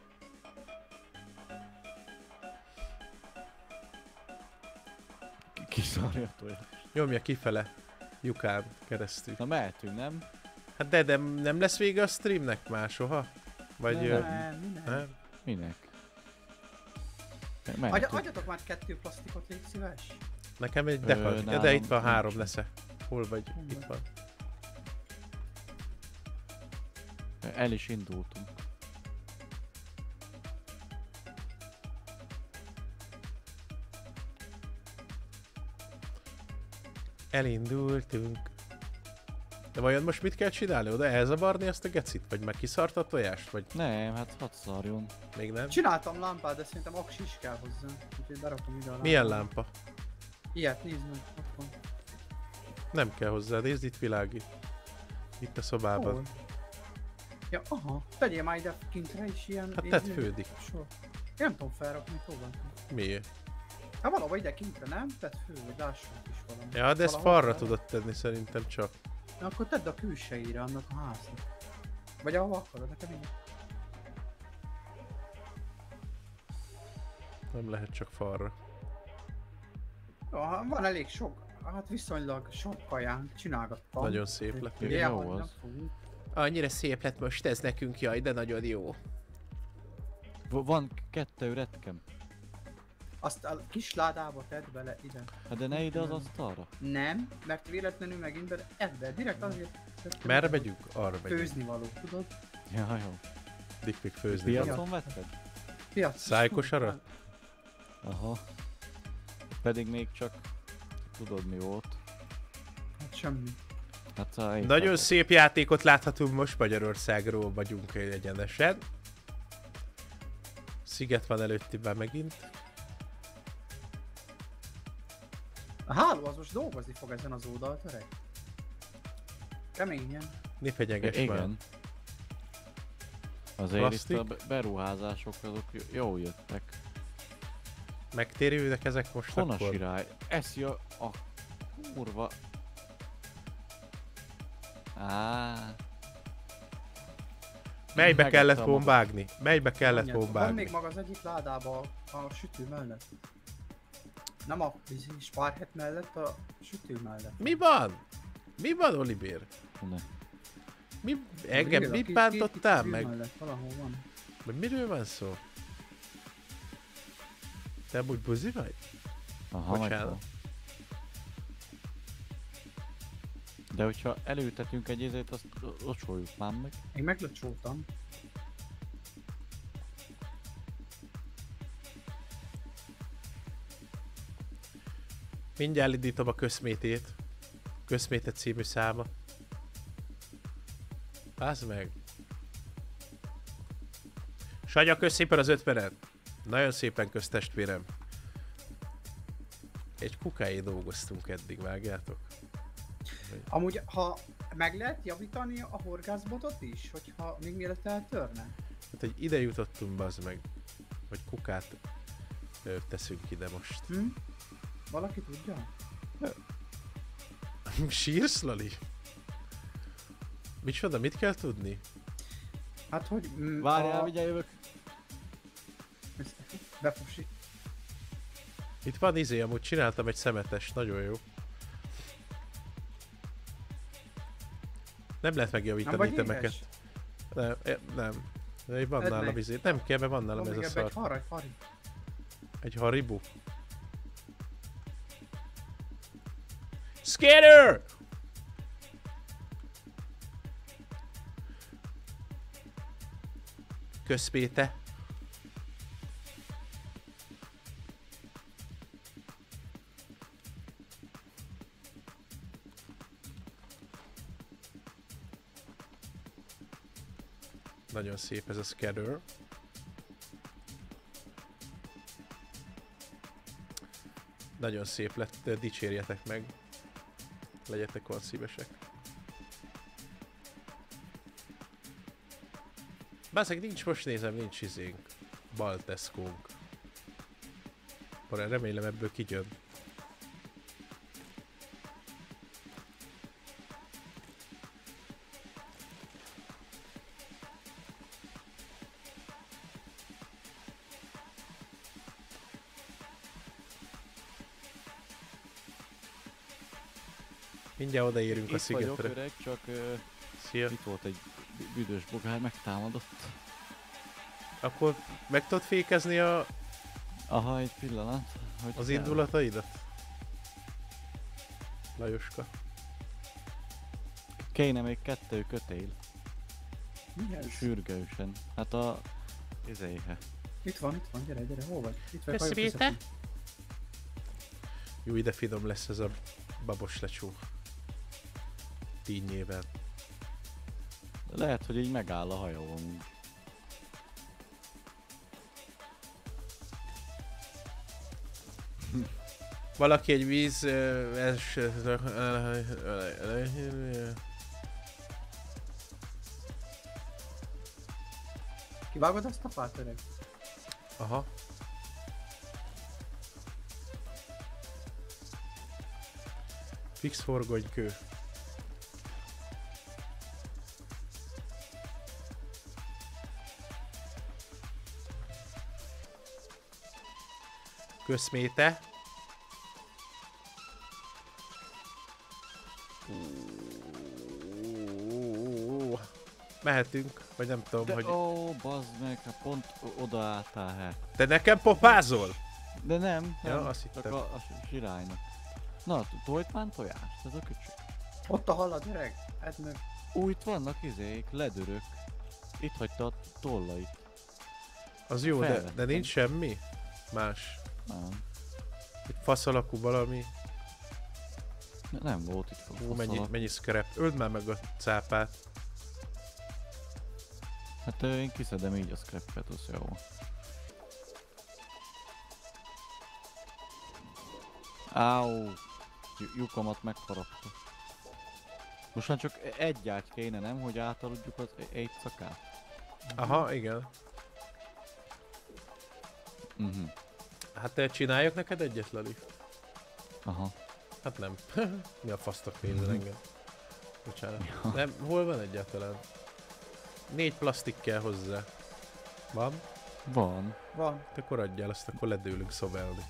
Kiszarja tőle. Nyomja kifele. Lyukán keresztül. Na mehetünk, nem? Hát de nem lesz vége a streamnek már soha? Vagy... Nem. Nem. Nem? Minek? Mehetünk. Adjatok már 2 plastikot, légy szíves. Nekem egy Ö, defa. Ja, de nálam itt van 3 nincs. lesz-e. Hol vagy? Itt van. El is indultunk. Elindultunk. De vajon most mit kell csinálni? Oda elzavarni ezt a gecit? Vagy már kiszart a tojást? Vagy Nem, hát hadd szarjon. még nem? Csináltam lámpát, de szerintem aks is kell hozzá. Úgyhogy berakom ide a lámpát. Milyen lámpa? Ilyet, nézd meg. Ott van. Nem kell hozzá, nézd itt világít. Itt a szobában. Hol? Ja, aha. Tegyél már ide kintre is ilyen... Hát tedd fődik. Sor. Én nem tudom felrakni, próbáltam. Miért? Hát valahol ide kintre, nem? Tedd fő, hogy lássunk is valami. Ja, de ezt Valahol falra fel. tudod tenni szerintem csak. Na akkor tedd a külsejére annak a háznak. Vagy ahova akarod, nekem így. Nem lehet csak falra. Ja, van elég sok, hát viszonylag sok kajánk, csinálgattam. Nagyon szép lett. Jó Ilyen, hogy nem az. fogunk. Annyira szép lett most ez nekünk, jaj, de nagyon jó. Van 2 retkem. Azt a kis ládába tedd bele ide. Hát de ne ide az asztalra. Nem, mert véletlenül megint bele, ebbe, direkt azért. Merre megyünk? Arra megyünk. Főzni való, tudod? Ja, jó. Dickpic főzni. Piac. van. Piacon vetted? Piac. Szájkos arat? Aha. Pedig még csak... Tudod mi volt? Hát semmi. Hát a Nagyon szép játékot láthatunk most, Magyarországról vagyunk egyenesen. Sziget van előttében megint. A háló az most dolgozni fog ezen az oldalt, öreg. Keményen. Ne fenyeges már. Igen. Azért Plastik. itt a beruházások azok jól jöttek. Megtérülnek ezek most Hon a akkor? sirály? Eszi a kurva... Melybe Megette kellett a volna maga. vágni? Melybe kellett Mondjad, volna van még vágni? maga az egyik ládába a sütő mellett. Nem a spárhet mellett, a sütő mellett. Mi van? Mi van, Olibér? Ne. Mi, engem Grill, mi a két bántottál grill meg? mellett, valahol van. Vagy miről van szó? Te amúgy buzi vagy? Aha, Bocsánat. megvan. De hogyha előtetünk egy izét, azt locsoljuk már meg. Én meglöcsóltam. Mindjárt indítom a közmétét. Közméte című száma. Bázd meg. Sanya, kösz szépen az 50-et. Nagyon szépen kösz, testvérem. Egy kukáig dolgoztunk eddig, vágjátok? Amúgy, ha meg lehet javítani a horgászbotot is, hogyha még mielőtt eltörne? Hát, hogy ide jutottunk, bazd meg. Hogy kukát teszünk ide most. Valaki tudja? Sírsz, Lali? Micsoda, mit kell tudni? Hát, hogy... Várjál, mindjárt jövök. Befusi. Itt van izé, amúgy csináltam egy szemetes, nagyon jó. Nem lehet Nem megjavítani vagy itemeket. éhes? Nem, nem. De van Edd nálam meg. izé. Nem kell, mert van nálam Van ez a még ebbe egy szar. haraj, fari. Egy haribu. Scanner! Közpéte. Nagyon szép ez a scanner. Nagyon szép lett, dicsérjetek meg. Legyetek olyan szívesek. Bászeg, nincs, most nézem, nincs izénk. Balteszkónk. Remélem ebből kijön. Mindjárt odaérünk a Itt vagyok szigetre. öreg, csak Szia. itt volt egy büdös bogár, megtámadott. Akkor meg tudod fékezni Aha, egy pillanat. Hogy az kell. indulataidat? Lajoska. Kéne még 2 kötél. Mi ez? Sürgősen. Hát a... izéhe. Itt van, gyere, hol vagy? Itt vagy, Köszi, hajó Béte. közepén. Jó, ide finom lesz ez a babos lecsó. Tínnyével. Lehet, hogy így megáll a hajó amúgy. Valaki egy víz... Kivágod azt a fát, öreg? Aha. Fix forgonykő. Köszméte. Mehetünk, vagy nem tudom, De hogy... ó, bazd meg, hát pont oda álltál, hát. Te nekem popázol? De nem, Ja, nem, azt csak hittem. a siránynak. Na, tolt már tojást, ez a kücsök. Ott a halad, öreg. Edd meg. Itt vannak izék, ledörök. Itt hagyta a tollait. Az jó, de Felvettem. nincs semmi más. Nem, Itt fasz alakú valami. nem volt itt Hú, mennyi scrap. Öld már meg a cápát. Hát én kiszedem így a scrappet, az jó. Áú! Lyukamat megharapta. Most már csak egy ágy kéne, nem? Hogy átaludjuk az egy szakát? Aha, igen. Hát csináljak neked egyet, Lali? Aha. Hát nem. Mi a fasztok nézel engem? Bocsánat. Nem, hol van egyáltalán? 4 plastik kell hozzá. Van? Van. Van. Te akkor adjál, azt akkor ledőlünk szobálni.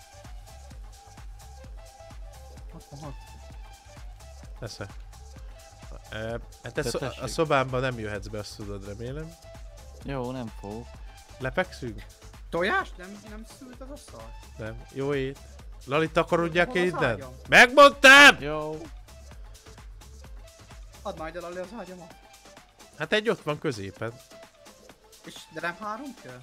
Ott van, ott. Esze. Hát Te a tessék. szobámba nem jöhetsz be, azt tudod, remélem. Jó, nem fog. Lepekszünk? Tojás? Nem szült az asztal? Nem. Jó ét. Lali, takarodják Hol az innen? ágyam? Megmondtam! Jó. Add majd el alé az ágyamat. Hát egy ott van középen. De nem 3 kell?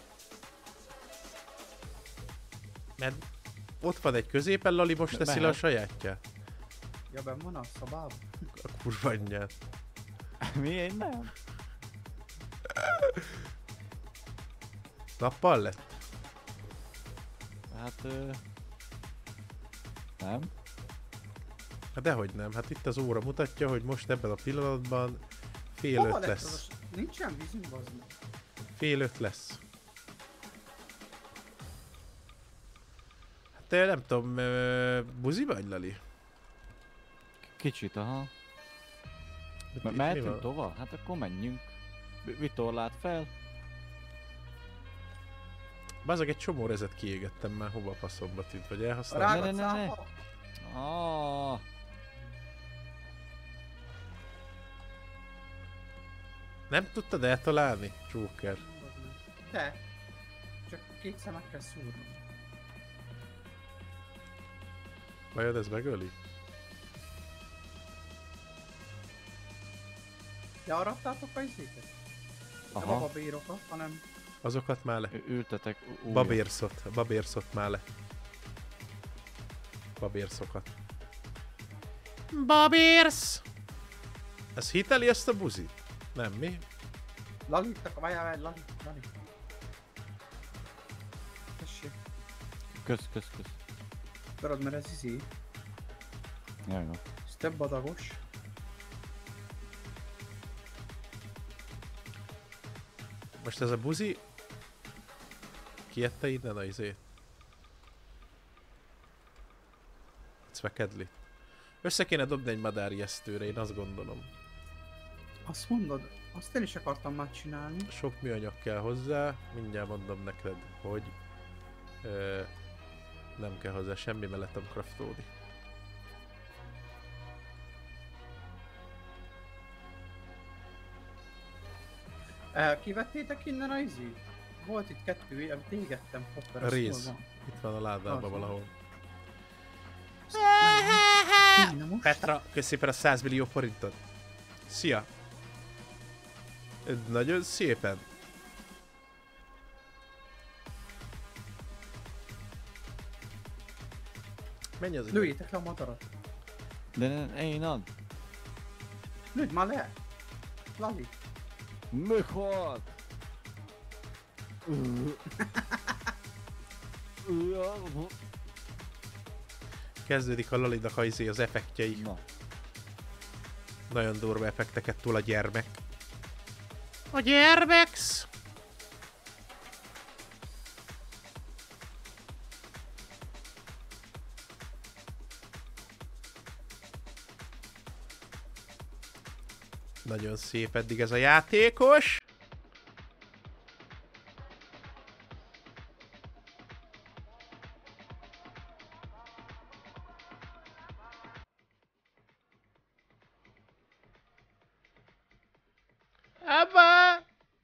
Mert ott van egy középen, Lali most teszi le a Mehet. sajátját. Ja, benn van a szobában. A kurva anyját. Mi? Én nem. Nappal lett? Hát... nem. Hát dehogy nem, hát itt az óra mutatja, hogy most ebben a pillanatban fél Hova 5 lett lesz. az a... Nincsen vízünk, bazd meg. Fél 5 lesz. Hát te nem tudom, buzi vagy, Lali? Kicsit, aha. Itt mi Mehetünk van? tovább? Hát akkor menjünk. Vitorlát fel. Bazeg, egy csomó rezet kiégettem már, hova a faszomba tűnt, vagy elhasználtam? Rágad ne, ne. cápa? Ah, Nem tudtad eltalálni, Joker? Bazd meg. Te. Csak kétszer meg kell szúrni. Vajon ez megöli? Ja, raktátok a izéket? Nem a aha. babírokat, hanem... Azokat már le. Ültetek újra. Babérszot már le. Babérszokat. Babérsz! Ez hiteli ezt a buzi? Nem, mi? Lali, várjál, Lali. Tessék. Kösz. Tudod, mert ez izé. Jaj, jó. Ez több adagos. Most ez a buzi... Kiette innen a izét? Cvekedli. Össze kéne dobni egy madárjesztőre, én azt gondolom. Azt mondod? Azt én is akartam már csinálni. Sok műanyag kell hozzá, mindjárt mondom neked, hogy... nem kell hozzá semmi, mert lettem craftolni. Kivettétek innen a izét? Volt itt kettő, amit égettem, Hopper, A az rész. hol van? Itt van a ládában Az van. valahol. Na most? Petra, kösz szépen a 100 millió forintot. Szia! Nagyon szépen. Menj az Lőjétek le a madarat. De én ad. Lőd már le! Lali! Meghalt! Kezdődik a Lalinak az effektjei. Na, Nagyon durva effekteket túl a gyermek. A gyermeksz! Nagyon szép eddig ez a játékos. Abba!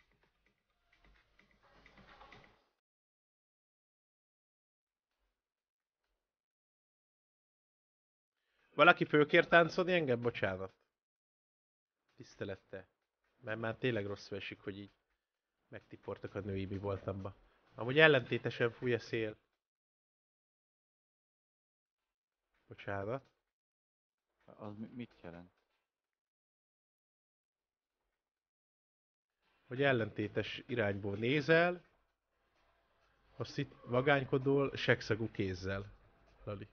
Valaki főkér táncolni engem? Bocsánat. Tisztelette. Mert már tényleg rosszul esik, hogy így megtiportak a női mi voltamba. Amúgy ellentétesen fúj a szél. Bocsánat. az mit jelent? Hogy ellentétes irányból nézel, azt itt vagánykodol sekszagú kézzel. Lali.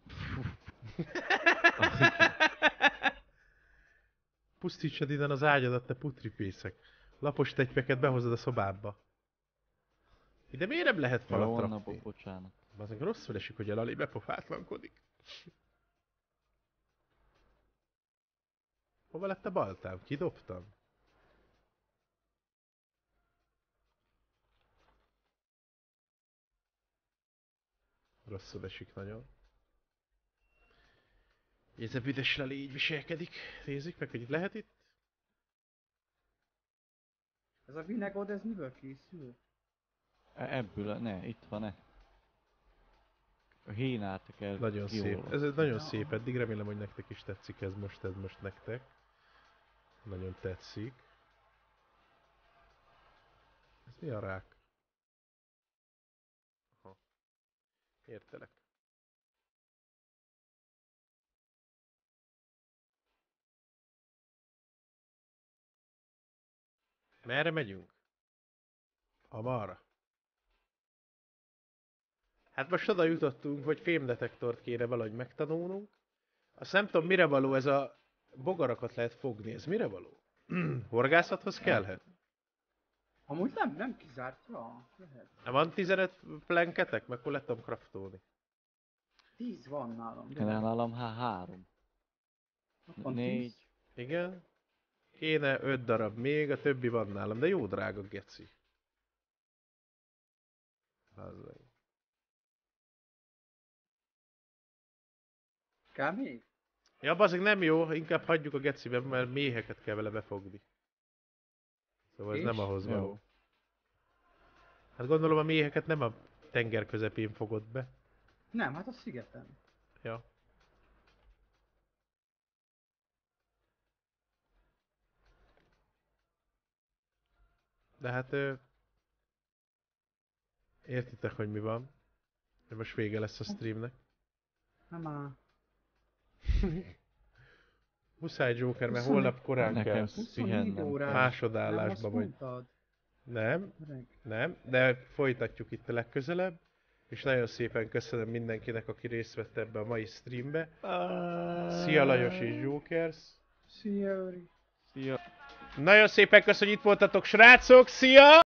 Pusztítsad innen az ágyadat, te putripészek. Lapos tegypeket behozod a szobába. Ide miért nem lehet falat Jó, na, rakni? bocsánat. Azon rosszul esik, hogy a Lali bepofátlankodik. Hova lett a baltám? Kidobtam? Rosszul esik nagyon. Ez a büdös Lali így viselkedik. Nézzük meg, hogy itt lehet itt. Ez a vinegód, ez miből készül? Ebből, itt van-e? A hénát kell Nagyon szép. kiolvasni. Ez nagyon szép eddig, remélem, hogy nektek is tetszik ez most nektek. Nagyon tetszik. Ez mi a rák? Aha. Értelek. Merre megyünk? Amarra. Hát most oda jutottunk, hogy fémdetektort kéne valahogy megtanulnunk. Azt nem tudom, mire való ez a bogarakat lehet fogni. Ez mire való? Horgászathoz kellhet? Amúgy nem kizárt, ja, lehet. Van 15 plenketek? Meg akkor lettem craftolni. 10 van nálam. de Nálam 3. ott van 4. 10. Igen. Kéne 5 darab még, a többi van nálam, de jó drága geci. Azzal. Kell még? Ja, bazeg nem jó, inkább hagyjuk a gecibe, mert méheket kell vele befogni. Szóval ez És? nem ahhoz Jó. való. Hát gondolom a méheket nem a tenger közepén fogod be. Nem, hát a szigeten. Ja. De hát... értitek, hogy mi van. De most vége lesz a streamnek. Nem áll. Muszáj Joker, mert 24 holnap korán Nekem kell. 24 pihennem órás. kell. Másodállásba vagy. Mondtad? Nem, Öreg. nem, de folytatjuk itt a legközelebb. És nagyon szépen köszönöm mindenkinek, aki részt vett ebbe a mai streambe. Szia Lajos és Jokers. Szia, Öri. Szia. Nagyon szépen köszönjük, hogy itt voltatok, srácok! Szia!